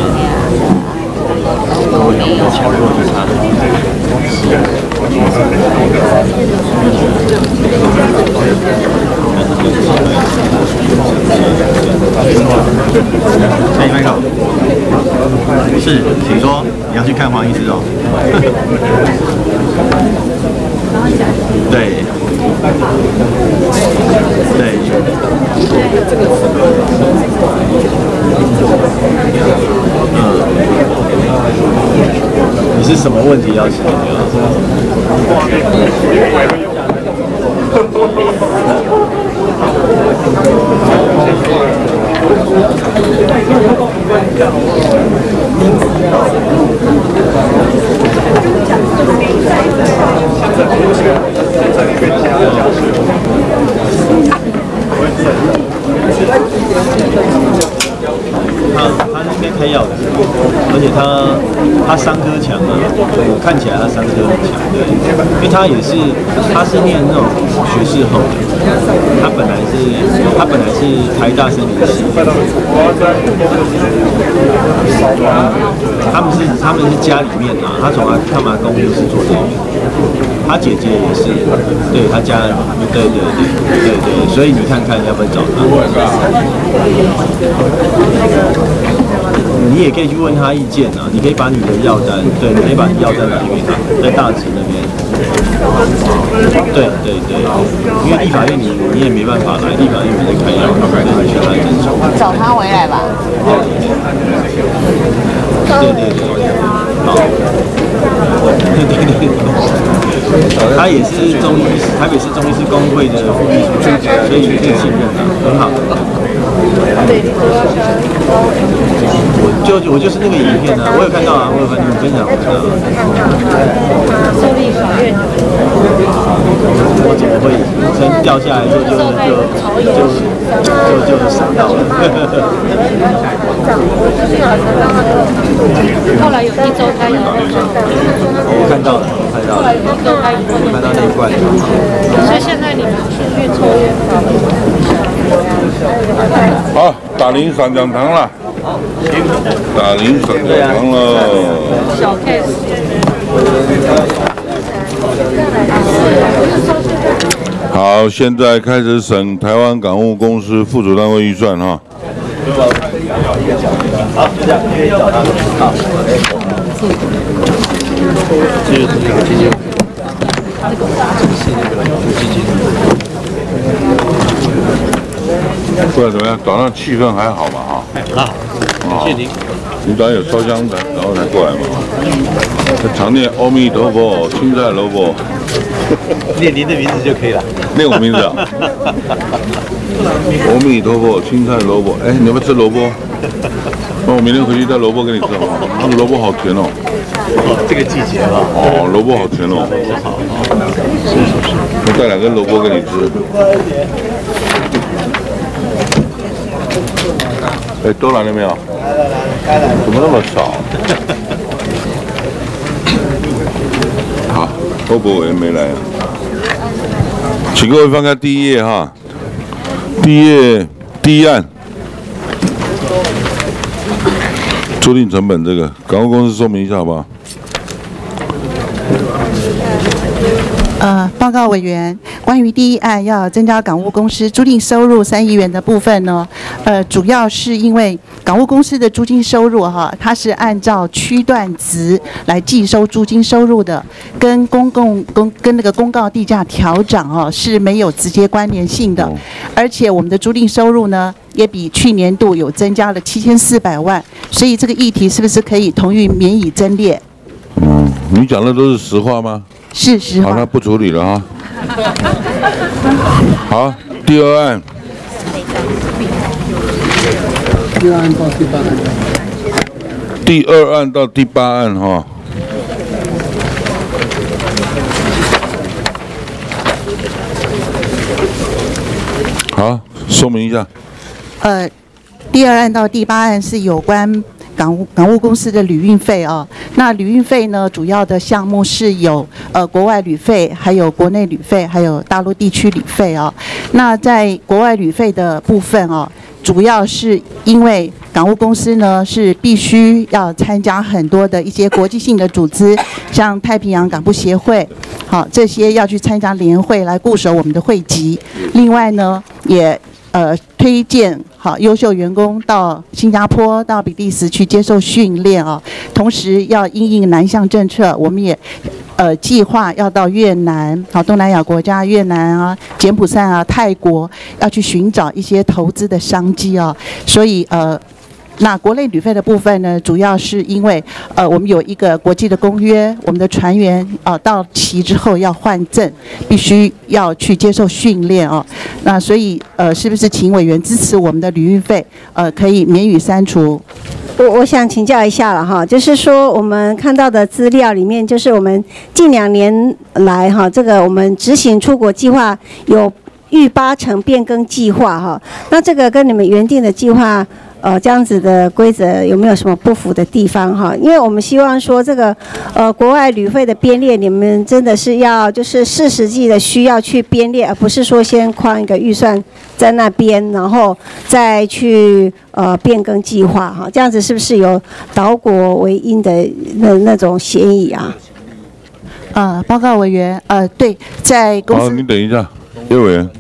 S: 我有个强弱的差。哎，麦考，是，请说，你要去看黄医师哦。对，对，嗯，你是什么问题要请教？他他应该开药的，而且他他商科强啊，看起来他商科很强，对，因为他也是他是念那种学士后的，他本来是他本来是台大生理系，他们是他们是家里面啊，他从他他妈公就是做这个，他姐姐也是，对他家，对对对对对，所以你看看要不要找他。你也可以去问他意见啊，你可以把你的药单，对，你可以把你药单拿给他，在大直那边。对对对，因为立法院你你也没办法来，立法院没人开药，对，你去来诊所。
J: 找他回来吧。
S: 对对对，好。对对对，他也是中医师，台北市中医师工会的副秘书长，所以你可以信任他，很好。我就我就是那个影片啊，我有看到啊，我有看你们分享，我看到。
O: 受力法院。
S: 我怎么会先掉下来之后就就就就就闪到了？
O: 后来有一周开以后，
S: 我看到了，我看到了，
O: 一周开以后，
S: 我看到那一罐。
O: 所以现在你们持续抽烟
B: 好，打铃闪讲堂了，打铃闪讲堂了。
O: 小 case。
B: 好，现在开始审台湾港务公司附属单位预算哈。
S: 好，就这样，可以找他。好，这就是那个基金，这是那个基金。
B: 不然怎么样？早上气氛还好嘛哈？
S: 好，谢谢您。
B: 你早上有烧香的，然后才过来嘛。常念阿弥陀佛，青菜萝卜。
S: 念您的名字就可以了。
B: 念我名字啊？阿弥陀佛，青菜萝卜。哎，你要不要吃萝卜？那我明天回去带萝卜给你吃好吗？那个萝卜好甜哦。
S: 哦，这个季节啊。
B: 哦，萝卜好甜哦。
S: 好，
B: 是是是。我带两根萝卜给你吃。 哎，都来了没有？来来来，开来。怎么那么少？好，欧博委员没来啊。请各位翻开第一页哈，第一页第一案，租赁成本这个，港务公司说明一下好不好？
U: 呃，报告委员，关于第一案要增加港务公司租赁收入三亿元的部分呢，呃，主要是因为港务公司的租金收入哈，它是按照区段值来计收租金收入的，跟公共公跟那个公告地价调涨哦是没有直接关联性的，而且我们的租赁收入呢也比去年度有增加了七千四百万，所以这个议题是不是可以同意免以增列？
B: 嗯，你讲的都是实话吗？
U: 是实话。
B: 好，那不处理了哈。好，第二案。第二案到第八案。第二案到第八案哈。好，说明一下。
U: 呃，第二案到第八案是有关港务港务公司的旅运费哦。那旅运费呢，主要的项目是有呃国外旅费，还有国内旅费，还有大陆地区旅费哦。那在国外旅费的部分哦，主要是因为港务公司呢是必须要参加很多的一些国际性的组织，像太平洋港部协会，好，这些要去参加联会来固守我们的会籍。另外呢，也呃推荐好优秀员工到新加坡、到比利时去接受训练啊，同时要因应南向政策，我们也呃计划要到越南、好东南亚国家、越南啊、柬埔寨啊、泰国，要去寻找一些投资的商机啊，所以呃。那国内旅费的部分呢，主要是因为呃，我们有一个国际的公约，我们的船员啊、呃、到期之后要换证，必须要去接受训练哦。那所以呃，是不是请委员支持我们的旅运费呃可以免予删除？
N: 我我想请教一下了哈，就是说我们看到的资料里面，就是我们近两年来哈，这个我们执行出国计划有逾八成变更计划哈，那这个跟你们原定的计划。呃，这样子的规则有没有什么不符的地方哈？因为我们希望说这个呃国外旅费的编列，你们真的是要就是视实际的需要去编列，而不是说先框一个预算在那边，然后再去呃变更计划哈。这样子是不是有倒果为因的那那种嫌疑啊？
U: 呃，报告委员，呃，对，在公司。
B: 好，你等一下，叶委员。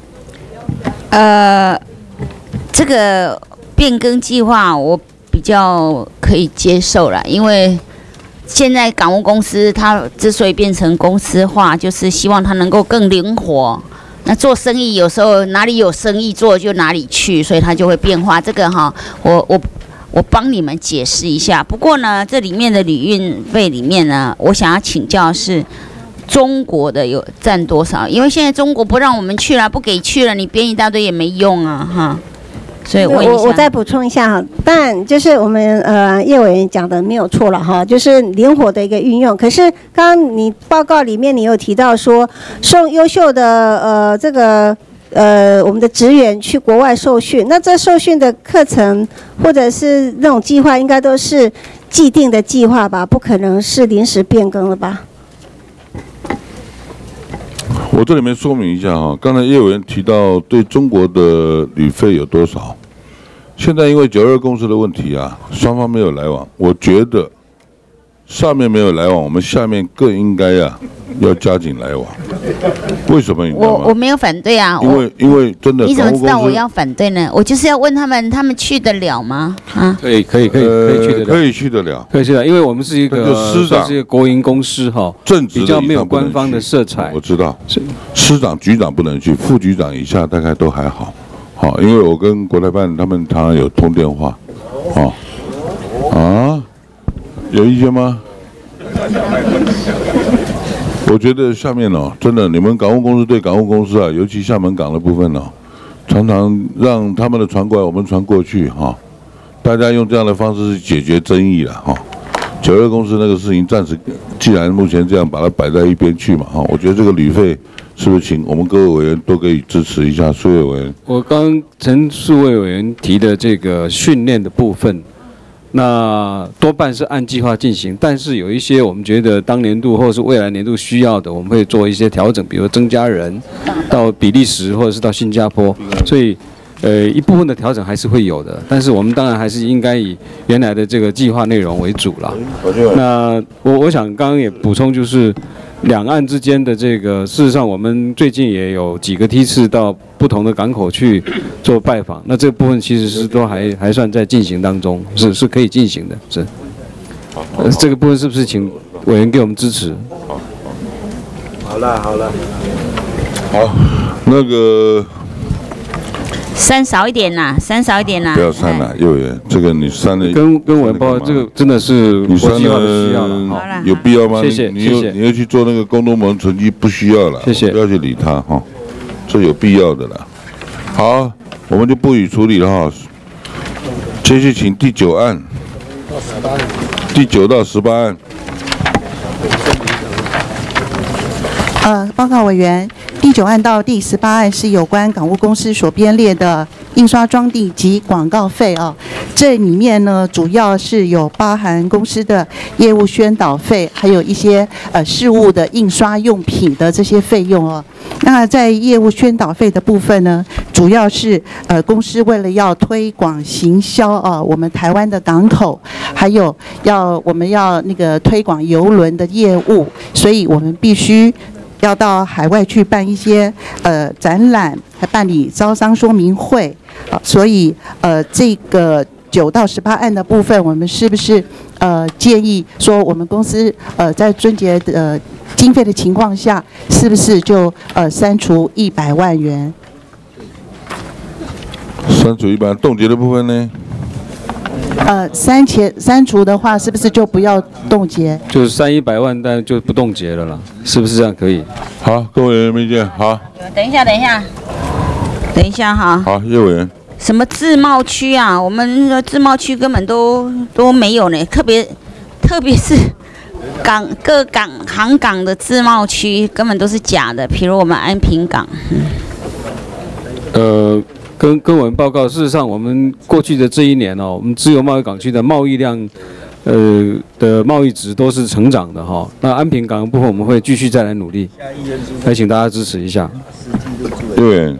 J: 呃，这个。变更计划我比较可以接受了，因为现在港务公司它之所以变成公司化，就是希望它能够更灵活。那做生意有时候哪里有生意做就哪里去，所以它就会变化。这个哈，我我我帮你们解释一下。不过呢，这里面的旅运费里面呢，我想要请教是中国的有占多少？因为现在中国不让我们去了，不给去了，你编一大堆也没用啊，哈。所以问一下，
N: 我我再补充一下哈，当然就是我们呃叶委员讲的没有错了哈，就是灵活的一个运用。可是刚刚你报告里面你有提到说，送优秀的呃这个呃我们的职员去国外受训，那这受训的课程或者是那种计划，应该都是既定的计划吧？不可能是临时变更了吧？
B: 我这里面说明一下哈，刚才叶委员提到对中国的旅费有多少？现在因为九二公司的问题啊，双方没有来往，我觉得上面没有来往，我们下面更应该啊要加紧来往。为什么你知道吗？
J: 我我没有反对啊，
B: 因为因为真的，
J: 你怎么知道我要反对呢？我就是要问他们，他们去得了吗？啊，
K: 可以可以可以可以去得了，
B: 可以去得了，
K: 可以去得了，因为我们是一个
B: 师长，
K: 是一个国营公司哈，
B: 正职
K: 比较没有官方的色彩。
B: 我知道，师长、局长不能去，副局长以下大概都还好。好，因为我跟国台办他们常常有通电话。哦，啊，有意见吗？我觉得下面哦，真的，你们港务公司对港务公司啊，尤其厦门港的部分哦，常常让他们的船过来，我们船过去哈、哦，大家用这样的方式去解决争议了哈、哦。 九二公司那个事情暂时，既然目前这样，把它摆在一边去嘛，哈，我觉得这个旅费是不是请我们各位委员都可以支持一下？数位委员，
K: 我刚陈数位委员提的这个训练的部分，那多半是按计划进行，但是有一些我们觉得当年度或者是未来年度需要的，我们会做一些调整，比如增加人到比利时或者是到新加坡，所以。呃，一部分的调整还是会有的，但是我们当然还是应该以原来的这个计划内容为主啦。那我我想刚刚也补充，就是两岸之间的这个，事实上我们最近也有几个梯次到不同的港口去做拜访，那这个部分其实是都还还算在进行当中，是是可以进行的，是。呃，这个部分是不是请委员给我们支持？
S: 好了好了，
B: 好，那个。
J: 删少一点啦，删少一点啦。
B: 不要删了，幼儿园这个你删了。
K: 跟跟我报这个真的是国际化的需要了，
B: 好有必要吗？
K: 谢谢，
B: 你又你又去做那个公东盟成绩不需要了，
K: 谢谢，
B: 不要去理他哈，这有必要的啦。好，我们就不予处理了哈。接续请第九案，第九到十八案。
U: 呃，报告委员。第九案到第十八案是有关港务公司所编列的印刷装订及广告费哦。这里面呢，主要是有包含公司的业务宣导费，还有一些呃事务的印刷用品的这些费用哦。那在业务宣导费的部分呢，主要是呃公司为了要推广行销啊，我们台湾的港口，还有要我们要那个推广邮轮的业务，所以我们必须。要到海外去办一些呃展览，还办理招商说明会，啊，所以呃这个九到十八案的部分，我们是不是呃建议说我们公司呃在春节的经费的情况下，是不是就呃删除一百万元？
B: 删除一百万，冻结的部分呢？
U: 呃，删前删除的话，是不是就不要冻结？
K: 就是删一百万，但就不冻结了啦，是不是这样可以？
B: 好，各位有没有意见？好。
J: 等一下，等一下，等一下哈。
B: 好，叶委员。
J: 什么自贸区啊？我们的自贸区根本都都没有呢，特别特别是港各港航港的自贸区根本都是假的，比如我们安平港。
K: 呃。跟跟我们报告，事实上，我们过去的这一年哦，我们自由贸易港区的贸易量，呃的贸易值都是成长的哈。那安平港的部分，我们会继续再来努力，还请大家支持一下。
B: 对，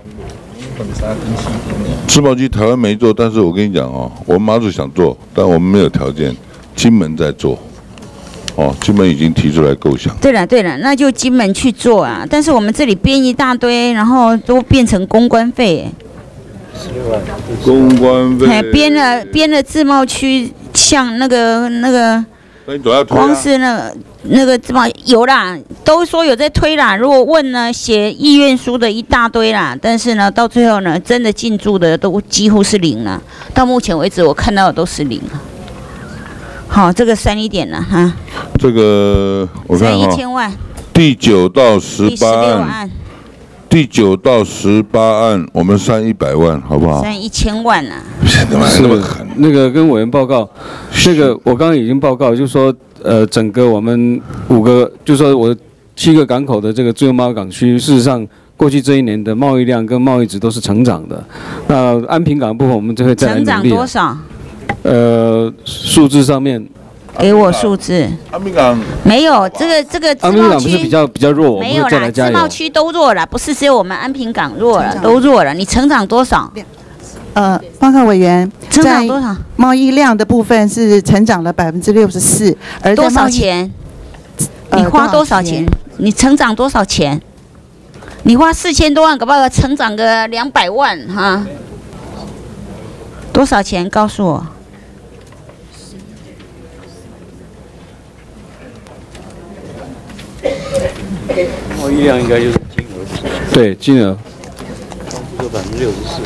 B: 自贸区台湾没做，但是我跟你讲哦，我们马祖想做，但我们没有条件，金门在做。哦，金门已经提出来构想。
J: 对了对了，那就金门去做啊。但是我们这里编一大堆，然后都变成公关费。
B: 公关费，
J: 哎，编了编了自贸区，像那个那个，光是那个那个自贸有啦，都说有在推啦。如果问呢，写意愿书的一大堆啦，但是呢，到最后呢，真的进驻的都几乎是零了。到目前为止，我看到的都是零了。好，这个删一点了哈。
B: 这个我看哈，
J: 一千万。
B: 第九到十八案。第九到十八案，我们删一百万，好不好？
J: 删一千万啊！
B: 是
K: 那个跟委员报告，这个我刚刚已经报告，就是说，呃，整个我们五个，就是说我七个港口的这个自由贸易港区，事实上过去这一年的贸易量跟贸易值都是成长的。那安平港部分，我们就会再来努力。
J: 成长多少？
K: 呃，数字上面。
J: 给我数字。
B: 安平港
J: 没有这个这个
K: 安平港不是比较比较弱，
J: 没有啦，自贸区都弱了，不是只有我们安平港弱了，都弱了。你成长多少？
U: 呃，报告委员，
J: 成长多少？
U: 贸易量的部分是成长了百分之六十四，而
J: 多少钱？你花多少钱？你成长多少钱？你花四千多万，搞不好成长个两百万哈？多少钱？告诉我。
K: 贸易量应该就是金额，对金额，有百分之六十四，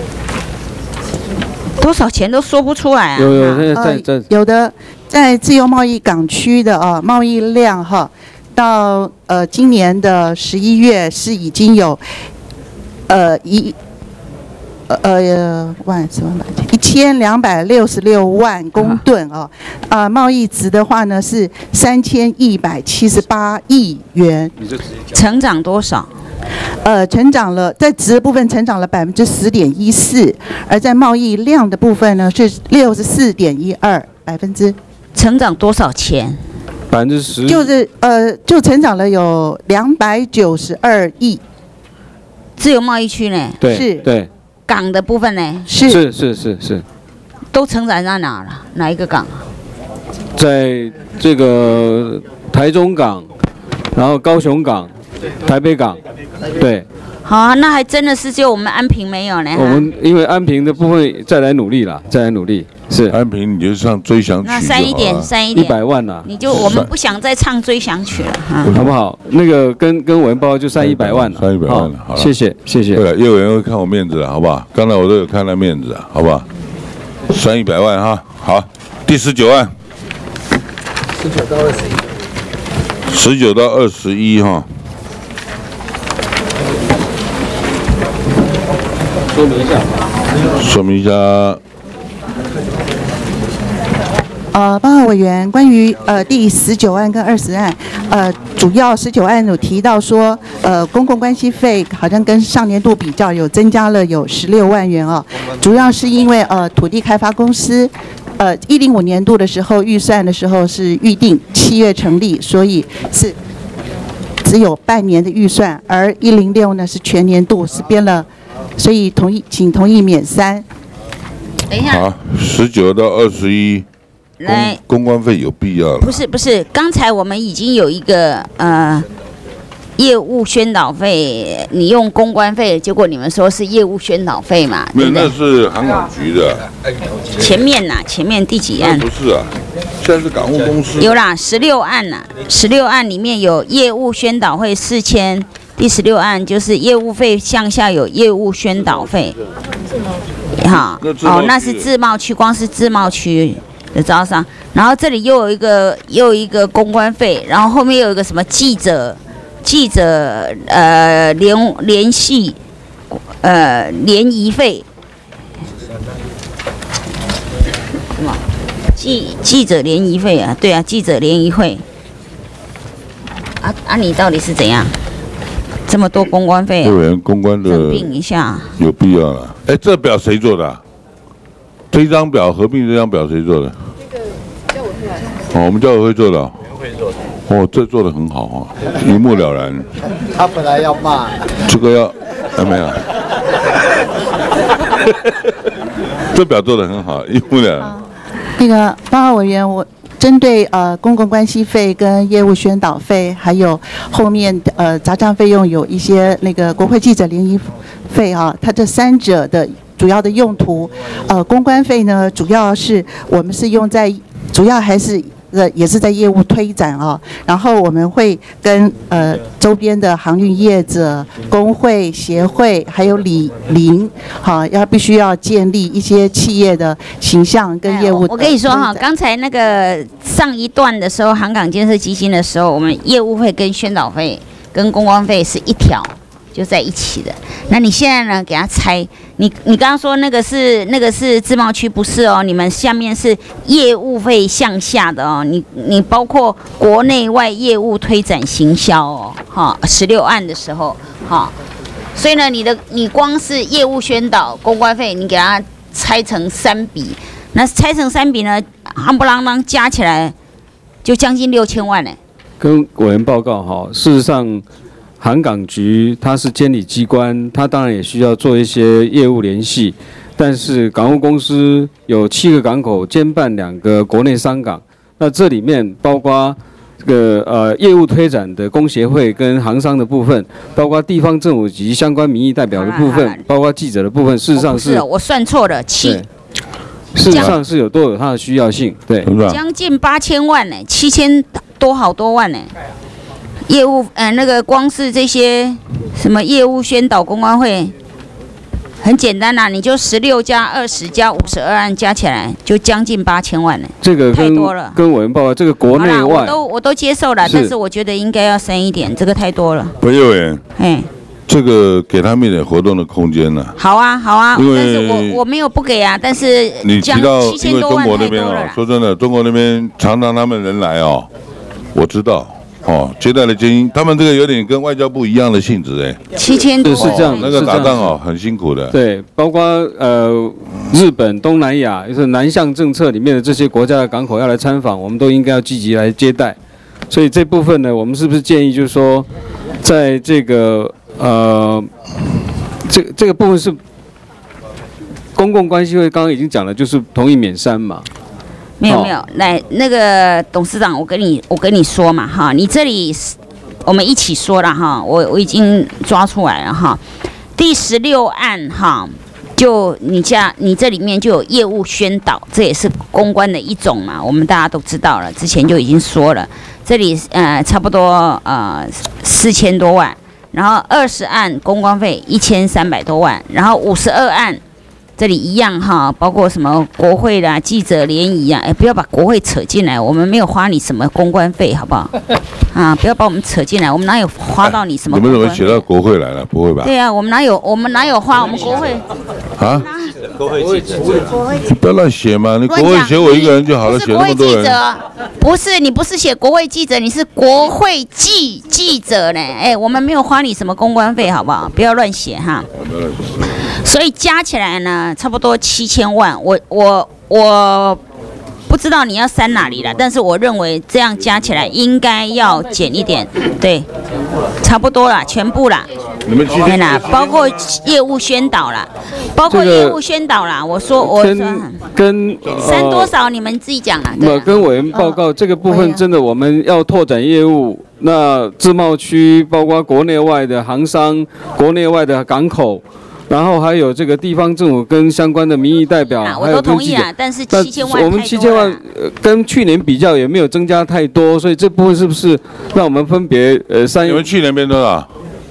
J: 多少钱都说不出来啊！
K: 有有在在、
U: 呃、有的在自由贸易港区的啊贸易量哈，到呃今年的十一月是已经有呃一呃万什么一千两百六十六万公吨哦，啊，贸易值的话呢是三千一百七十八亿元，
J: 成长多少？
U: 呃，成长了，在值的部分成长了百分之十点一四，而在贸易量的部分呢是六十四点一二百分之，
J: 成长多少钱？
H: 百分之十，
U: 就是呃，就成长了有两百九十二亿。
J: 自由贸易区呢？
H: 对，
U: 是，
H: 对。
J: 港的部分呢？
U: 是
H: 是是是是。
J: 都成长在哪了？哪一个港？
H: 在这个台中港，然后高雄港、台北港，对。
J: 好啊，那还真的是只有我们安平没有呢。
H: 我们因为安平的部分再来努力啦，再来努力。是
B: 安平，你就上追想曲
J: 那删一点，删一点，
H: 一百万啦。
J: 你就我们不想再唱追想曲了，
H: 好不好？那个跟跟委员报告就删一百万了，
B: 删一百万了，好了，
H: 谢谢谢谢。
B: 对了，业务员会看我面子的，好不好？刚才我都有看他面子的，好不好？删一百万哈，好，第十九案，
A: 十九到二十一，
B: 十九到二十一哈。
H: 说明一下，
B: 说明一下。
U: 呃，报告委员，关于呃第十九案跟二十案，呃，主要十九案有提到说，呃，公共关系费好像跟上年度比较有增加了有十六万元哦，主要是因为呃土地开发公司，呃一零五年度的时候预算的时候是预定七月成立，所以是只有半年的预算，而一零六呢是全年度是编了，所以同意，请同意免删。
J: 等一下。
B: 好，十九到二十一。
J: 来，
B: 公关费有必要了？
J: 不是不是，刚才我们已经有一个呃业务宣导费，你用公关费，结果你们说是业务宣导费嘛？
B: 没有，那是航港局的。
J: 前面呐，前面第几案？
B: 不是啊，现在是港务公司。
J: 有啦，十六案呐，十六案里面有业务宣导费四千，第十六案就是业务费项下有业务宣导费。好，哦，那是自贸区，光是自贸区的招商，然后这里又有一个又有一个公关费，然后后面又有一个什么记者记者呃联联系呃联谊费，什么记记者联谊费啊？对啊，记者联谊会。啊啊，你到底是怎样？这么多公关费、啊？
B: 委员公关的
J: 合并一下，
B: 有必要了。哎，这表谁做的、啊？这张表合并这张表谁做的？
T: 这个教委会。
B: 哦，我们教委会做的、哦。
T: 委员会做的。
B: 哦，这做的很好啊，一目了然。
G: 他本来要骂。
B: 这个要，还没有。这表做的很好，一目了然。
U: 那个报告委员，我。针对呃公共关系费跟业务宣导费，还有后面呃杂账费用有一些那个国会记者联谊费啊，它这三者的主要的用途，呃公关费呢主要是我们是用在主要还是。呃，也是在业务推展啊，然后我们会跟呃周边的航运业者、工会、协会，还有里邻，好，要必须要建立一些企业的形象跟业务、哎。
J: 我跟你说哈，刚才那个上一段的时候，航港建设基金的时候，我们业务费跟宣导费跟公关费是一条。就在一起的，那你现在呢？给它拆。你你刚刚说那个是那个是自贸区，不是哦？你们下面是业务费向下的哦。你你包括国内外业务推展行销哦，哈，十六案的时候，哈，所以呢，你的你光是业务宣导公关费，你给它拆成三笔，那拆成三笔呢，夯不啷当加起来就将近六千万呢。
H: 跟委员报告哈，事实上。航港局它是监理机关，它当然也需要做一些业务联系，但是港务公司有七个港口兼办两个国内商港，那这里面包括这个呃业务推展的工协会跟航商的部分，包括地方政府及相关民意代表的部分，包括记者的部分，事实上是、
J: 哦、我算错了，七，
H: 事实上是有都有它的需要性，对，
J: 将近八千万呢，七千多好多万呢。业务，呃，那个光是这些什么业务宣导公关会，很简单呐、啊，你就十六加二十加五十二案加起来，就将近八千万了。
H: 这个
J: 太多了。
H: 跟委员报告，这个国内外，
J: 我都我都接受了，但是我觉得应该要深一点，这个太多了。
B: 委员，
J: 哎，
B: 这个给他们一点活动的空间呢、啊。
J: 好啊，好啊，
B: 因为
J: 但是我我没有不给啊，但是
B: 你提到
J: 七千
B: 因为中
J: 多万太
B: 国那边哦，
J: 多了啦。
B: 说真的，中国那边常常他们人来哦，我知道。哦，接待的精英，他们这个有点跟外交部一样的性质哎，
J: 七千多
K: 是这样，
B: 那个打仗哦很辛苦的。
K: 对，包括呃日本、东南亚，就是南向政策里面的这些国家的港口要来参访，我们都应该要积极来接待。所以这部分呢，我们是不是建议就是说，在这个呃这这个部分是公共关系会刚刚已经讲了，就是同意免删嘛。
J: 没有没有，来那个董事长，我跟你我跟你说嘛哈，你这里我们一起说了哈，我我已经抓出来了哈。第十六案哈，就你家你这里面就有业务宣导，这也是公关的一种嘛，我们大家都知道了，之前就已经说了，这里呃差不多呃四千多万，然后二十案公关费一千三百多万，然后五十二案。这里一样哈，包括什么国会啦、记者联谊啊，哎，不要把国会扯进来，我们没有花你什么公关费，好不好？啊，不要把我们扯进来，我们哪有花到你什么？
B: 你们怎么写到国会来了？不会吧？
J: 对啊，我们哪有我们哪有花我们国会？
B: 啊？
J: 国会记者，
B: 不要乱写嘛！你国会写我一个人就好了，写那么多人。
J: 不是你不是写国会记者，你是国会记记者呢？哎，我们没有花你什么公关费，好不好？不要乱写哈。所以加起来呢，差不多七千万。我我我不知道你要删哪里了，但是我认为这样加起来应该要减一点，对，差不多了，全部啦。
B: 你们今天
J: 啦，包括业务宣导啦，包括业务宣导啦。我说我
K: 跟跟
J: 删多少你们自己讲啦。
K: 那跟委员报告这个部分，真的我们要拓展业务。那自贸区包括国内外的航商、国内外的港口。然后还有这个地方政府跟相关的民意代表，
J: 我都同意啊，但是七千万
K: 我们七千万呃跟去年比较也没有增加太多，所以这部分是不是让我们分别呃三？
B: 你们去年变多少？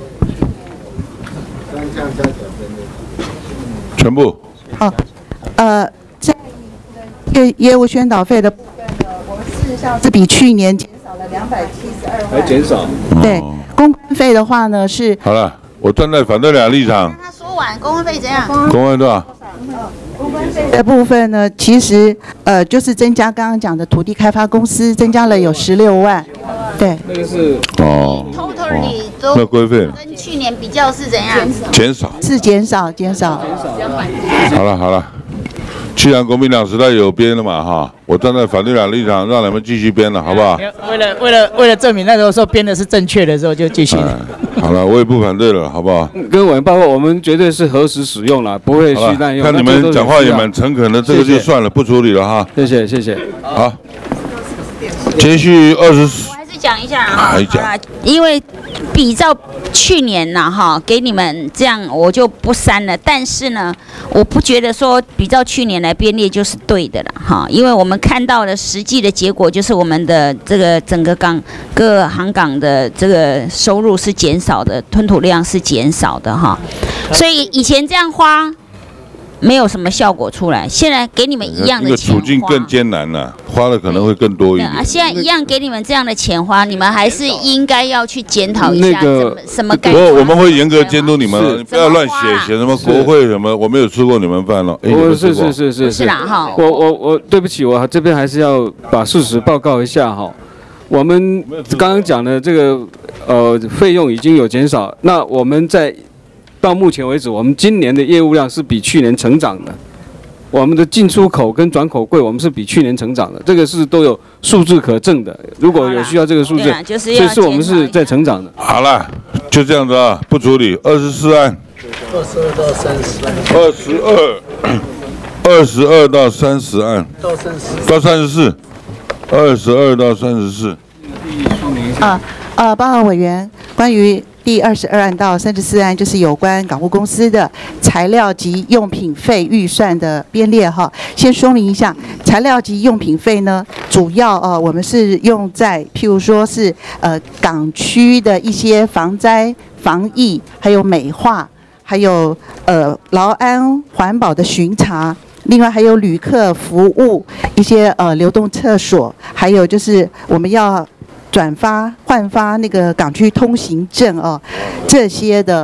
B: 全部。
U: 哦，呃，在业业务宣导费的部分呢，我们事实上是比去年减少了两百七十二万。
K: 还减少？
U: 对，公关费的话呢是。
B: 好了，我站在反对两立场。
J: 完公关费怎样？
B: 公关多少？
U: 公关费的部分呢，其实呃就是增加刚刚讲的土地开发公司增加了有十六万，对。
K: 那个是
B: 哦。
J: Totally 都
B: 那规费
J: 跟去年比较是怎样？
B: 减少。
U: 是减少，减少。
B: 好了好了，既然国民党时代有编了嘛哈，我站在反对党立场，让你们继续编了，好不好？
R: 为了为了为了证明那个时候编的是正确的时候，就继续。
B: 好了，我也不反对了，好不好？
K: 跟委员报告，我们绝对是核实使用了，不会虚滥用。
B: 看你们讲话也蛮诚恳的，这个就算了，不处理了哈。
K: 谢谢谢谢。
B: 好，接续二十四。
J: 我还是讲一下啊，
B: 还讲，
J: 因为比照去年呐哈，给你们这样我就不删了。但是呢，我不觉得说比照去年来编列就是对的了哈，因为我们看到的实际的结果就是我们的这个整个港各航港的这个收入是减少的，吞吐量是减少的哈，所以以前这样花。没有什么效果出来，现在给你们一样的钱花，
B: 那个处境更艰难了，花的可能会更多一点。
J: 啊，现在一样给你们这样的钱花，你们还是应该要去检讨一下，
B: 那个
J: 什么概
B: 不，
J: 念？
B: 我们会严格监督你们，不要乱写写什么国会什么，我没有吃过你们饭了。
K: 我是是是是
J: 是啦哈，
K: 我我我对不起，我这边还是要把事实报告一下哈。我们刚刚讲的这个呃费用已经有减少，那我们在。到目前为止，我们今年的业务量是比去年成长的。我们的进出口跟转口柜，我们是比去年成长的，这个是都有数字可证的。如果有需要这个数字，
J: 就是
K: 所以是我们是在成长的。
B: 好了，就这样子啊，不处理。二十四案，
A: 二十二到三十案，
B: 二十二，二十二到三十案，
A: 到三十，
B: 到三十四，二十二到三十四。
U: 啊呃，报告委员，关于。第二十二案到三十四案就是有关港务公司的材料及用品费预算的编列哈。先说明一下，材料及用品费呢，主要呃我们是用在譬如说是呃港区的一些防灾、防疫，还有美化，还有呃劳安环保的巡查。另外还有旅客服务一些呃流动厕所，还有就是我们要。转发换发那个港区通行证哦，这些的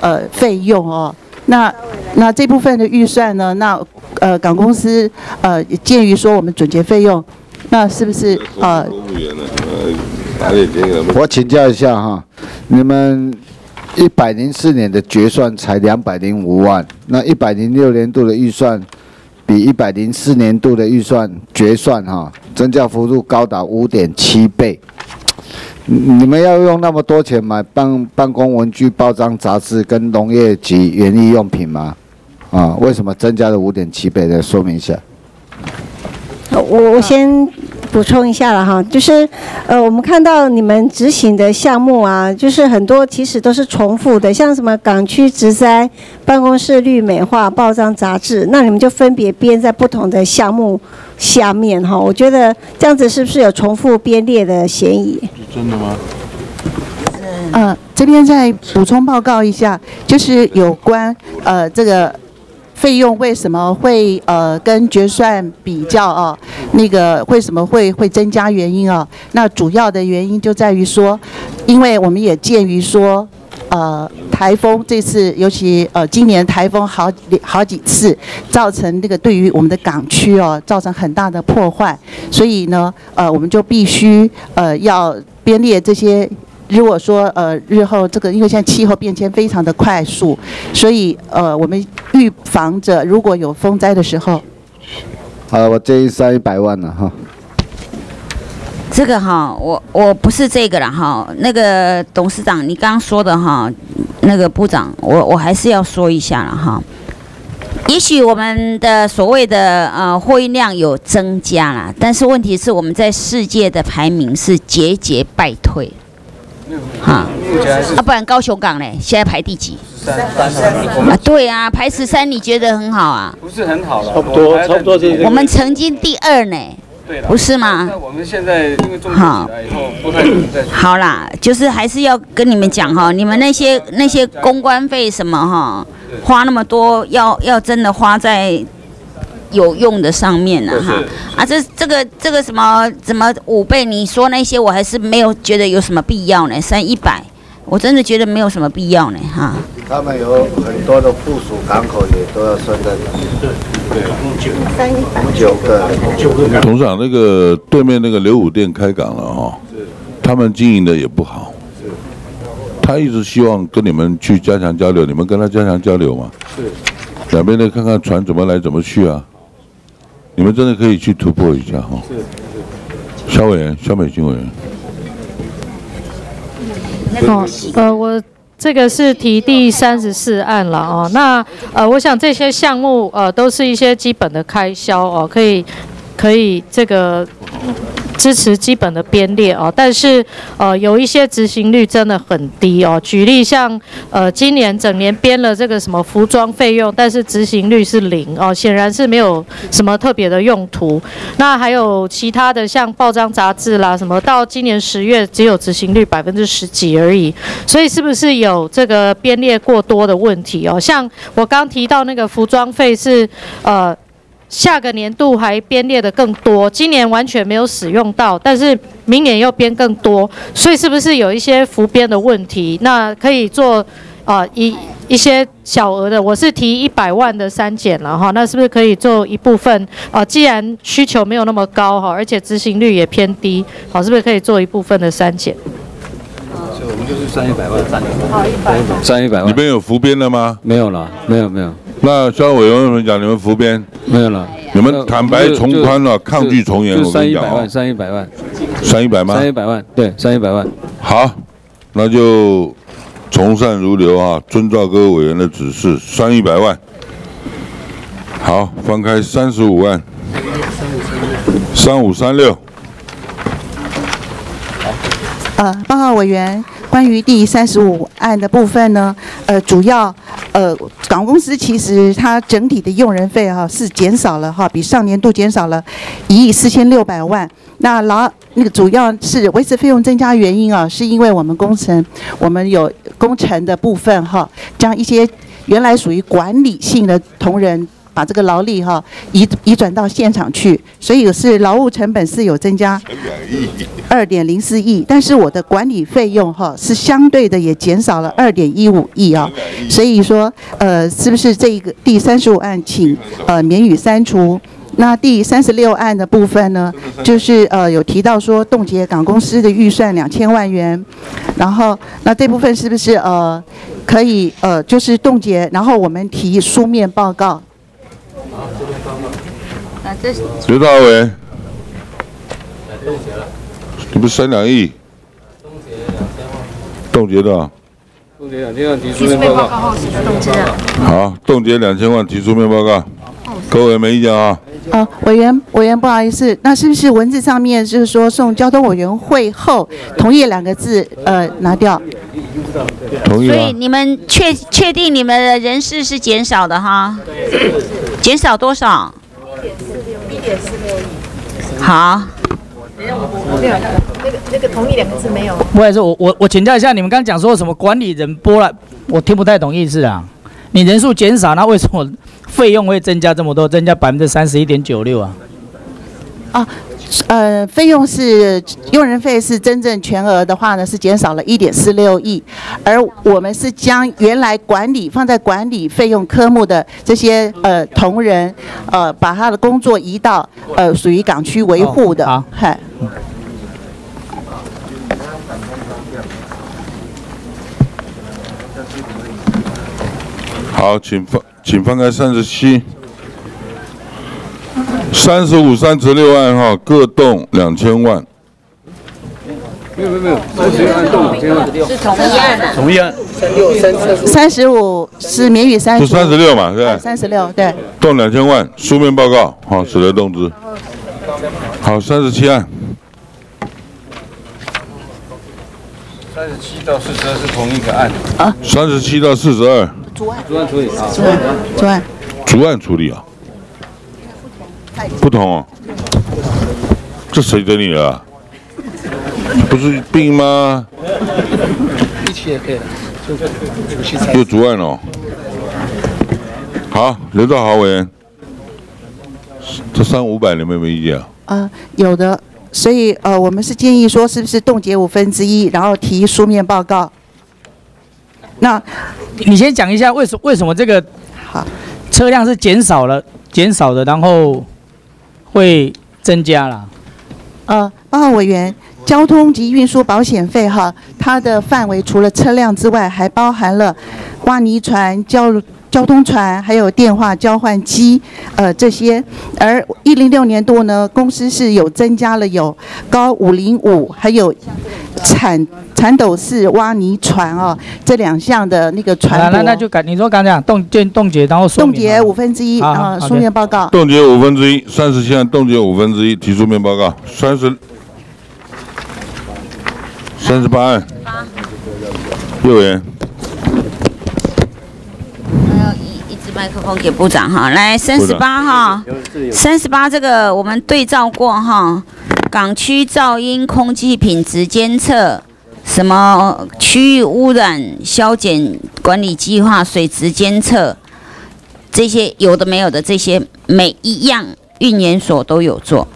U: 呃费用哦。那那这部分的预算呢？那呃港公司呃鉴于说我们准结费用，那是不是呃？
G: 我请教一下哈，你们一百零四年的决算才两百零五万，那一百零六年度的预算比一百零四年度的预算决算哈增加幅度高达五点七倍。你们要用那么多钱买办办公文具、报章、杂志跟农业及园艺用品吗？啊，为什么增加了五点七倍？来说明一下。
N: 我我先补充一下了哈，就是呃，我们看到你们执行的项目啊，就是很多其实都是重复的，像什么港区植栽、办公室绿美化、报章杂志，那你们就分别编在不同的项目下面哈。我觉得这样子是不是有重复编列的嫌疑？
B: 真的吗？
U: 呃，这边再补充报告一下，就是有关呃这个费用为什么会呃跟决算比较啊？那个为什么会会增加原因啊？那主要的原因就在于说，因为我们也鉴于说，呃台风这次尤其呃今年台风好好几次，造成这个对于我们的港区哦造成很大的破坏，所以呢呃我们就必须呃要编列这些。如果说呃日后这个，因为现在气候变迁非常的快速，所以呃我们预防着如果有风灾的时候。
G: 好了，我建议三一百万了哈。
J: 这个哈，我我不是这个了哈。那个董事长，你刚刚说的哈，那个部长，我我还是要说一下了哈。也许我们的所谓的呃货运量有增加啦，但是问题是我们在世界的排名是节节败退。哈，啊，不然高雄港嘞，现在排第几？啊，对啊，排十三，你觉得很好啊？
K: 不是很好了，
L: 差不多，差不多就是。
J: 我们曾经第二呢，不是吗？
K: 那我们现在因为中起来以后，不太可能再。
J: 好啦，就是还是要跟你们讲哈，你们那些那些公关费什么哈，花那么多，要要真的花在。有用的上面呢、啊、哈啊这这个这个什么怎么五倍？你说那些我还是没有觉得有什么必要呢。三一百，我真的觉得没有什么必要呢哈。
G: 他们有很多的附属港口也都要算在里面。对对，三一百九个九个。
B: 董事长，那个对面那个刘武店开港了哈、哦，他们经营的也不好。他一直希望跟你们去加强交流，你们跟他加强交流嘛？是。两边的看看船怎么来怎么去啊。你们真的可以去突破一下哈。肖委员，肖美君委员。
O: 好，呃，我这个是提第三十四案了哦。那呃，我想这些项目呃都是一些基本的开销哦，可以可以这个。支持基本的编列哦，但是呃有一些执行率真的很低哦。举例像呃今年整年编了这个什么服装费用，但是执行率是零哦，显然是没有什么特别的用途。那还有其他的像报章杂志啦什么，到今年十月只有执行率百分之十几而已，所以是不是有这个编列过多的问题哦？像我刚提到那个服装费是呃。下个年度还编列的更多，今年完全没有使用到，但是明年又编更多，所以是不是有一些浮编的问题？那可以做呃一一些小额的，我是提一百万的删减了哈，那是不是可以做一部分？呃，既然需求没有那么高哈，而且执行率也偏低，好，是不是可以做一部分的删减？
L: 所以我们就是删一百万，删
T: 一百万，
L: 删一百万。
B: 你们有浮编了吗？
L: 没有了，没有没有。
B: 那肖委员们讲，你们浮编
L: 没有了，
B: 你们坦白从宽了，抗拒从严。
L: 就删一百万，删一百万，
B: 删一百吗？
L: 删一百万，对，删一百万。
B: 好，那就从善如流啊，遵照各位委员的指示，删一百万。好，翻开三十五案，三五三六。
U: 呃，报告委员，关于第三十五案的部分呢，呃，主要呃，港公司其实它整体的用人费哈、啊、是减少了哈，比上年度减少了一亿四千六百万。那劳那个主要是维持费用增加原因啊，是因为我们工程我们有工程的部分哈，将一些原来属于管理性的同仁把这个劳力哈移移转到现场去，所以是劳务成本是有增加二点零四亿，但是我的管理费用哈是相对的也减少了二点一五亿啊，所以说呃是不是这一个第三十五案请呃免予删除？那第三十六案的部分呢，就是呃有提到说冻结港公司的预算两千万元，然后那这部分是不是呃可以呃就是冻结，然后我们提书面报告。
B: 刘大伟，你不是三两亿？冻结的。
K: 冻结两千万提书面报告。
B: 好，冻结两千万提书面报告。各位没意见啊？
U: 呃，委员，委员不好意思，那是不是文字上面就是说送交通委员会后同意两个字呃拿掉？
B: 同意、啊。
J: 所以你们确确定你们的人事是减少的哈？减少多少？
Q: 一点四六亿。
J: 好。
Q: 没有，没有，那个那个同意两个字没有。
R: 不好意思，我我我请教一下，你们刚刚讲说什么管理人拨了，我听不太懂意思啊。你人数减少，那为什么费用会增加这么多，增加百分之三十一点九六啊？
U: 啊，呃，费用是用人费是真正全额的话呢，是减少了一点四六亿，而我们是将原来管理放在管理费用科目的这些呃同仁，呃，把他的工作移到呃属于港区维护的，
R: 哦、
U: 嗨。
B: 好，请翻，请翻开三十七、三十五、三十六案哈，各动两千万。
K: 没有没有没有，三十六案动两千万，
J: 是同一案的。
L: 同一案。
U: 三十五是免予删除。
B: 是三十六嘛，对吧？
U: 三十六，对。
B: 动两千万，书面报告，好，使得动之。好，三十七案。
M: 三十七到四十二是同一个案。
U: 啊。
B: 三十七到四十二。
U: 主案。
K: 主案处理啊。
U: 主案。主案。
B: 主案处理啊。不同哦。这谁等你了、啊？不是病吗？
A: 一起也可以，
B: 又主案哦。好，刘兆豪委员，这三五百你们有没有意见啊？
U: 呃，有的，所以呃，我们是建议说，是不是冻结五分之一，然后提书面报告。那
R: 你先讲一下为什为什么这个
U: 好
R: 车辆是减少了，减少的，然后会增加了。
U: 呃，报告委员，交通及运输保险费哈，它的范围除了车辆之外，还包含了挖泥船、交交通船，还有电话交换机，呃这些。而一零六年度呢，公司是有增加了有高五零五，还有铲铲斗式挖泥船哦，这两项的那个船舶。
R: 那那就改，你说刚讲冻结冻结，然后
U: 冻结五分之一啊，书面报告。
B: 冻结五分之一，三十七案冻结五分之一，提书面报告。三十。三十八案，右员。
J: 一支麦克风给部长哈，来三十八哈，三十八这个我们对照过哈，港区噪音、空气品质监测，什么区域污染消减管理计划、水质监测，这些有的没有的，这些每一样运研所都有做。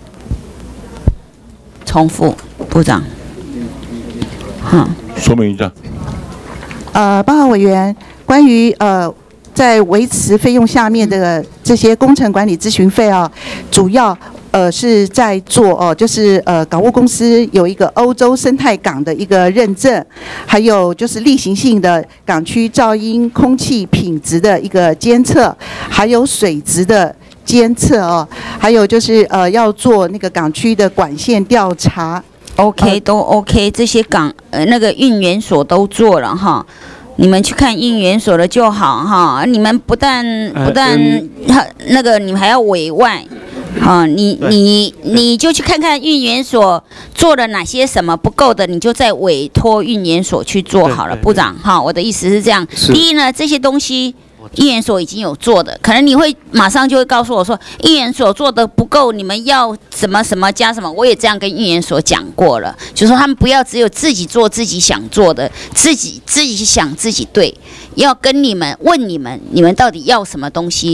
J: 重复，部长。
B: 好，说明一下。
U: 呃，报告委员，关于呃在维持费用下面的这些工程管理咨询费啊，主要呃是在做哦、呃，就是呃港务公司有一个欧洲生态港的一个认证，还有就是例行性的港区噪音、空气品质的一个监测，还有水质的监测哦，还有就是呃要做那个港区的管线调查。
J: OK， 都 OK， 这些港呃那个运研所都做了哈，你们去看运研所的就好哈。你们不但不但、呃、那个，你们还要委外，啊，你你你就去看看运研所做了哪些什么不够的，你就再委托运研所去做好了，部长哈。我的意思是这样，第一呢，这些东西。运研所已经有做的，可能你会马上就会告诉我说，运研所做的不够，你们要什么什么加什么。我也这样跟运研所讲过了，就说他们不要只有自己做自己想做的，自己自己想自己对，要跟你们问你们，你们到底要什么东西，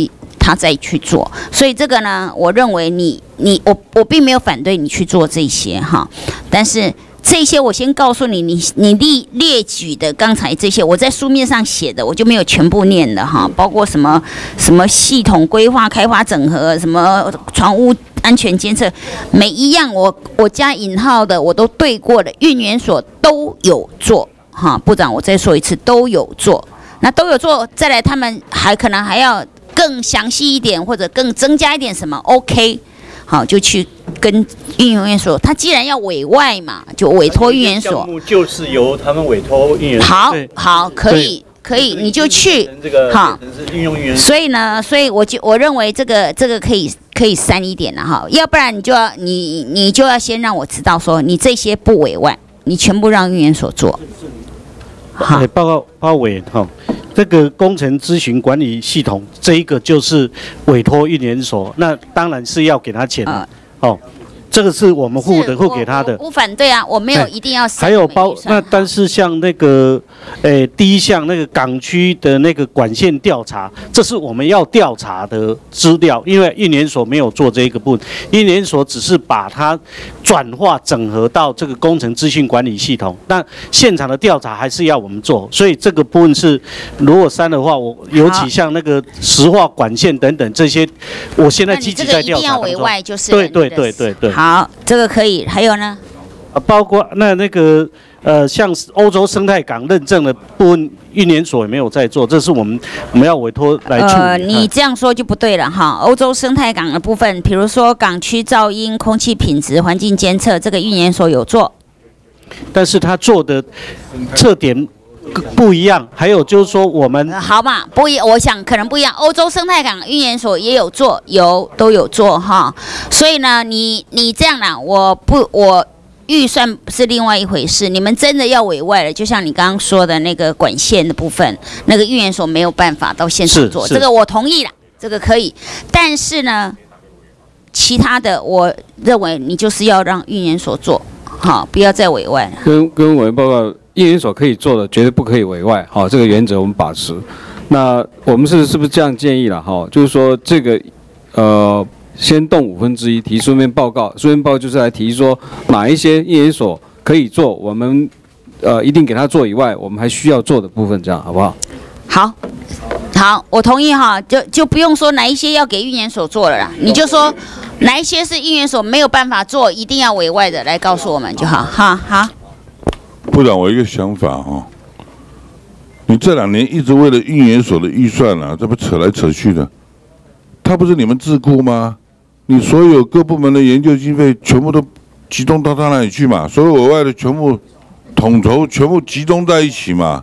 J: 他再去做。所以这个呢，我认为你你我我并没有反对你去做这些哈，但是。这些我先告诉你，你你列列举的刚才这些，我在书面上写的，我就没有全部念的哈，包括什么什么系统规划、开发整合，什么船坞安全监测，每一样我我加引号的我都对过的，运研所都有做哈。部长，我再说一次，都有做。那都有做，再来他们还可能还要更详细一点，或者更增加一点什么 ，OK。好，就去跟运研院所，他既然要委外嘛，就委托运研所。项目
H: 就是由他们委托运研所。
J: 好，好，可以，可以，你就去。好，
H: 运用运研所。
J: 所以呢，所以我就我认为这个这个可以可以删一点了哈，要不然你就要你你就要先让我知道说你这些不委外，你全部让运研所做。
H: 好，报告报告委员哈。这个工程咨询管理系统，这一个就是委托运研所，那当然是要给他钱的，哦，这个是我们付的，付给他的。
J: 不反对啊，我没有一定要。
H: 还有包那，但是像那个，诶，第一项那个港区的那个管线调查，这是我们要调查的资料，因为运研所没有做这一个部分，运研所只是把它转化整合到这个工程资讯管理系统，那现场的调查还是要我们做，所以这个部分是如果删的话，我尤其像那个石化管线等等这些，我现在积极在调查当中。
J: 那你这个一定要委外就是。
H: 对对对对对。
J: 好，这个可以。还有呢？
H: 啊，包括那那个呃，像欧洲生态港认证的部分，运研所也没有在做，这是我们我们要委托来处理。
J: 呃，你这样说就不对了哈。欧洲生态港的部分，比如说港区噪音、空气品质、环境监测，这个运研所有做。
H: 但是他做的测点不一样，还有就是说我们
J: 好嘛，不一，我想可能不一样。欧洲生态港运研所也有做，有都有做哈。所以呢，你你这样啦，我不我预算是另外一回事。你们真的要委外了，就像你刚刚说的那个管线的部分，那个运研所没有办法到现场做，这个我同意啦，这个可以。但是呢，其他的我认为你就是要让运研所做，好，不要再委外了。
K: 跟跟委员报告。运研所可以做的，绝对不可以委外，好，这个原则我们把持。那我们是是不是这样建议了哈？就是说这个，呃，先动五分之一，提书面报告，书面报告就是来提说哪一些运研所可以做，我们呃一定给他做以外，我们还需要做的部分，这样好不好？
J: 好，好，我同意哈，就就不用说哪一些要给运研所做了啦，你就说哪一些是运研所没有办法做，一定要委外的来告诉我们就好，哈，好。
B: 部长，我一个想法哈，你这两年一直为了运研所的预算啊，这不扯来扯去的，他不是你们自顾吗？你所有各部门的研究经费全部都集中到他那里去嘛，所有额外的全部统筹，全部集中在一起嘛。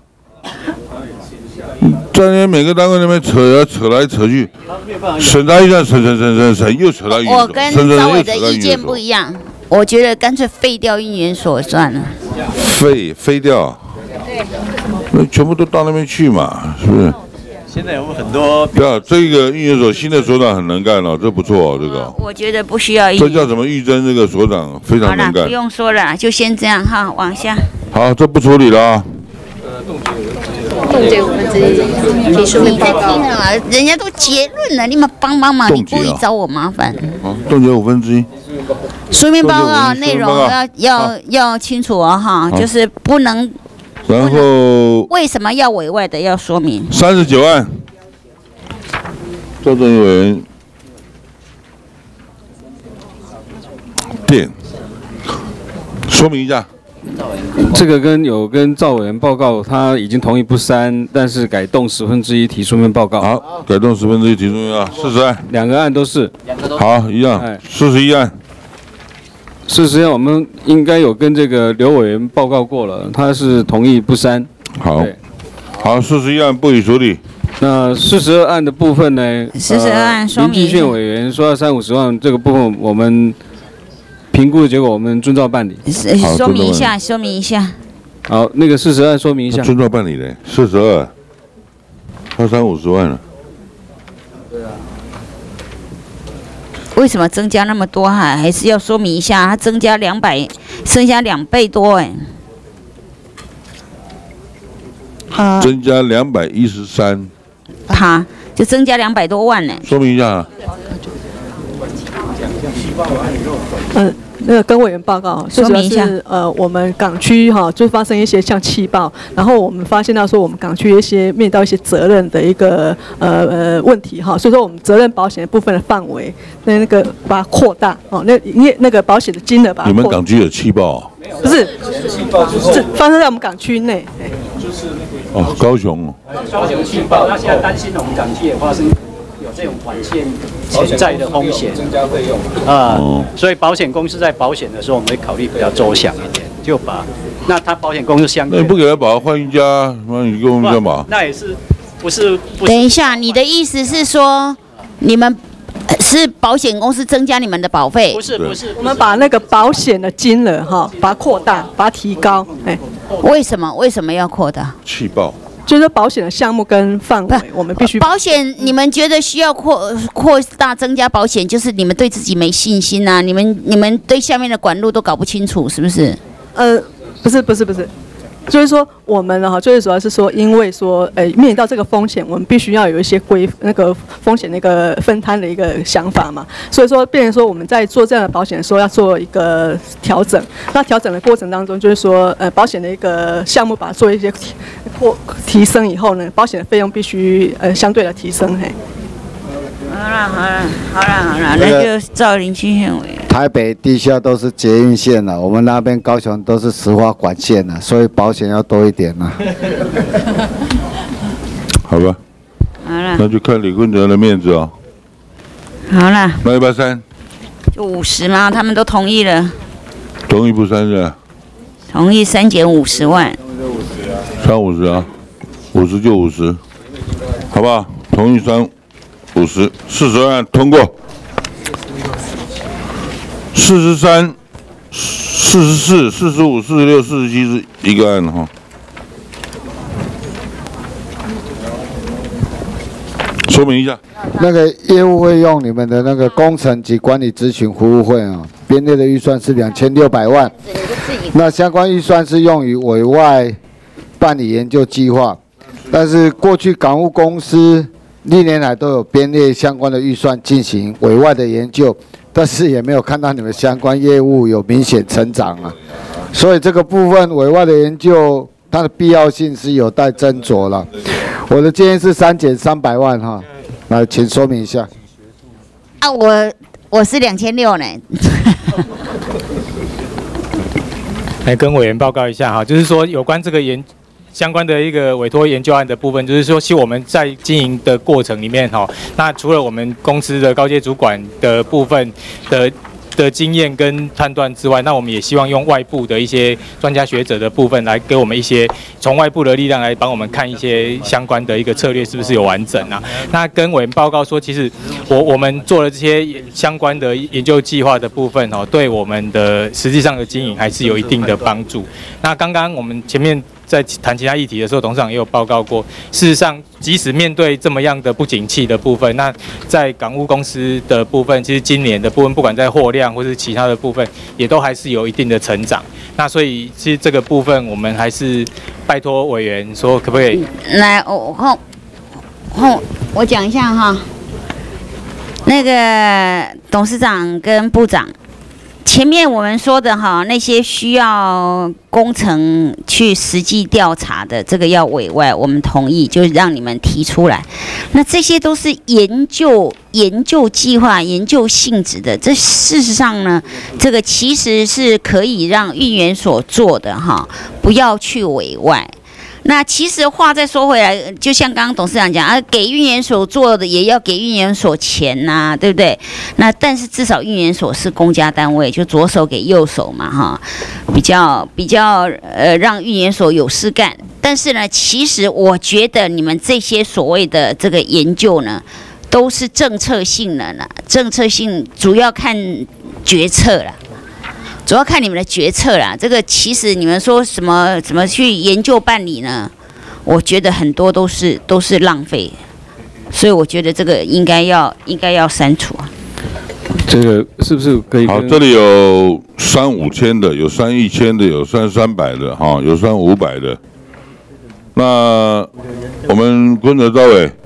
B: 在那边每个单位那边扯啊扯来扯去，审查预算审审审审审，又扯到运研所，
J: 我跟赵伟的意见不一样，我觉得干脆废掉运研所算了。
B: 废废掉，那全部都到那边去嘛，是不是？
L: 现在有很多。
B: 对啊，这个运研所新的所长很能干哦，这不错哦，这个。
J: 我觉得不需要。
B: 这叫什么？玉珍这个所长非常能干。
J: 好了，不用说了，就先这样哈，往下。
B: 好，这不处理了啊。
J: 冻结五分之一，提书面报告。你在听啊？人家都结论了，你们帮帮忙，你故意找我麻烦。
B: 好，冻结五分之一。
J: 书面报告内容要要要清楚哦哈，就是不能。
B: 然后
J: 为什么要委外的要说明？
B: 三十九案，赵正委员电说明一下。
K: 这个跟有跟赵委员报告，他已经同意不删，但是改动十分之一提书面报告。
B: 好，改动十分之一提书面报告，四十案，
K: 两个案都是。
B: 好，一样。四十一案，
K: 事实上我们应该有跟这个刘委员报告过了，他是同意不删。
B: 好，好，四十一案不予处理。
K: 那四十二案的部分呢？
J: 四十二案说明。
K: 林继炫委员说要三五十万，这个部分我们。评估的结果，我们遵照办理。
J: 说明一下，说明一下。
K: 好，那个四十案说明一下。
B: 遵照办理的，四十二，他三五十万了。
J: 对啊。为什么增加那么多哈？还是要说明一下，它增加两百，增加两倍多哎。
B: 增加两百一十三。
J: 哈， 就增加两百多万呢。
B: 说明一下。
C: 嗯。那个跟委员报告，
J: 说明一下，
C: 呃，我们港区哈，就发生一些像气爆，然后我们发现到说我们港区一些面到一些责任的一个呃呃问题哈，所以说我们责任保险的部分的范围，那那个把它扩大哦，那因为那个保险的金额把它。
B: 你们港区有气爆？
C: 不是，是发生在我们港区内。
B: 哦，高雄哦。
S: 高雄气爆，那现在担心我们港区也发生。有这种管线潜在的风险，增加费用啊、呃，所以保险公司在保险的时候，我们会考虑比较周详一点，就把那他保险公司相对，
B: 那你不给他保换一家，那你给我们干嘛？
S: 那也是不是？不是
J: 等一下，你的意思是说，你们是保险公司增加你们的保费？
C: 不是不是，我们把那个保险的金额哈，把它扩大，把它提高。哎，
J: 为什么为什么要扩大？
B: 气爆。
C: 就是保险的项目跟范围，我们必须
J: 保险。你们觉得需要扩扩大增加保险，就是你们对自己没信心啊？你们你们对下面的管路都搞不清楚，是不是？
C: 呃，不是不是不是，就是说我们哈，最主要是说，因为说，呃，面临到这个风险，我们必须要有一些规那个风险那个分摊的一个想法嘛。所以说，变成说我们在做这样的保险的时候，要做一个调整。那调整的过程当中，就是说，呃，保险的一个项目把它做一些或提升以后呢，保险的费用必须呃相对的提升。嘿。
J: 好了好了好了好了，那就照林清宪委员。
G: 台北地下都是捷运线了，我们那边高雄都是石化管线了，所以保险要多一点了。
B: 好吧。
J: 好了。
B: 那就看李坤哲的面子哦。
J: 好了。
B: 那一百三。
J: 就五十嘛，他们都同意了。
B: 同意不删是吧？
J: 同意删减五十万。
B: 删五十啊，五十就五十，好不好？同意删五十，四十案通过。四十三、四十四、四十五、四十六、四十七是一个案哈。说明一下，
G: 那个业务会用你们的那个工程及管理咨询服务费啊，编列的预算是两千六百万。那相关预算是用于委外办理研究计划，但是过去港务公司历年来都有编列相关的预算进行委外的研究，但是也没有看到你们相关业务有明显成长啊，所以这个部分委外的研究它的必要性是有待斟酌了。我的建议是删减三百万哈，来，请说明一下。
J: 啊，我我是两千六呢。
V: 来跟委员报告一下哈，就是说有关这个研相关的一个委托研究案的部分，就是说，其实我们在经营的过程里面哈，那除了我们公司的高阶主管的部分的的经验跟判断之外，那我们也希望用外部的一些专家学者的部分来给我们一些从外部的力量来帮我们看一些相关的一个策略是不是有完整啊？那跟委员报告说，其实我我们做了这些相关的研究计划的部分哦，对我们的实际上的经营还是有一定的帮助。那刚刚我们前面在谈其他议题的时候，董事长也有报告过。事实上，即使面对这么样的不景气的部分，那在港务公司的部分，其实今年的部分，不管在货量或是其他的部分，也都还是有一定的成长。那所以，其实这个部分，我们还是拜托委员说，可不可以？
J: 来，我后后我讲一下哈。那个董事长跟部长。前面我们说的哈，那些需要工程去实际调查的，这个要委外，我们同意，就是让你们提出来。那这些都是研究、研究计划、研究性质的。这事实上呢，这个其实是可以让运研所做的哈，不要去委外。那其实话再说回来，就像刚刚董事长讲啊，给运研所做的也要给运研所钱呐、啊，对不对？那但是至少运研所是公家单位，就左手给右手嘛，哈，比较比较呃让运研所有事干。但是呢，其实我觉得你们这些所谓的这个研究呢，都是政策性的呢，政策性主要看决策啦。主要看你们的决策啦，这个其实你们说什么怎么去研究办理呢？我觉得很多都是都是浪费，所以我觉得这个应该要应该要删除啊。
B: 这个是不是可以？好，这里有删五千的，有删一千的，有删三百的，哈，有删五百的。那我们坤德赵委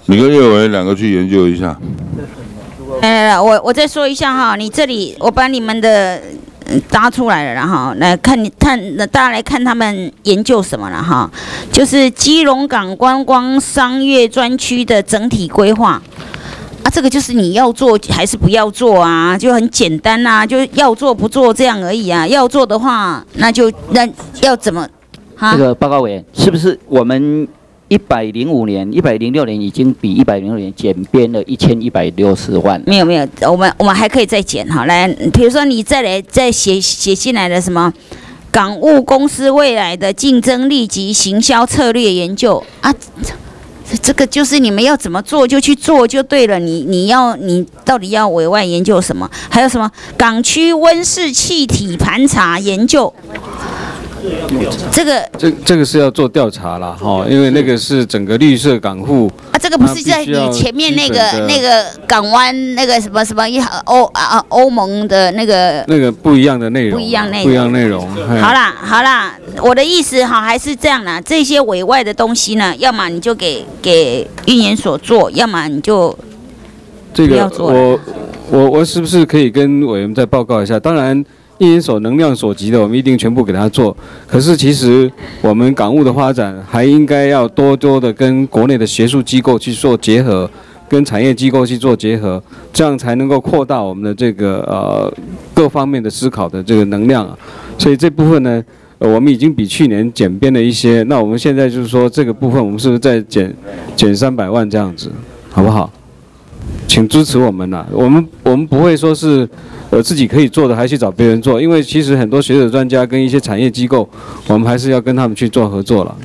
B: 你跟叶委员两个去研究一下。
J: 来来来，我我再说一下哈，你这里我把你们的搭出来了，然后来看你看，大家来看他们研究什么了哈，就是基隆港观光商业专区的整体规划。啊，这个就是你要做还是不要做啊？就很简单啊，就要做不做这样而已啊。要做的话，那就那要怎么？
D: 这个报告委员，是不是我们一百零五年、一百零六年已经比一百零六年减编了一千一百六十万？
J: 没有没有，我们我们还可以再减哈。来，比如说你再来再写写进来的什么港务公司未来的竞争力及行销策略研究啊。这个就是你们要怎么做就去做就对了，你你要你到底要委外研究什么？还有什么港区温室气体盘查研究？这个
K: 这这个是要做调查啦，哈，因为那个是整个绿色港户
J: 啊，这个不是在你前面那个那个港湾那个什么什么欧啊欧盟的那个
K: 那个不一样的内容，
J: 不一样内容，
K: 不一样内容。
J: 好啦好啦，我的意思哈还是这样啦，这些委外的东西呢，要么你就给给运研所做，要么你就
K: 这个我我我是不是可以跟委员再报告一下？当然。运研所能量所及的，我们一定全部给他做。可是其实我们港务的发展还应该要多多的跟国内的学术机构去做结合，跟产业机构去做结合，这样才能够扩大我们的这个呃各方面的思考的这个能量啊。所以这部分呢，呃，我们已经比去年减编了一些。那我们现在就是说这个部分，我们是不是再减减三百万这样子，好不好？请支持我们呐、啊！我们我们不会说是，呃，自己可以做的还去找别人做，因为其实很多学者专家跟一些产业机构，我们还是要跟他们去做合作了。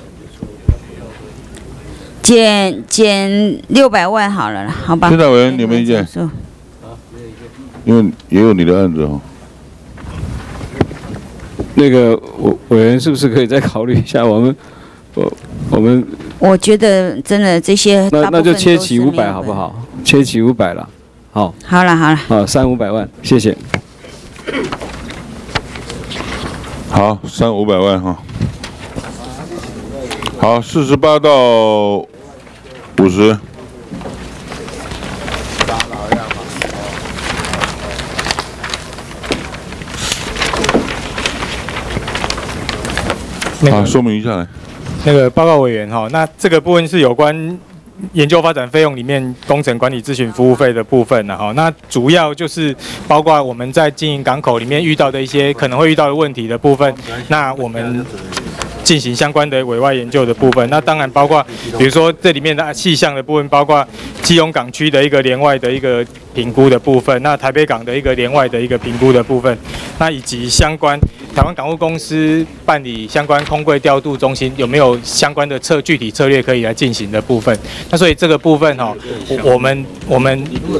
J: 减减六百万好了，好吧？
B: 监察委员，你有没有意见？因为也有你的案子哦。
K: 那个委委员是不是可以再考虑一下？我们我我们。
J: 我觉得真的这些
K: 那那就切起五百好不好？切起五百了，好。
J: 好了好了。
K: 好，三五百万，谢谢。
B: 好，三五百万哈。好，四十八到五十。好，说明一下来。
V: 那个报告委员哈，那这个部分是有关研究发展费用里面工程管理咨询服务费的部分了哈。那主要就是包括我们在经营港口里面遇到的一些可能会遇到的问题的部分，那我们进行相关的委外研究的部分。那当然包括比如说这里面的细项的部分，包括基隆港区的一个联外的一个评估的部分，那台北港的一个联外的一个评估的部分，那以及相关台湾港务公司办理相关空柜调度中心有没有相关的策具体策略可以来进行的部分。那所以这个部分哈，我们我们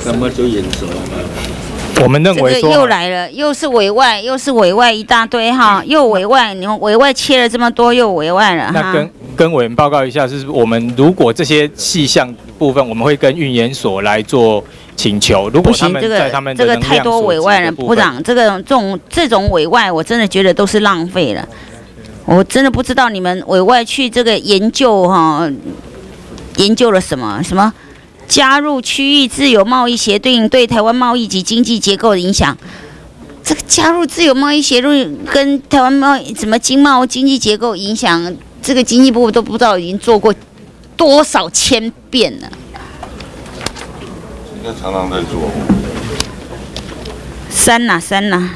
V: 我们认为说
J: 这个又来了，又是委外，又是委外一大堆哈，又委外，你们委外切了这么多，又委外了哈。
V: 那跟跟委员报告一下，是我们如果这些细项部分，我们会跟运研所来做请求。如果他们在他们的
J: 这个太多委外了，部长，这个这种这种委外，我真的觉得都是浪费了。我真的不知道你们委外去这个研究哈，研究了什么什么。加入区域自由贸易协定对台湾贸易及经济结构的影响，这个加入自由贸易协定跟台湾贸易怎么经贸经济结构影响，这个经济部都不知道已经做过多少千遍了。
B: 应该常常在做。
J: 删呐删呐，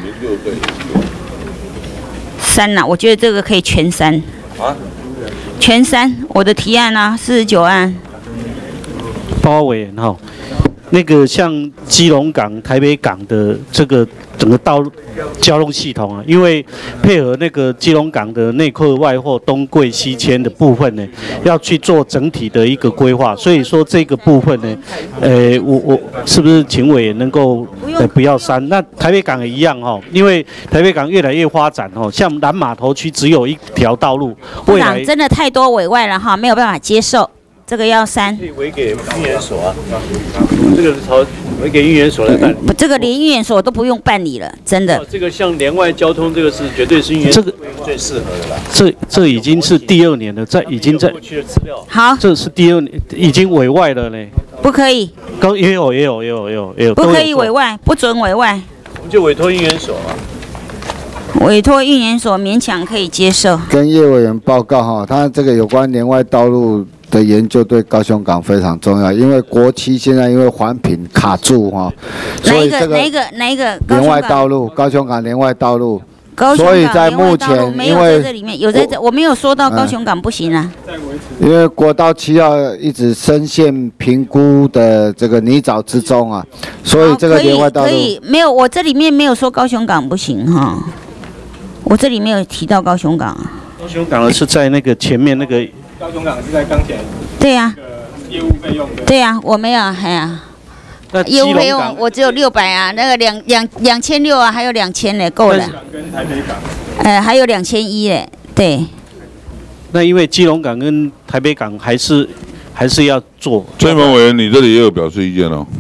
J: 删呐，我觉得这个可以全删。啊？全删，我的提案啊，四十九案。
H: 报告委员哈，那个像基隆港、台北港的这个整个道路交通系统啊，因为配合那个基隆港的内客外货东柜西迁的部分呢，要去做整体的一个规划，所以说这个部分呢，呃，我我是不是请委员能够呃不要删？那台北港也一样哈，因为台北港越来越发展哦，像南码头区只有一条道路，
J: 部长真的太多委外了哈，没有办法接受。这个要删，
L: 可以委给运研所啊。这个是朝
H: 委给运研所来办理。
J: 这个连运研所都不用办理了，真的。
H: 这个像连外交通，这个是绝对是运研
L: 这个
H: 最适合的啦。
L: 这这已经是第二年了，在已经在
H: 过去的资料。
J: 好，
L: 这是第二年，已经委外了呢。
J: 不可以。
L: 刚也有也有也有也有也有。
J: 不可以委外，不准委外。
H: 我们就委托运研所啊。
J: 委托运研所勉强可以接受。
G: 跟叶委员报告哈，他这个有关连外道路的研究对高雄港非常重要，因为国七现在因为环评卡住哈，所以这个
J: 哪一个哪一个
G: 连外道路，高雄港连外道路。
J: 高雄
G: 所以在
J: 港连
G: 目前
J: 外道路没有
G: 因为
J: 在这里面，有在这，我没有说到高雄港不行啊。
G: 因为国道七号一直深陷评估的这个泥沼之中啊，所以这个连外道路
J: 可以没有，我这里面没有说高雄港不行哈，我这里没有提到高雄港啊。
L: 高雄港的是在那个前面那个。
V: 高雄港是在钢铁。
J: 对呀、
V: 业务费用的。
J: 对呀、啊，我没有，哎呀。
L: 那
J: 业务费用我只有六百啊，那个两两两千六啊，还有两千嘞，够了。
V: 跟台北港。
J: 呃，还有两千一嘞，对。
L: 那因为基隆港跟台北港还是还是要做。
B: 崔蒙委员，你这里也有表示意见哦。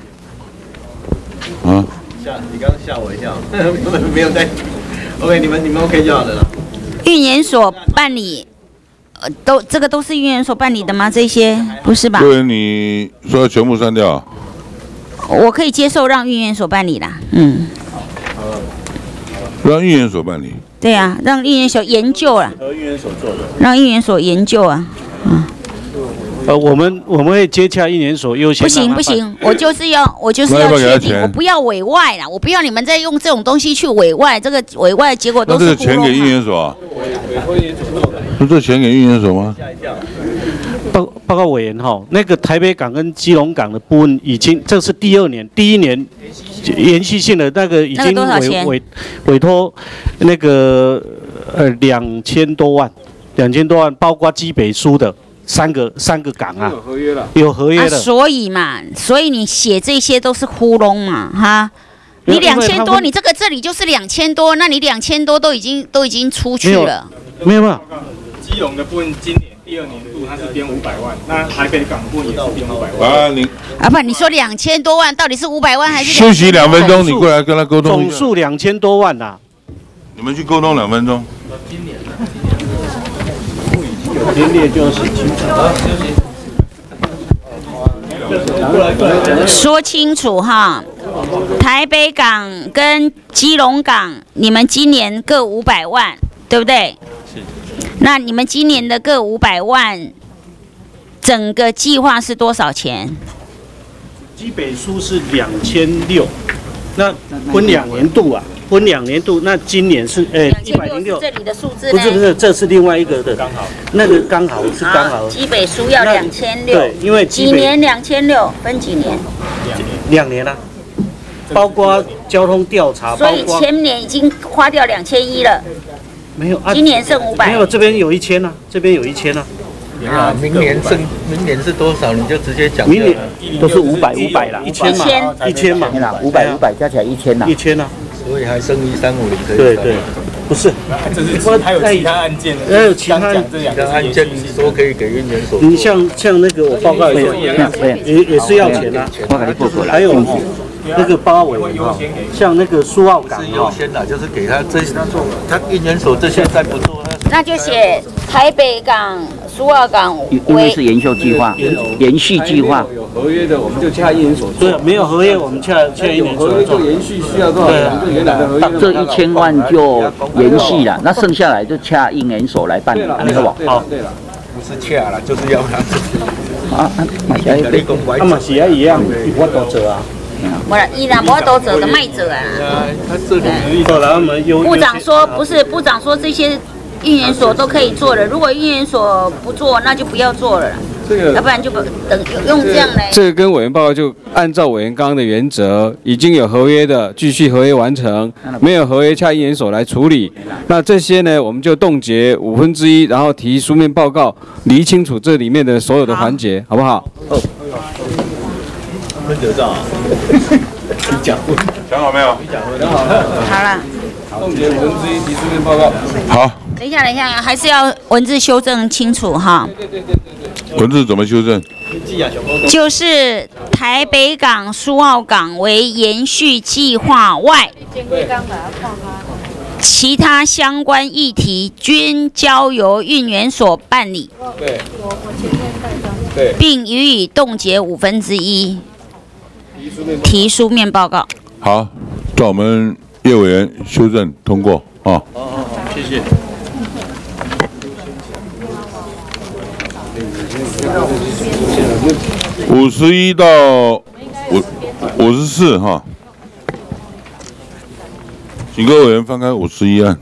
B: 啊？
S: 吓，你刚刚吓我一跳，没有在。OK， 你们你们 OK 就好了啦。
J: 运研所办理，呃，都这个都是运研所办理的吗？这些不是吧？
B: 委员，你说要全部删掉。
J: 我可以接受让运研所办理啦，嗯。
B: 让运研所办理。
J: 对啊，让运研所研究啊。
H: 和运研所做的。
J: 让运研所研究啊，嗯。
L: 呃，我们我们会接洽运研所优先。
J: 不行不行，我就是要我就是要确定，我不要委外啦，我不要你们再用这种东西去委外，这个委外结果都是
B: 那这个钱给运研所啊？不是钱给运研所吗？
L: 报报告委员哈，那个台北港跟基隆港的部分已经，这是第二年，第一年延续性的那个已经委委委托那个呃两千多万，两千多万，包括基北苏的三个三个港啊，
K: 有合约了，
L: 有合约的、
J: 啊。所以嘛，所以你写这些都是糊弄嘛，哈。你两千多，你这个这里就是两千多，那你两千多都已经都已经出去了。
L: 没有没有。
V: 基隆的部分今年第二年度它是编五百万，那台北港部分也是编五百万。
B: 啊，你
J: 啊不，你说两千多万到底是五百万还是？
B: 休息两分钟，你过来跟他沟通。
L: 总数两千多万呐、啊。
B: 你们去沟通两分钟。
H: 今年有编列就是清楚。
J: 说清楚哈，台北港跟基隆港，你们今年各五百万，对不对？
H: 是。
J: 那你们今年的各五百万，整个计划是多少钱？
L: 基北苏是两千六，那分两年度啊，分两年度。那今年是诶一百零六，
J: 这里的数字呢？
L: 不是不是，这是另外一个的，刚好那个刚好是刚好。
J: 基北苏要两千六，
L: 对，因为
J: 几年两千六，分几年？
L: 两年啊，包括交通调查，
J: 所以前年已经花掉两千一了。
L: 没有啊，
J: 今年剩五百。
L: 没有，这边有一千啊，这边有一千啊。
S: 啊，明年剩明年是多少？你就直接讲。
L: 明年都是五百五百啦，一千嘛，一千嘛，
D: 五百五百加起来一千啦，
L: 一千啊。
S: 所以还剩一三五零可以。
L: 对对，不是，
V: 这是还有其他案件，
L: 还有其他
V: 这两个
S: 案件说可以给运研所。
L: 你像像那个我报告一下，也也是要钱啊，还有哈。那个八尾哈，像那个苏澳港
S: 是优先的，就是给他这他运研所这些再不做，
J: 那就写台北港、苏澳港
D: 因为是延续计划、延续计划。
K: 有合约的，我们就洽运研所做。
L: 对，没有合约，我们洽洽运研所做。
K: 延续需要多少钱？这原来的合约。
D: 这一千万就延续了，那剩下来就洽运研所来办理，那个
K: 好。对了，不是洽了，就是要他。
D: 啊啊，马西亚，
L: 啊马西亚一样，我都做啊。
J: 我伊若无多做的卖做啊。部长说不是，部长说这些运研所都可以做了，如果运研所不做，那就不要做了。
K: 这个，
J: 要不然就不等用这样来。
K: 这个跟委员报告就按照委员刚刚的原则，已经有合约的继续合约完成，没有合约洽运研所来处理。那这些呢，我们就冻结五分之一，然后提书面报告，理清楚这里面的所有的环节，好不好？哦。
S: 分得到啊？你讲
B: 讲好没有？
S: 讲好了。
J: 好了。
K: 冻结五分之一，提书面报告。
B: 好。
J: 等一下，等一下，还是要文字修正清楚哈。
B: 文字怎么修正？
J: 就是台北港、苏澳港为延续计划外，其他相关议题均交由运研所办理，并予以冻结五分之一。提书面报告。
B: 好，叫我们叶委员修正通过啊。
L: 好好好，谢谢。
B: 五十一到五五十四哈，请各位委员翻开五十一案。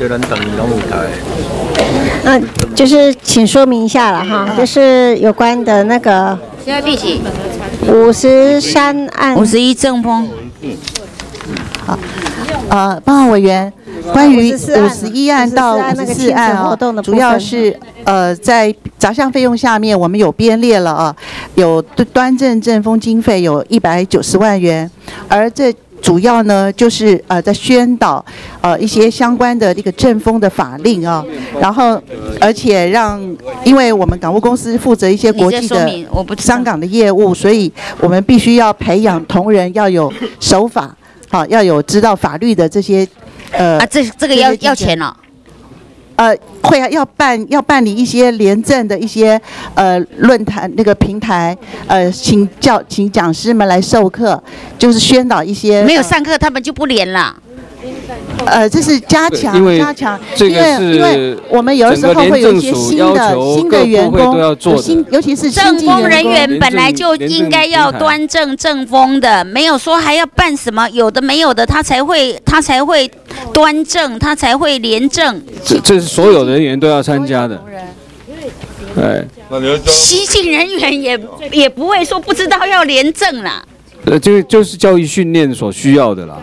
N: 嗯，就是请说明一下了哈，就是有关的那个
J: 现在第几？
N: 五十三案。
J: 五十一正风。
U: 好，呃，报告委员，关于五十一案到五十四案啊，主要是呃在杂项费用下面，我们有编列了啊，有端正正风经费有一百九十万元，而这主要呢就是呃在宣导呃一些相关的这个正风的法令啊，然后而且让，因为我们港务公司负责一些国际的香港的业务，所以我们必须要培养同仁要有守法。好，要有知道法律的这些，呃，
J: 啊，这这个要要钱了，
U: 呃，会啊，要办要办理一些廉政的一些呃论坛那个平台，呃，请教请讲师们来授课，就是宣导一些。
J: 没有上课，他们就不连了。
U: 呃，这是加强加强，
K: 这个是
U: 因为我们有的时候会有一些新的新的员工，新尤其是
J: 正风人员本来就应该要端正正风的，没有说还要办什么有的没有的，他才会他才会端正，他才会廉政。
K: 这这是所有人员都要参加的。哎，
J: 西进人员也也不会说不知道要廉政啦。
K: 呃，这个就是教育训练所需要的啦。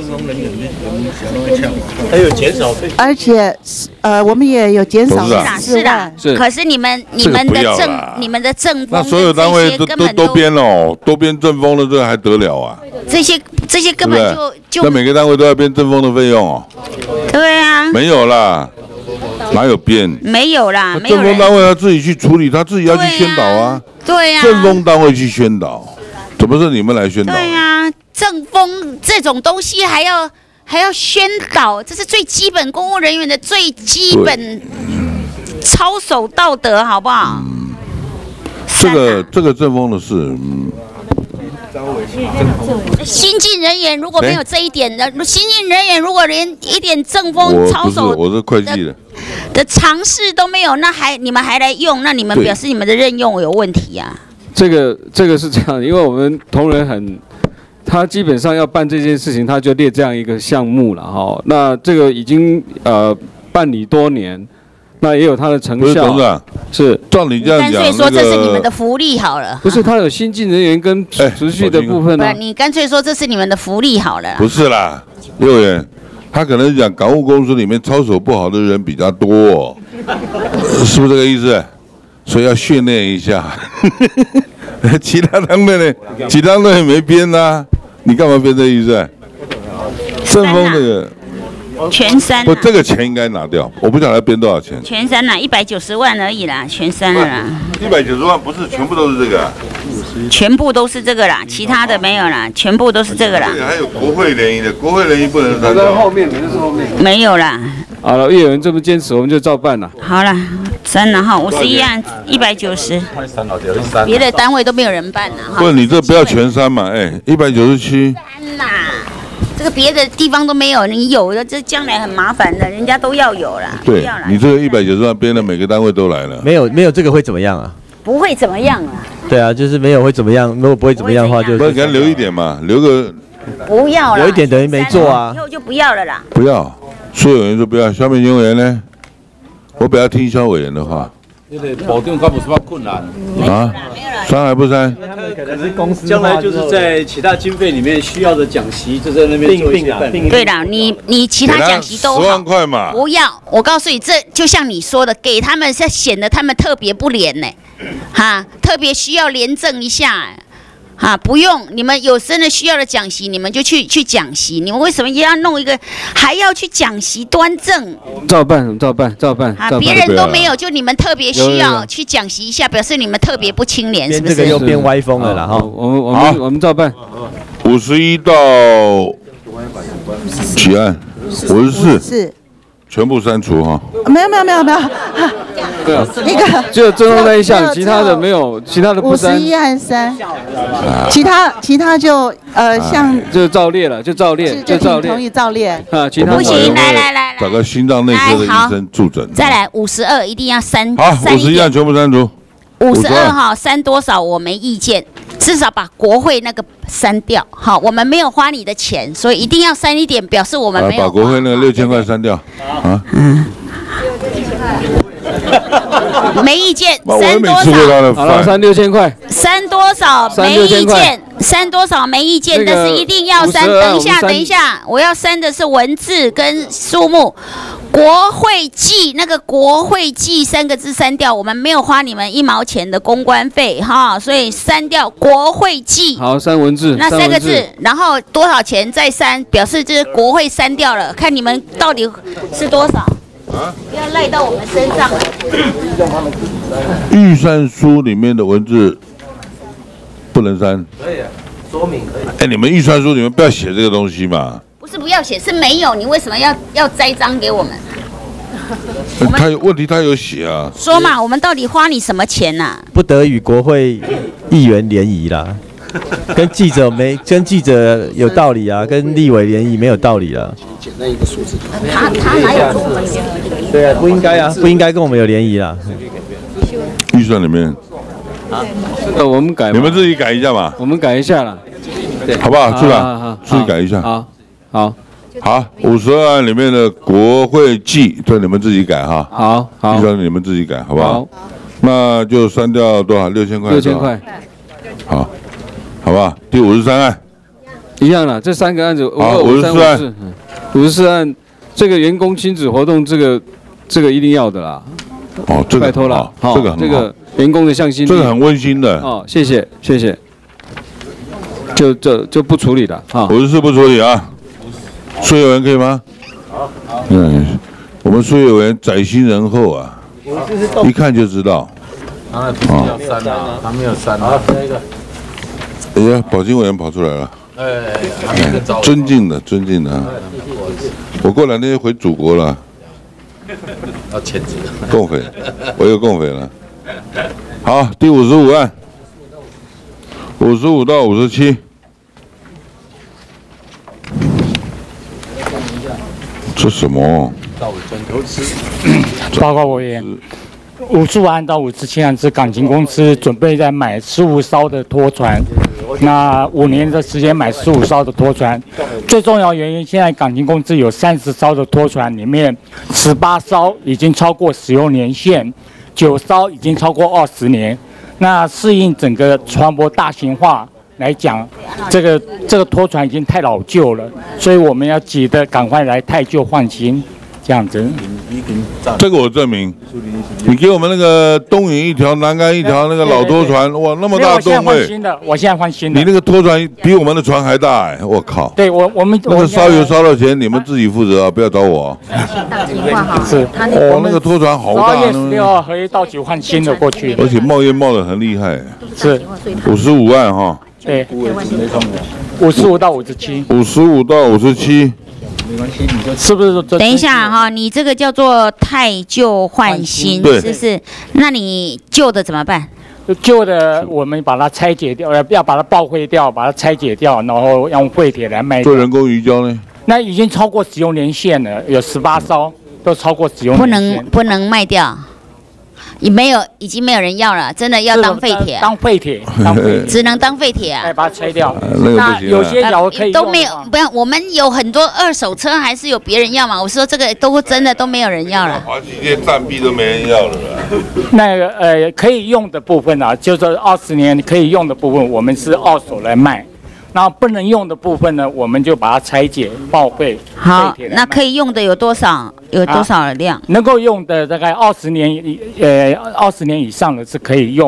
L: 还有减少费，
U: 而且呃，我们也有减少
J: 是啦，是。可是你们你们的正你们的正风，
B: 那所有单位都都都编了哦，都编正风的，这还得了啊？
J: 这些这些根本就就
B: 那每个单位都要编正风的费用哦。
J: 对啊。
B: 没有啦，哪有编？
J: 没有啦，
B: 正风单位要自己去处理，他自己要去宣导啊。
J: 对呀。
B: 正风单位去宣导。怎么是你们来宣导？
J: 对呀、啊，正风这种东西还要还要宣导，这是最基本公务人员的最基本操守道德，好不好？
B: 嗯、这个这个正风的事，嗯。
J: 新进人员如果没有这一点的，新进人员如果连一点正风操守，
B: 我是会计的
J: 的常识都没有，那还你们还来用，那你们表示你们的任用有问题啊？
K: 这个这个是这样，因为我们同仁很，他基本上要办这件事情，他就列这样一个项目了哈。那这个已经呃办理多年，那也有他的成效。不是董事长，
B: 是照你这样讲，
J: 干脆说这是你们的福利好了。
K: 不是，他有新进人员跟持续的部分呢、啊。
J: 不，你干脆说这是你们的福利好了。
B: 不是啦，叶委员，他可能讲港务公司里面操守不好的人比较多、哦，是不是这个意思？所以要训练一下，其他单位呢？其他单位没编啊，你干嘛编这意思？正风这个
J: 全三、啊，
B: 不，这个钱应该拿掉，我不晓得编多少钱。
J: 全三啦，一百九十万而已啦，全三了啦。
B: 一百九十万不是全部都是这个、啊，
J: 全部都是这个啦，其他的没有啦，全部都是这个啦。
B: 还有国会联谊的，国会联谊不能删掉。
K: 后面，那是后面。
J: 没有啦。
K: 好了，叶委员这么坚持，我们就照办了。
J: 好了，删了哈，五十一案一百九十，别的单位都没有人办了哈。
B: 不，你这不要全删嘛，哎，一百九十七。
J: 删啦，这个别的地方都没有，你有的这将来很麻烦的，人家都要有啦。
B: 对，你这个一百九十万编的，每个单位都来了。
I: 没有没有这个会怎么样啊？
J: 不会怎么样啊。
I: 对啊，就是没有会怎么样，如果不会怎么样的话，就
B: 不给他留一点嘛，留个。
J: 不要了。
I: 留一点等于没做啊。
J: 以后就不要了啦。
B: 不要。所有人都不要，萧美琴委员呢？我不要听萧委员的话。
M: 那个保定他不是怕困难
B: 啊？删还不删？
L: 可是公司将来就是在其他经费里面需要的讲习，就在那边做一些办理。
J: 对啦，你你其他讲习都好。
B: 十万块嘛。
J: 不要，我告诉你，这就像你说的，给他们是显得他们特别不廉呢，哈，特别需要廉政一下。 啊，不用，你们有真的需要的讲习，你们就去去讲习。你们为什么要弄一个，还要去讲习端正？
K: 照办，照办，照办。
J: 啊，别人都没有，就你们特别需要去讲习一下，表示你们特别不清廉，是不是？
I: 这个又变歪风了啦哈。
K: 我们我们我们照办。
B: 五十一到几案？五十四。
U: 是。
B: 全部删除哈。
U: 没有没有没有没有。
K: 对啊，
U: 一个
K: 只有正中那一项，其他的没有，其他的不删。
U: 五十一按三，其他其他就呃像
K: 就照列了，就照列，就照列。
U: 同意照列。
K: 啊，其他
J: 不行，来来来，
B: 找个心脏内科的医生助诊。
J: 再来五十二，一定要删。
B: 好，五十一案全部删除。
J: 五十二号删多少我没意见，至少把国会那个删掉。好，我们没有花你的钱，所以一定要删一点，表示我们没有。
B: 把国会那个六千块删掉。啊。嗯。
J: 没意见，删多
B: 少？
K: 好了，删六千块。
J: 删多少？没意见。删多少没意见，但是一定要删。等一下，等一下，我要删的是文字跟数目。国会记那个国会记三个字删掉，我们没有花你们一毛钱的公关费哈，所以删掉国会记。
K: 好，删文字。
J: 那三个字，然后多少钱再删，表示这国会删掉了，看你们到底是多少。啊！不要赖到我们身上。
B: 预算书里面的文字不能删。
S: 可以，说明可以。
B: 哎，你们预算书你们不要写这个东西嘛。
J: 不是不要写，是没有，你为什么要要栽赃给我们？
B: 他有问题，他有写啊。
J: 说嘛，我们到底花你什么钱呐？
I: 不得与国会议员联谊啦。跟记者没跟记者有道理啊，跟立委联谊没有道理啊。
A: 简单一个数字。
J: 他他哪有跟我们联谊？
I: 对啊，不应该啊，不应该跟我们有联谊啦。
B: 预算里面，
K: 啊，呃，我们改，
B: 你们自己改一下嘛。
K: 我们改一下啦，
B: 对，好不好？处长，自己改一下。
K: 好，好，
B: 好，五十二案里面的国会记，这你们自己改哈。
K: 好，好，
B: 预算你们自己改，好不好？那就删掉多少？六千块。
K: 六千块。
B: 好。好不好？第五十三案，
K: 一样了。这三个案子，
B: 好，五十四案，
K: 五十四案，这个员工亲子活动，这个这个一定要的啦。
B: 哦，这个
K: 拜托了，
B: 好，这个很好，
K: 这个员工的向心力，
B: 这个很温馨的。
K: 哦，谢谢谢谢。就就就不处理了，哈。
B: 五十四不处理啊。苏委员可以吗？好，好。嗯，我们苏委员宅心仁厚啊，一看就知道。
F: 啊，不是要删啊，他没有删啊。好，下一个。
B: 哎呀，保金委员跑出来了。哎，尊敬的，尊敬的。我过两天回祖国了。
F: 要签字。
B: 共匪，我有共匪了。好，第五十五案，五十五到五十七。这什么？
P: 报告委员。五十五案到五十七案是港勤公司准备在买十五艘的拖船，那五年的时间买十五艘的拖船，最重要原因现在港勤公司有三十艘的拖船，里面十八艘已经超过使用年限，九艘已经超过二十年。那适应整个船舶大型化来讲，这个这个拖船已经太老旧了，所以我们要急的赶快来汰旧换新。这样子，
B: 这个我证明。你给我们那个东引一条、南竿一条那个老拖船，哇，那么大吨位。
P: 我现在换新的，我现在换新的。
B: 你那个拖船比我们的船还大哎，我靠。
P: 对我我们
B: 那个烧油烧到钱，你们自己负责啊，不要找我。
P: 是，
B: 哦，那个拖船好大。
P: 十二月十六号合约到期换新的过去。
B: 而且冒烟冒得很厉害。
P: 是。
B: 五十五万哈。
P: 对。五十五到五十七。
B: 五十五到五十七。
P: 没关系，你就是不是？
J: 等一下哈，你这个叫做汰旧换新，是不是？那你旧的怎么办？
P: 旧的我们把它拆解掉，要把它报废掉，把它拆解掉，然后用废铁来卖。
B: 做人工鱼胶呢？
P: 那已经超过使用年限了，有十八艘都超过使用年限，
J: 不能不能卖掉。也没有，已经没有人要了，真的要当废铁、啊。
P: 当废铁，当废铁，
J: 只能当废铁啊！
P: 哎，把它拆掉。
B: 那
P: 有些窑可以
J: 都没有，不要。我们有很多二手车，还是有别人要嘛？我说这个都真的都没有人要了。
B: 好几件战币都没人要了。
P: 那个呃，可以用的部分啊，就是二十年可以用的部分，我们是二手来卖。那不能用的部分呢，我们就把它拆解报废。
J: 好，那可以用的有多少？有多少量？
P: 啊、能够用的大概二十年以呃二十年以上的是可以用，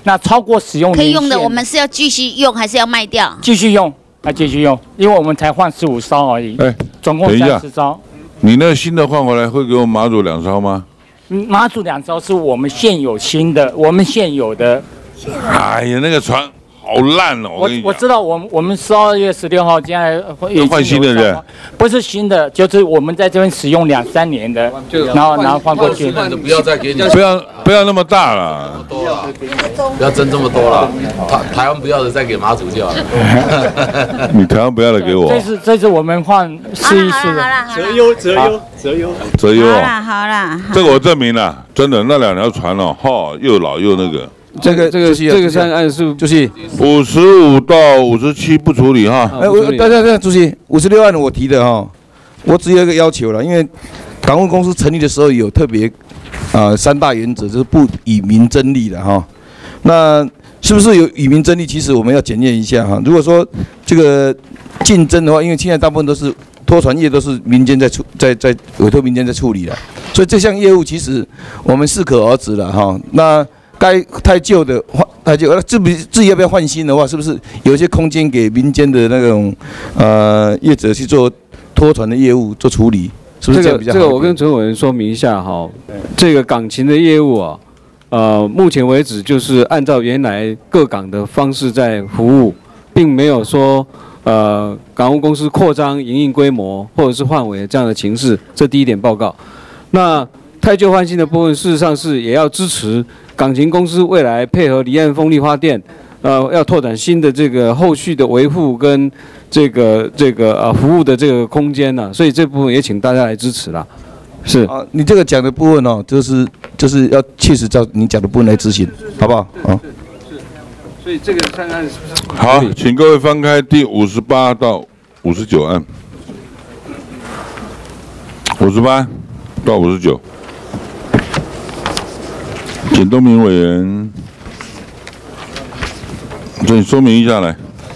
P: 那超过使用
J: 可以用的，我们是要继续用还是要卖掉？
P: 继续用，要继续用，因为我们才换十五艘而已。
B: 哎，
P: 总共三十艘。
B: 你那新的换回来会给我马祖两艘吗？
P: 马祖两艘是我们现有新的，我们现有的。
B: 哎呀，那个船好烂哦！
P: 我我知道，我们我们十二月十六号现在
B: 换新的人，
P: 不是新的，就是我们在这边使用两三年的，然后然后换过去。
F: 不要再给你，
B: 不要不要那么大了，
F: 不要争这么多了。台台湾不要的再给马祖就好了。
B: 你台湾不要的给我。
P: 这次这次我们换试一试的，
S: 择优择优择优
B: 择优。
J: 好啦好啦，
B: 这个我证明了，真的那两条船哦，哈，又老又那个。
E: 这个
B: 这个
E: 这个三案是就是
B: 五十五到五十七不处理哈。
E: 哎，我等等等，主席，五十六案我提的哈，我只有一个要求了，因为港务公司成立的时候有特别啊、呃、三大原则，就是不以民争利的哈。那是不是有以民争利？其实我们要检验一下哈。如果说这个竞争的话，因为现在大部分都是拖船业都是民间在处在在委托民间在处理了，所以这项业务其实我们适可而止了哈。那该太旧的换太旧，那自己自己要不要换新的话，是不是有一些空间给民间的那种呃业者去做拖船的业务做处理？是不是这样比较好？
O: 这个我跟陈委员说明一下哈，这个港勤的业务啊，呃，目前为止就是按照原来各港的方式在服务，并没有说呃港务公司扩张营运规模或者是换尾这样的情势。这第一点报告。那太旧换新的部分，事实上是也要支持港勤公司未来配合离岸风力发电，呃，要拓展新的这个后续的维护跟这个这个呃服务的这个空间呢、啊，所以这部分也请大家来支持啦。是
E: 啊，你这个讲的部分哦，就是就是要切实照你讲的部分来执行，好不好？啊。
O: 所以这个三案是不是？
B: 好，请各位翻开第五十八到五十九案，五十八到五十九。简东明委员，这你说明一下来。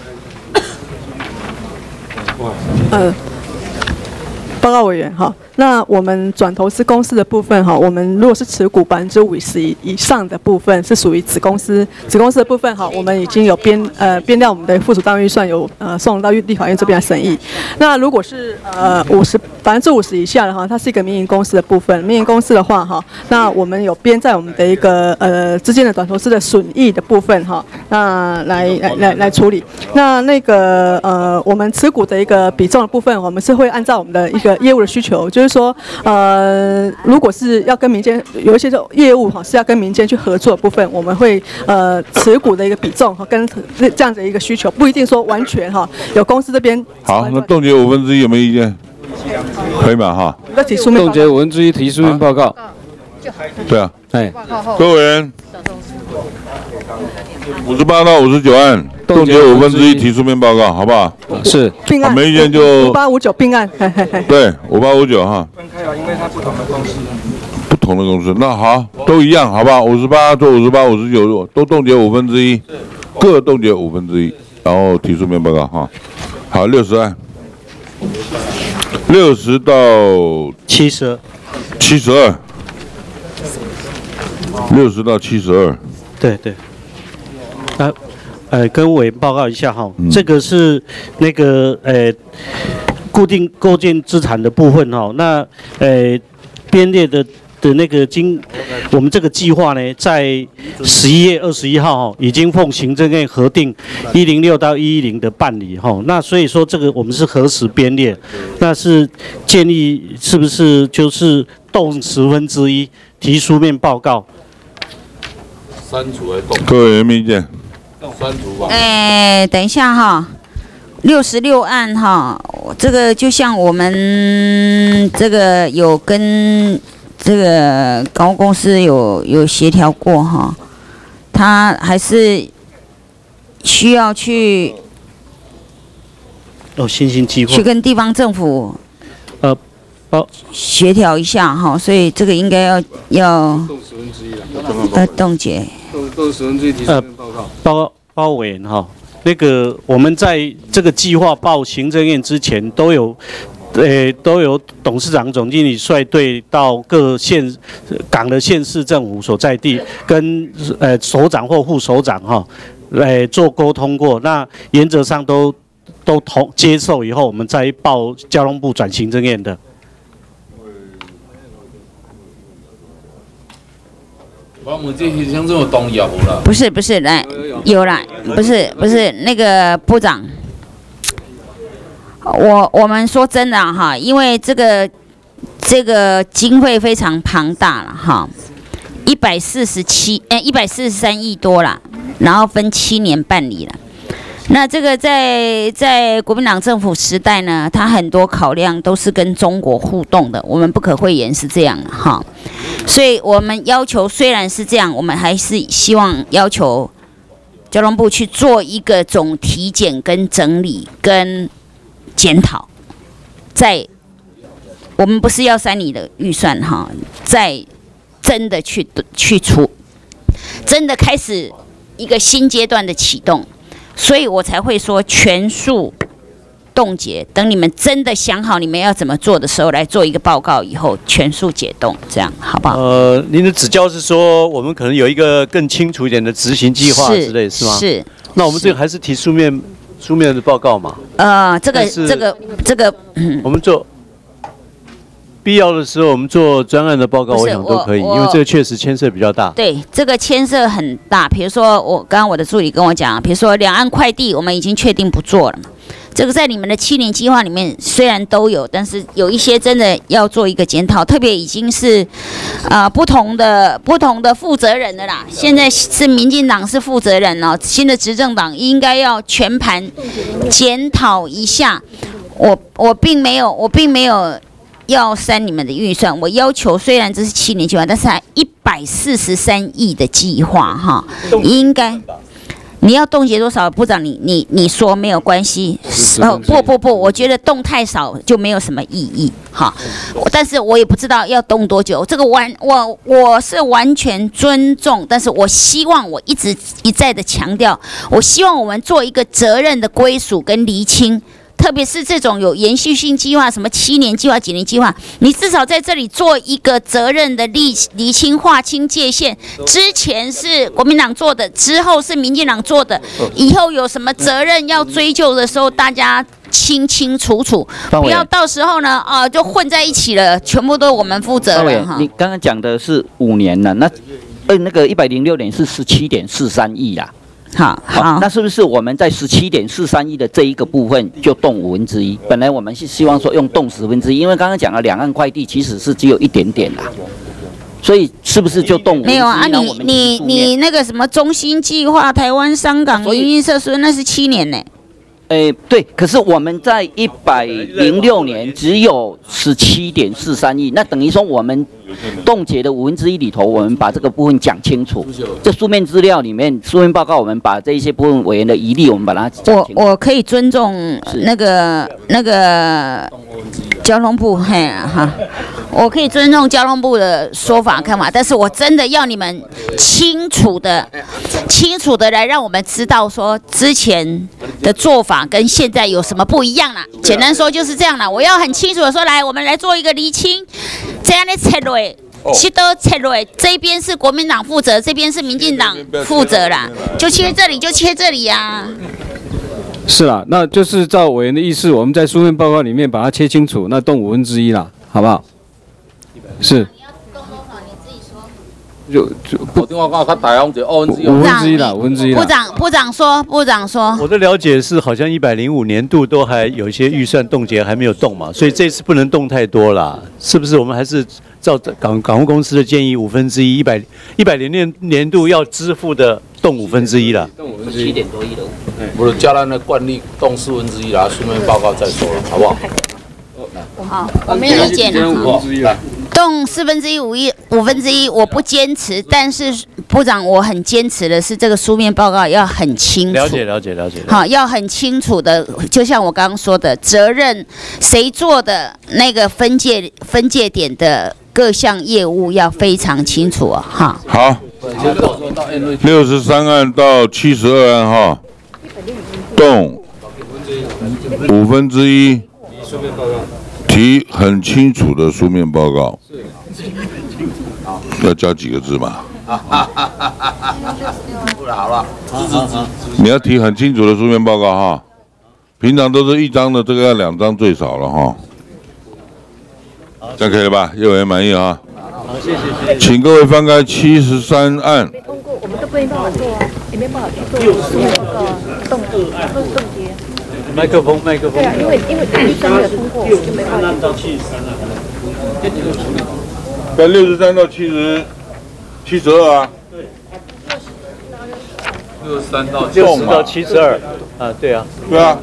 C: 呃，报告委员哈，那我们转投资公司的部分哈，我们如果是持股百分之五十以以上的部分是属于子公司，子公司的部分哈，我们已经有编呃编掉我们的附属单位预算有呃送到立法院这边来审议。那如果是呃五十百分之五十以下的话，它是一个民营公司的部分，民营公司的话哈，那我们有编在我们的一个呃之间的转投资的损益的部分哈，那来来来来处理。那那个呃我们持股的一个比重的部分，我们是会按照我们的一个业务的需求，就是说呃如果是要跟民间有一些业务哈是要跟民间去合作的部分，我们会呃持股的一个比重哈跟这样的一个需求，不一定说完全哈有公司这边。
B: 好，那冻结五分之一有没有意见？可以吗？哈。
O: 冻结五分之一提书面报告。
B: 对啊。
O: 哎，
B: 各位委员，五十八到五十九案冻结五分之一提书面报告，好不好？
O: 是。
C: 并案。
B: 没意见就。
C: 五八五九并案。
B: 对，五八五九哈。
S: 分开了，因为它不同的公司。
B: 不同的公司，那好，都一样，好不好？五十八做五十八，五十九都冻结五分之一，各冻结五分之一，然后提书面报告哈。好，六十案。六十到
H: 七十二，
B: 七十二，六十到七十二，
H: 对对。啊，呃，跟委员报告一下哈，
B: 嗯、
H: 这个是那个呃固定构建资产的部分哈，那呃编列的。的那个经，我们这个计划呢，在十一月二十一号哈，已经奉行政院核定一零六到一一零的办理哈。那所以说这个我们是核实编列，那是建议是不是就是动十分之一提书面报告？
B: 删除还动？各位有没有意见？删除吧。
J: 哎，等一下哈。六十六案哈，这个就像我们这个有跟这个港务公司有有协调过哈，他还是需要去
H: 哦，新兴计划
J: 去跟地方政府
H: 呃包
J: 协调一下哈，所以这个应该要要要冻结。
O: 冻冻十分之一提出报告。
H: 包包委员哈，那个我们在这个计划报行政院之前都有
L: 呃，都由董事长、总经理率队到各县港的县市政府所在地，跟呃首长或副首长哈，来做沟通过。那原则上都都同接受以后，我们再报交通部转行政院的。
F: 我们这些像这种东西啊，
J: 不是不是，来有啦，不是不是那个部长。我我们说真的哈，因为这个这个经费非常庞大了哈，一百四十七呃一百四十三亿多啦，然后分七年办理了。那这个在在国民党政府时代呢，它很多考量都是跟中国互动的，我们不可讳言是这样哈。所以我们要求虽然是这样，我们还是希望要求交通部去做一个总体检跟整理跟检讨，在我们不是要删你的预算哈，在真的去去除，真的开始一个新阶段的启动，所以我才会说全数冻结。等你们真的想好你们要怎么做的时候，来做一个报告，以后全数解冻，这样好不好？
L: 呃，您的指教是说，我们可能有一个更清楚一点的执行计划之类，是吗？是。那我们这个还是提书面。书面的报告嘛，
J: 呃，这个这个这个，嗯、
L: 我们做必要的时候，我们做专案的报告，我想都可以，因为这个确实牵涉比较大。
J: 对，这个牵涉很大。比如说，我刚刚我的助理跟我讲，比如说两岸快递，我们已经确定不做了嘛。这个在你们的七年计划里面虽然都有，但是有一些真的要做一个检讨，特别已经是呃不同的不同的负责人的啦。现在是民进党是负责人哦，新的执政党应该要全盘检讨一下。我我并没有我并没有要删你们的预算，我要求虽然这是七年计划，但是还一百四十三亿的计划哈，应该。你要冻结多少，部长你你你说没有关系，哦不不不，我觉得冻太少就没有什么意义哈，但是我也不知道要冻多久，这个完我我是完全尊重，但是我希望我一直一再的强调，我希望我们做一个责任的归属跟厘清。特别是这种有延续性计划，什么七年计划、几年计划，你至少在这里做一个责任的厘厘清、划清界限。之前是国民党做的，之后是民进党做的，以后有什么责任要追究的时候，大家清清楚楚，不要到时候呢啊、呃、就混在一起了，全部都我们负责了哈。
D: 你刚刚讲的是五年了，那呃那个一百零六年是十七点四三亿啦。
J: 好好，
D: 那是不是我们在十七点四三亿的这一个部分就动五分之一？本来我们是希望说用动十分之一，因为刚刚讲了两岸快递其实是只有一点点啦，所以是不是就动五分之一？
J: 没有啊，你你你那个什么中心计划、台湾商港营运设施，那是七年呢。
D: 诶，对，可是我们在一百零六年只有十七点四三亿，那等于说我们冻结的五分之一里头，我们把这个部分讲清楚。这书面资料里面，书面报告我们把这一些部分委员的疑虑，我们把它讲清楚。
J: 我我可以尊重那个那个交通部，嘿哈，我可以尊重交通部的说法看法，但是我真的要你们清楚的、清楚的来让我们知道说之前的做法跟现在有什么不一样啦。简单说就是这样啦，我要很清楚的说，来，我们来做一个厘清，这样的策略。其都切落，这边是国民党负责，这边是民进党负责啦，就切这里就切这里呀、啊。
O: 是啦，那就是照委员的意思，我们在书面报告里面把它切清楚，那动五分之一啦，好不好？是。就就
F: 我电话讲，他台湾就二分之一，
O: 五分之一啦，五分之一啦。
J: 部长部长说，部长说，
L: 我的了解是，好像一百零五年度都还有一些预算冻结还没有动嘛，所以这次不能动太多啦，是不是？我们还是照港港务公司的建议，五分之一，一百一百零六年度要支付的动五分之一啦，
F: 动五分之一，七点多亿的。不是加咱的惯例动四分之一啦，书面报告再说了，好不好？
J: 好，我没有意见了。动四分之一、五一、五分之一，我不坚持，但是部长，我很坚持的是这个书面报告要很清楚。
L: 了解，了解，了解。
J: 好，要很清楚的，就像我刚刚说的，责任谁做的那个分界分界点的各项业务要非常清楚啊！哈。
B: 好，六十三案到七十二案哈，动五分之一。 提很清楚的书面报告。要加几个字嘛？好了好了，你要提很清楚的书面报告哈。平常都是一张的，这个要两张最少了哈。这样可以了吧？业委员满意哈？好，谢谢谢谢。请各位翻开七十三案。没通过，我们都不能办法做啊，也没办法做书面报告冻冻冻结。麦克风麦克风。对啊，因为因为第三个通过，就没办法到七十三案。跟六十三到七十七十二啊。对。六十三到
L: 六十到七十二啊，对啊。
B: 对啊。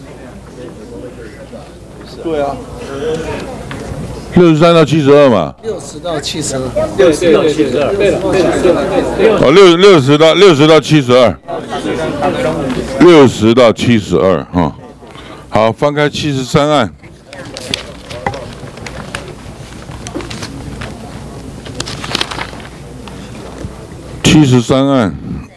B: 对啊。六十三到七十二嘛。
A: 六十到七十二。
L: 六十到七十二。对了，
B: 哦，六六十到六十到七十二。六十到七十二哈。好，翻开七十三案。七十三案。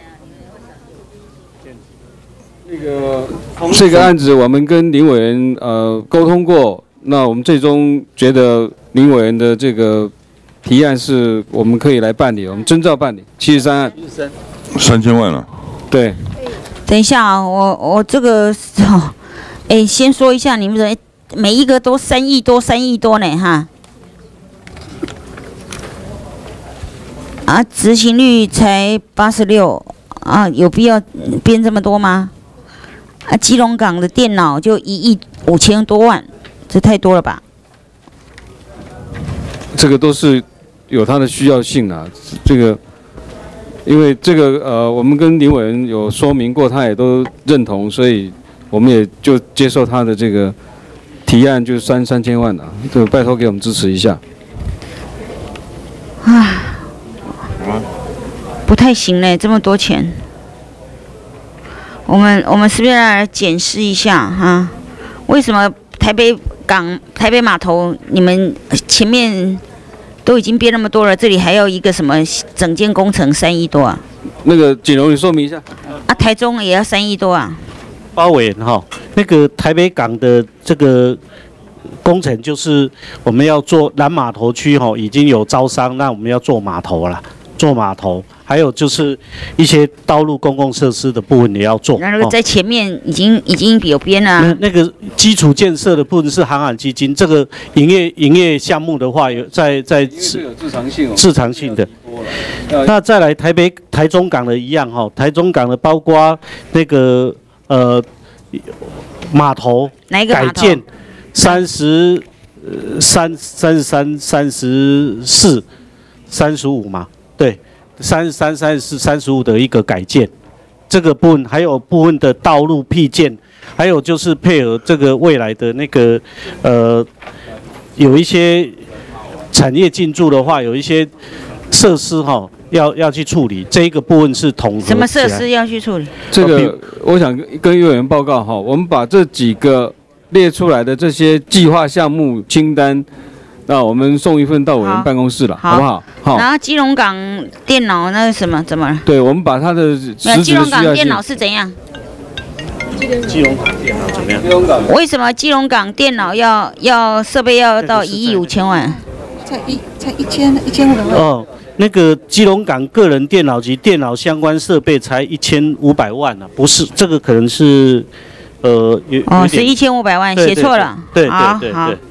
O: 那个这个案子我们跟林委员呃沟通过，那我们最终觉得林委员的这个提案是我们可以来办理，我们遵照办理。七十三案。
B: 三千万了。
O: 对。
J: 等一下啊，我我这个哦，哎，先说一下你们的每一个都三亿多，三亿多呢哈。啊，执行率才八十六啊，有必要编这么多吗？啊，基隆港的电脑就一亿五千多万，这太多了吧？
O: 这个都是有它的需要性啊，这个因为这个呃，我们跟林委员有说明过，他也都认同，所以我们也就接受他的这个提案，就三三千万啊，这个拜托给我们支持一下。
J: 唉。不太行嘞，这么多钱，我们我们是不是要来检视一下哈？为什么台北港、台北码头你们前面都已经编那么多了，这里还要一个什么整件工程三亿多啊？
O: 那个锦荣，你说明一下。
J: 啊，台中也要三亿多啊？
L: 包委员哈，那个台北港的这个工程就是我们要做南码头区哈，已经有招商，那我们要做码头了。做码头，还有就是一些道路公共设施的部分也要做。
J: 那个在前面已经已经有编了、啊。
L: 那那个基础建设的部分是航海基金，这个营业营业项目的话有在在
O: 是有自偿性哦，
L: 自偿性的。那再来台北台中港的一样哈，台中港的包括那个呃码头改建三十三三十三三十四三十五嘛。对，三十三、三十四、三十五的一个改建，这个部分还有部分的道路辟建，还有就是配合这个未来的那个呃，有一些产业进驻的话，有一些设施哈、哦，要要去处理，这一个部分是统合。
J: 什么设施要去处理？
O: 这个我想跟业委员报告哈，我们把这几个列出来的这些计划项目清单。那我们送一份到委员办公室了，好不好？好。
J: 然后基隆港电脑那个什么怎么了？
O: 对，我们把它的实质的需要性。
J: 基隆港电脑是怎样？
L: 基隆港电脑怎么样？
O: 基隆港
J: 为什么基隆港电脑要要设备要到一亿五千万？
U: 才一才一千一千五百万。
L: 哦，那个基隆港个人电脑及电脑相关设备才一千五百万呢、啊，不是这个可能是呃有
J: 哦是一千五百万，写错了。
L: 对对对对对。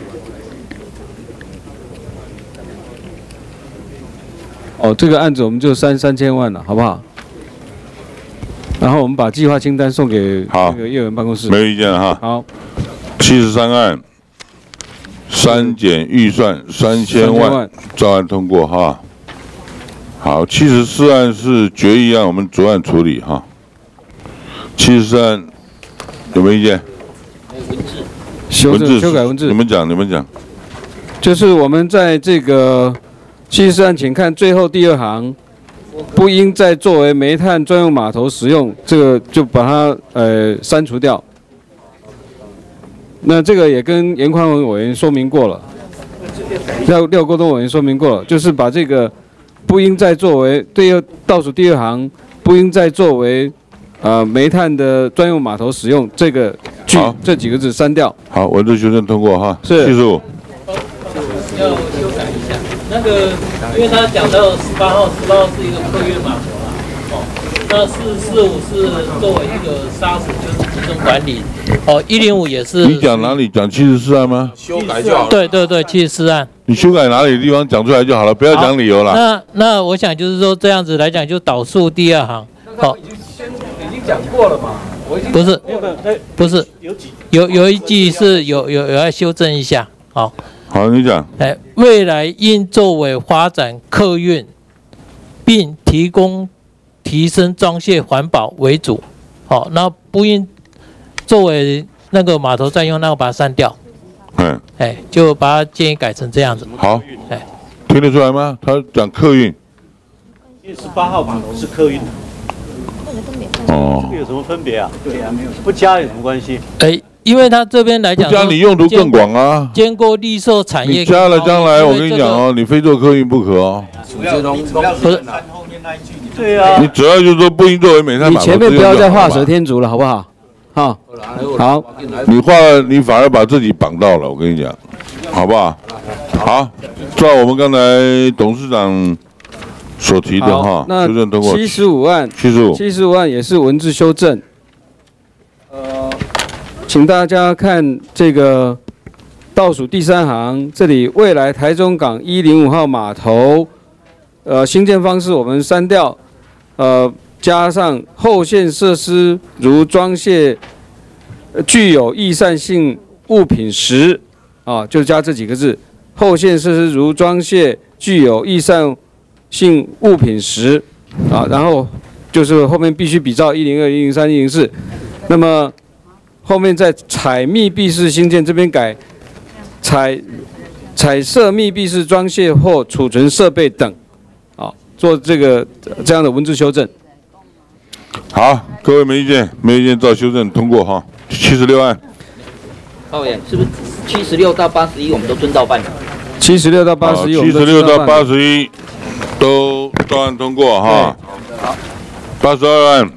O: 哦，这个案子我们就三三千万了，好不好？然后我们把计划清单送给那个业委员办公室。
B: 没有意见了哈。
O: 好。
B: 七十三案，删减预算三千万，照案通过哈。好，七十四案是决议案，我们逐案处理哈。七十四案有没有意见？
O: 文字。修正修改文字。
B: 你们讲，你们讲。
O: 就是我们在这个。七十四案，请看最后第二行，不应再作为煤炭专用码头使用，这个就把它呃删除掉。那这个也跟严宽文委员说明过了，廖廖国东委员说明过了，就是把这个不应再作为第二倒数第二行，不应再作为呃煤炭的专用码头使用，这个
K: 据这几个字删掉。
B: 好，文字修正通过哈。
K: 是。
B: 七十五。
Q: 要修改一下，那个，因为他讲到十八号，十八号是一个客运码头啦，哦，那四四五是作为一个沙石，就是集中管理，哦，一零五也是。
B: 你讲哪里？讲七十四案吗？
Q: 修改就好。对对对，七十四案。
B: 你修改哪里的地方讲出来就好了，不要讲理由了。
Q: 那那我想就是说这样子来讲，就导数第二行，好。
S: 已经先已经讲过了嘛？我已经
Q: 不是，不是，
S: 有几
Q: 有有一句是有有有要修正一下，好。
B: 好，你讲。
Q: 哎，未来应作为发展客运，并提供提升装卸环保为主。好，那不应作为那个码头占用，那个把它删掉。
B: 嗯。
Q: 哎，就把它建议改成这样子。
B: 好。
Q: 哎，
B: 听得出来吗？他讲客运。
S: 因为十八号码头是客运。
B: 哦。
S: 这个有什么分别啊？对啊，没有。不加有什么关系？
Q: 哎。因为他这边来讲，
B: 加你用途更广啊，
Q: 兼顾绿色产业。
B: 你加了将来，我跟你讲哦，你非做客运不可哦。
S: 主要主要
Q: 不是
S: 后面那一句，对啊。
B: 你主要就是说不应作为美泰码头。
K: 你前面不要再画蛇添足了，好不好？好，好，
B: 你画你反而把自己绑到了，我跟你讲，好不好？好，照我们刚才董事长所提的哈，修正通过。
K: 七十五案，
B: 七十五，
K: 七十五案也是文字修正。呃。请大家看这个倒数第三行，这里未来台中港一零五号码头，呃，兴建方式我们删掉，呃，加上后线设施如装卸具有易散性物品时，啊，就加这几个字，后线设施如装卸具有易散性物品时，啊，然后就是后面必须比照一零二、一零三、一零四，那么。后面在采密闭式兴建这边改，采采设密闭式装卸或储存设备等，啊，做这个这样的文字修正。
B: 好，各位没意见，没意见照修正通过哈。七十六案。
D: 导演是不是七十六到八十一我们都遵照办理？
K: 七十六到八十一，
B: 七十六到八十一都照案通过哈。好，八十二案。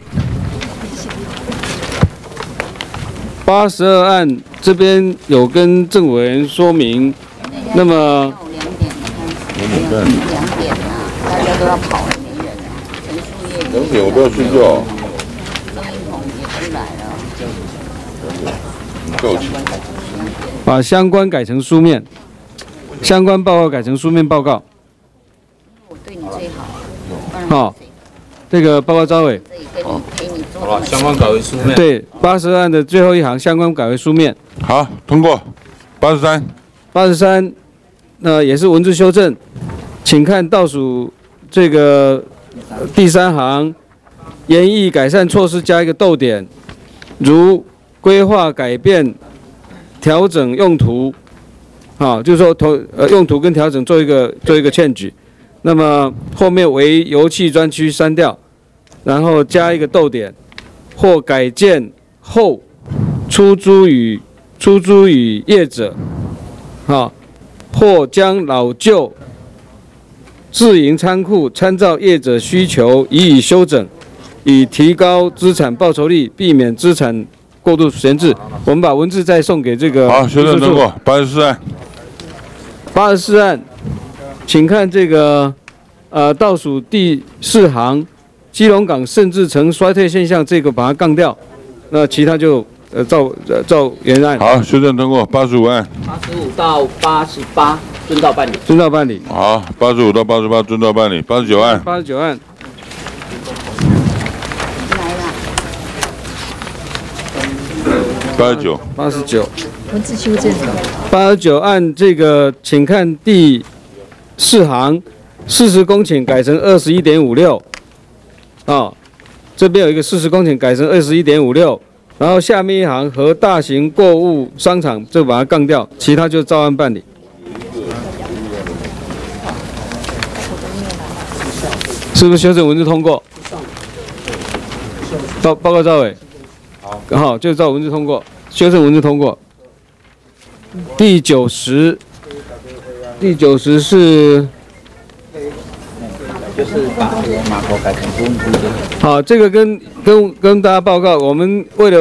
K: 八十二案这边有跟郑委员说明，那么
J: 两点啊，大家都要跑了，没人啊，陈树叶。
B: 两点我都要睡觉。
J: 张英鹏也出来了。
B: 够呛。
K: 把相关改成书面，相关报告改成书面报告。
J: 我对你最好。
K: 好，这个报告招委。
F: 好了，相关改为书面。
K: 对，八十案的最后一行，相关改为书面。
B: 好，通过。八十三。
K: 八十三，那也是文字修正，请看倒数这个第三行，研议改善措施加一个逗点，如规划改变、调整用途，啊，就是说投呃用途跟调整做一个做一个change，那么后面为油气专区删掉，然后加一个逗点。或改建后出租与出租与业者，啊，或将老旧自营仓库参照业者需求予以修整，以提高资产报酬率，避免资产过度闲置。我们把文字再送给这个。
B: 好，修正通过。八十四案。
K: 八十四案，请看这个呃倒数第四行。基隆港甚至呈衰退现象，这个把它杠掉，那其他就呃照呃照原案。
B: 好，修正通过。八十五案。
D: 八十五到八十八遵照办理。
K: 遵照办理。
B: 好，八十五到八十八遵照办理。八十九案。
K: 八十九案。
B: 八十九。
K: 八十九。
J: 文字修正。
K: 八十九案这个，请看第四行，四十公顷改成二十一点五六。啊，这边有一个四十公顷改成二十一点五六，然后下面一行和大型购物商场就把它杠掉，其他就照案办理。是不是修正文字通过？报报告赵委。好，好，就照文字通过，修正文字通过。第九十，第九十是。
D: 就是把这个码头改成公务机。
K: 好，这个跟跟跟大家报告，我们为了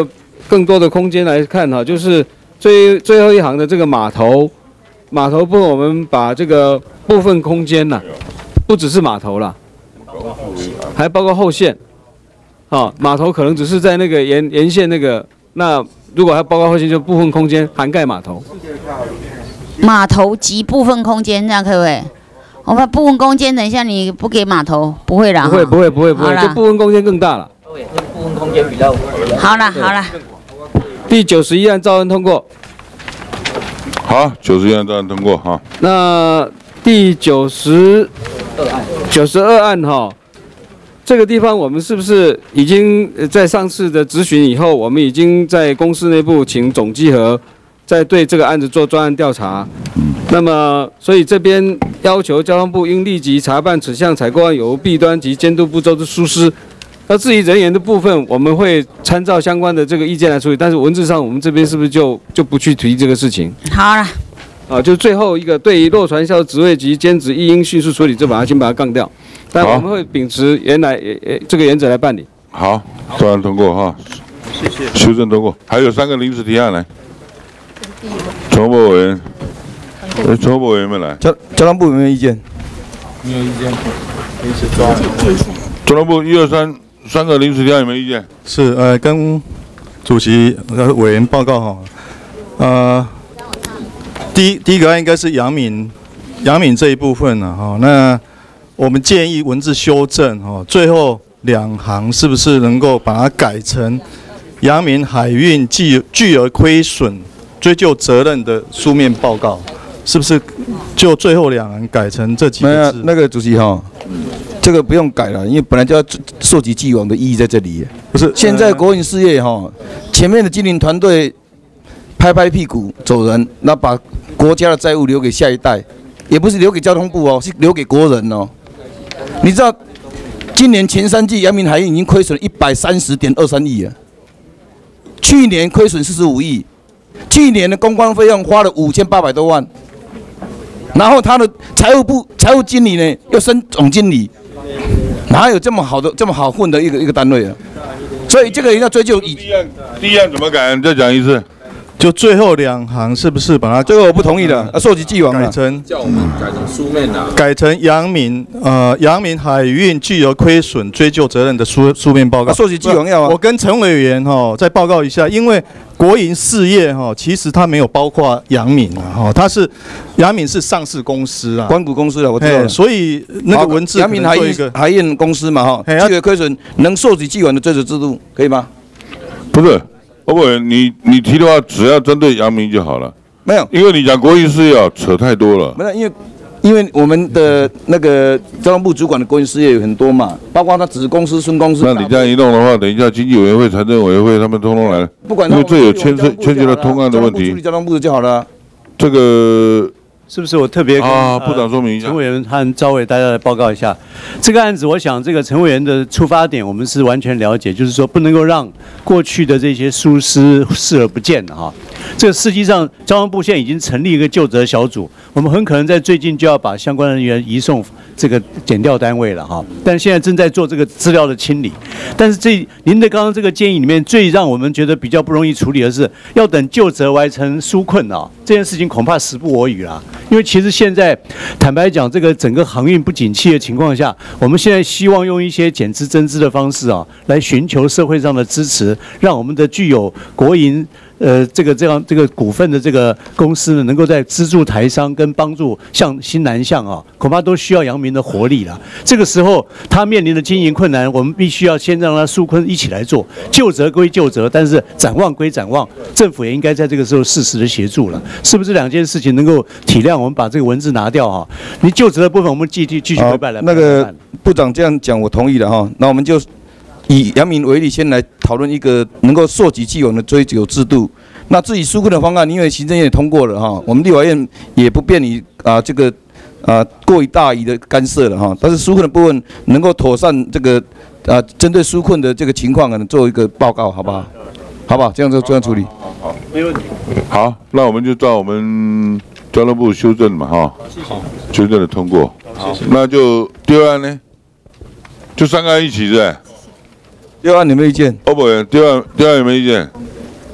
K: 更多的空间来看哈，就是最最后一行的这个码头，码头部分我们把这个部分空间呐、不只是码头啦，还包括后线。啊，码头可能只是在那个沿沿线那个，那如果还包括后线，就部分空间涵盖码头。
J: 码头及部分空间，这样可不可以？我怕部分空间，等一下你不给码头，不会啦。
K: 不会不会不会不会，这部分空间更大了。
D: 部分空间比较。
J: 好了好了。
K: 第九十一案照案通过。
B: 好，九十一案照案通过哈。
K: 那第九十二案，九十二案哈。这个地方我们是不是已经在上次的质询以后，我们已经在公司内部请总稽核在对这个案子做专案调查？那么，所以这边要求交通部应立即查办此项采购案有无弊端及监督步骤之疏失。那至于人员的部分，我们会参照相关的这个意见来处理，但是文字上我们这边是不是就就不去提这个事情？
J: 好了。
K: 啊，就最后一个，对于落传销职位及兼职，亦应迅速处理，就把它先把它杠掉。但我们会秉持原来呃呃这个原则来办理。
B: 好，专案通过哈，谢谢。修正通过，还有三个临时提案来。传播委员，呃，传播委员们来。
E: 交交通部有没有意见？
F: 没有意见。临时抓。
B: 交通部一二三三个临时提案有没有意见？
R: 是呃，跟主席呃委员报告哈，呃。第一第一个案应该是阳明，阳明这一部分了哈。那我们建议文字修正哈，最后两行是不是能够把它改成阳明海运具巨额亏损追究责任的书面报告？是不是就最后两行改成这几个字？
E: 那个主席哈，这个不用改了，因为本来就要溯及既往的意义在这里。
R: 不是，
E: 现在国营事业哈，前面的经营团队拍拍屁股走人，那把国家的债务留给下一代，也不是留给交通部哦，是留给国人哦。你知道，今年前三季阳明海运已经亏损了一百三十点二三亿了，去年亏损四十五亿，去年的公关费用花了五千八百多万，然后他的财务部财务经理呢又升总经理，哪有这么好的这么好混的一个一个单位啊？所以这个人要追究以
B: 第一案第一案怎么改？你再讲一次。
R: 就最后两行是不是把它？
E: 这个我不同意的，啊，溯及既往
R: 改成
F: 叫我们改成书面的，
R: 改成阳明呃阳明海运具有亏损追究责任的书书面报告。
E: 溯及既往要啊。
R: 我跟陈委员哈、哦、再报告一下，因为国营事业哈、哦、其实它没有包括阳明啊哈、哦，它是阳明是上市公司啊，
E: 关谷公司的我知道。
R: 所以那个文字
E: 阳明海运海运公司嘛哈，巨额亏损能溯及既往的追责制度可以吗？
B: 不是。欧委员，你你提的话只要针对阳明就好了。
E: 没有，
B: 因为你讲国营事业扯太多了。
E: 没有，因为因为我们的那个交通部主管的国营事业有很多嘛，包括他子公司、孙公司。
B: 那你这样一弄的话，等一下经济委员会、财政委员会他们通通来了。
E: 不管
B: 因为这有牵涉牵涉到通案的问题。
E: 处理交通部的就好了。
B: 这个。
L: 是不是我特别跟
B: 啊部长说明一下？
L: 陈委员和赵委大家来报告一下这个案子。我想这个陈委员的出发点我们是完全了解，就是说不能够让过去的这些疏失视而不见的哈。这个实际上交通部现在已经成立一个究责小组，我们很可能在最近就要把相关人员移送这个检调单位了哈。但现在正在做这个资料的清理。但是这您的刚刚这个建议里面，最让我们觉得比较不容易处理的是，要等究责完成纾困啊，这件事情恐怕时不我与啦。因为其实现在坦白讲，这个整个航运不景气的情况下，我们现在希望用一些减资增资的方式啊，来寻求社会上的支持，让我们的具有国营呃这个这样这个股份的这个公司呢，能够在资助台商跟帮助像新南向啊，恐怕都需要阳明的活力了。这个时候他面临的经营困难，我们必须要先让他纾困一起来做，究责归究责，但是展望归展望，政府也应该在这个时候适时的协助了，是不是两件事情能够体谅？我们把这个文字拿掉哈，你究责的部分我们继续继续回办来。
E: 那个部长这样讲，我同意了哈。那我们就以阳明为例，先来讨论一个能够溯及既往的追究制度。那至于纾困的方案，因为行政院也通过了哈，我们立法院也不便于啊这个啊过于大意的干涉了哈。但是纾困的部分能够妥善这个啊针对纾困的这个情况，可能做一个报告，好不好？好不好？这样就这样处理。
B: 好，好，没问题。好，那我们就照我们交通部修正嘛哈，修正的通过。好，那就第二案呢，就三个案一起是吧？
E: 第二案有没有意见？
B: 欧委员，第二第二有没有意见？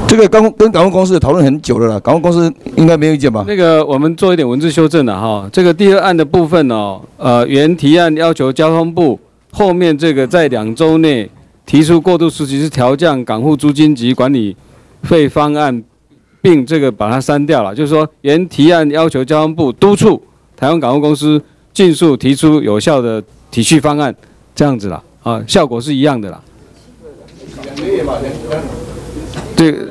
E: 这个刚跟港务公司讨论很久了啦，港务公司应该没有意见吧？
O: 那个我们做一点文字修正了哈。这个第二案的部分哦，呃，原提案要求交通部后面这个在两周内提出过渡时期是调降港户租金及管理费方案，并这个把它删掉了，就是说原提案要求交通部督促台湾港务公司尽速提出有效的体恤方案，这样子啦，啊，效果是一样的啦。这个。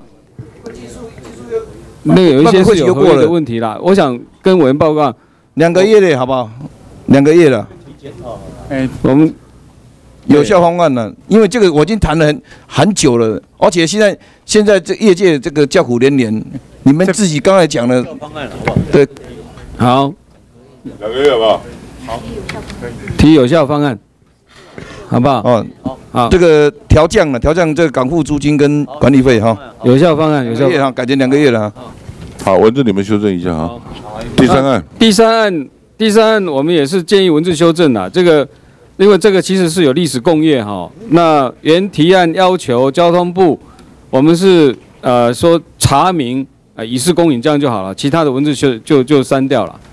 O: 那个有一些是有合约的问题啦，我想跟委员报告，
E: 两个月的好不好？两个月了。
O: 哎，我们
E: 有效方案了，因为这个我已经谈了很很久了，而且现在现在这业界这个叫苦连连，你们自己刚才讲了。方案好不好？对，
O: 好，
B: 两个月好不好？
O: 好，提有效方案，好不好？
E: 哦，
O: 好，
E: 这个调降了，调降这个港户租金跟管理费哈。
O: 有效方案，有效方案，
E: 改成两个月了。
B: 好，文字你们修正一下哈。第三案，
O: 第三案，第三案我们也是建议文字修正啦。这个，因为这个其实是有历史共业哈。那原提案要求交通部，我们是呃说查明呃以示公允，这样就好了，其他的文字就就就删掉了。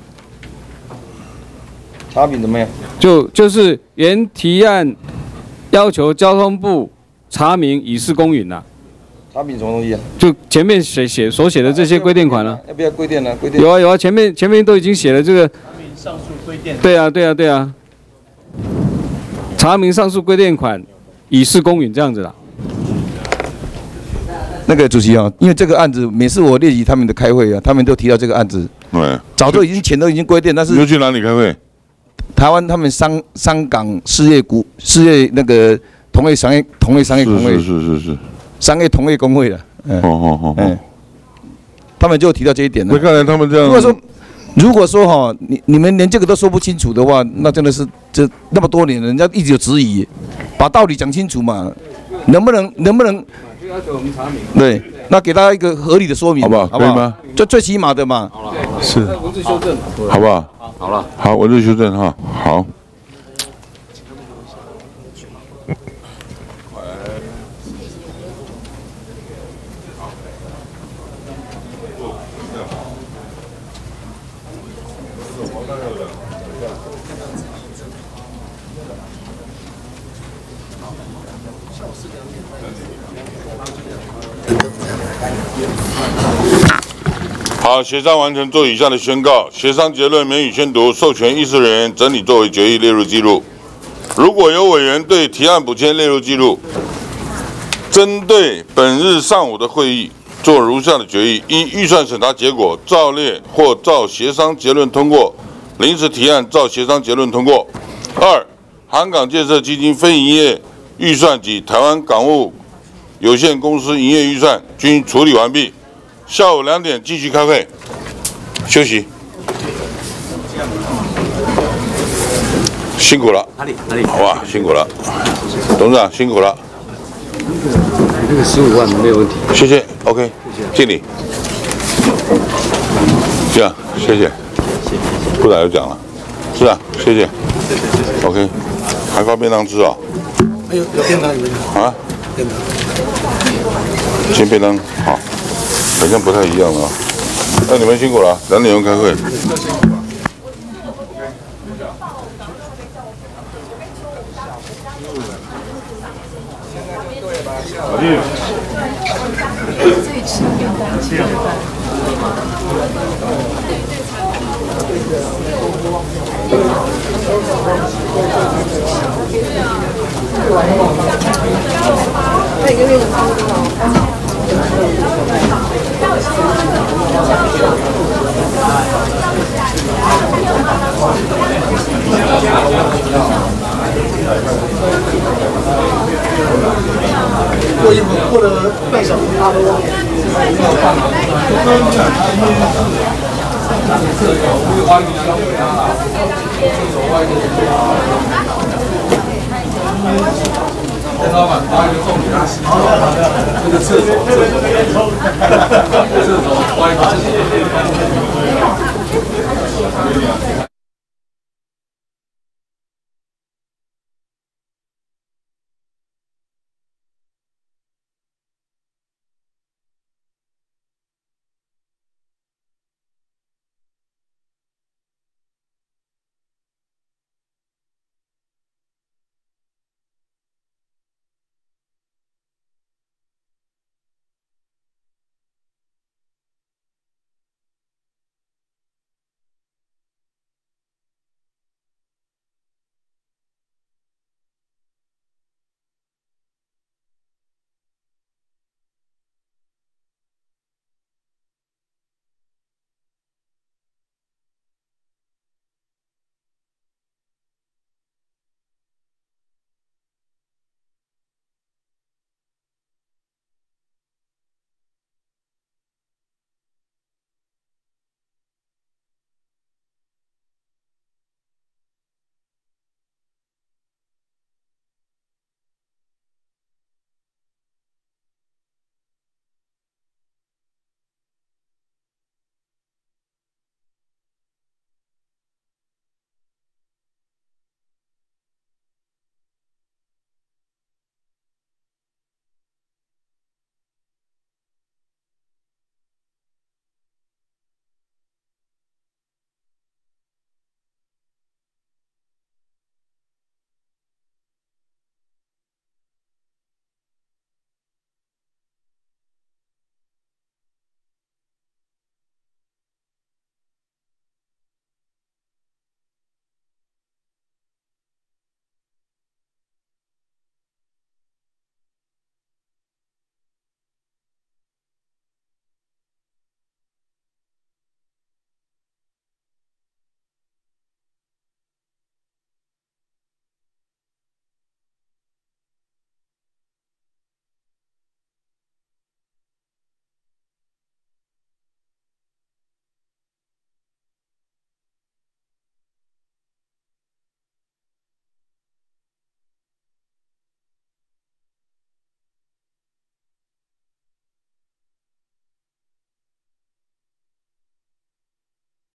E: 查明怎么样？
O: 就就是原提案要求交通部查明以示公允啦。
E: 查明什么东西啊？
O: 就前面写写所写的这些规定款了。
E: 要不要规定呢？规定。
O: 有啊有啊，前面前面都已经写了这个。
L: 查明上述规定。
O: 对啊对啊对啊。查明上述规定款，以示公允这样子啦。
E: 那个主席啊，因为这个案子每次我列举他们的开会啊，他们都提到这个案子。
B: 对。
E: 早都已经钱都已经规定，但是。
B: 你又去哪里开会？
E: 台湾他们商商港事业股事业那个同业商业同业商业工会。
B: 是是是是。
E: 商业同业工会了。
B: 哦哦哦哦。
E: 他们就提到这一点了。
B: 那看来他们这样。
E: 如果说，如果说哈，你你们连这个都说不清楚的话，那真的是这那么多年了，人家一直有质疑，把道理讲清楚嘛，能不能能不能？
O: 就要求我们查明。
E: 对，那给大家一个合理的说明，
B: 好不好？可以吗？
E: 就最起码的嘛。
O: 好了。
B: 是。
O: 文字修正。
B: 好不好？
O: 好了。
B: 好，文字修正哈，好。好，协商完成，做以下的宣告：协商结论免予宣读，授权议事人员整理作为决议列入记录。如果有委员对提案补签列入记录，针对本日上午的会议做如下的决议：一、预算审查结果照列或照协商结论通过；临时提案照协商结论通过。二、航港建设基金非营业预算及台湾港务有限公司营业预算均处理完毕。下午两点继续开会，休息。辛苦了，
L: 哪里哪里？
B: 好吧，辛苦了，董事长辛苦了。
L: 这个十五万没有问题。
B: 谢谢 ，OK， 敬礼。这样，谢谢。部长又讲了，是啊，谢谢。OK， 还发便当吃啊？
A: 还有有便当有没有？
B: 啊？
A: 便当。
B: 先便当好。好像不太一样啊，那你们辛苦了，两点钟开会。
A: 过一会儿，过了半小时，他都忘了。
F: 陈老板发一个重点，好的好的，这个厕所，厕所，厕所，发一个厕所。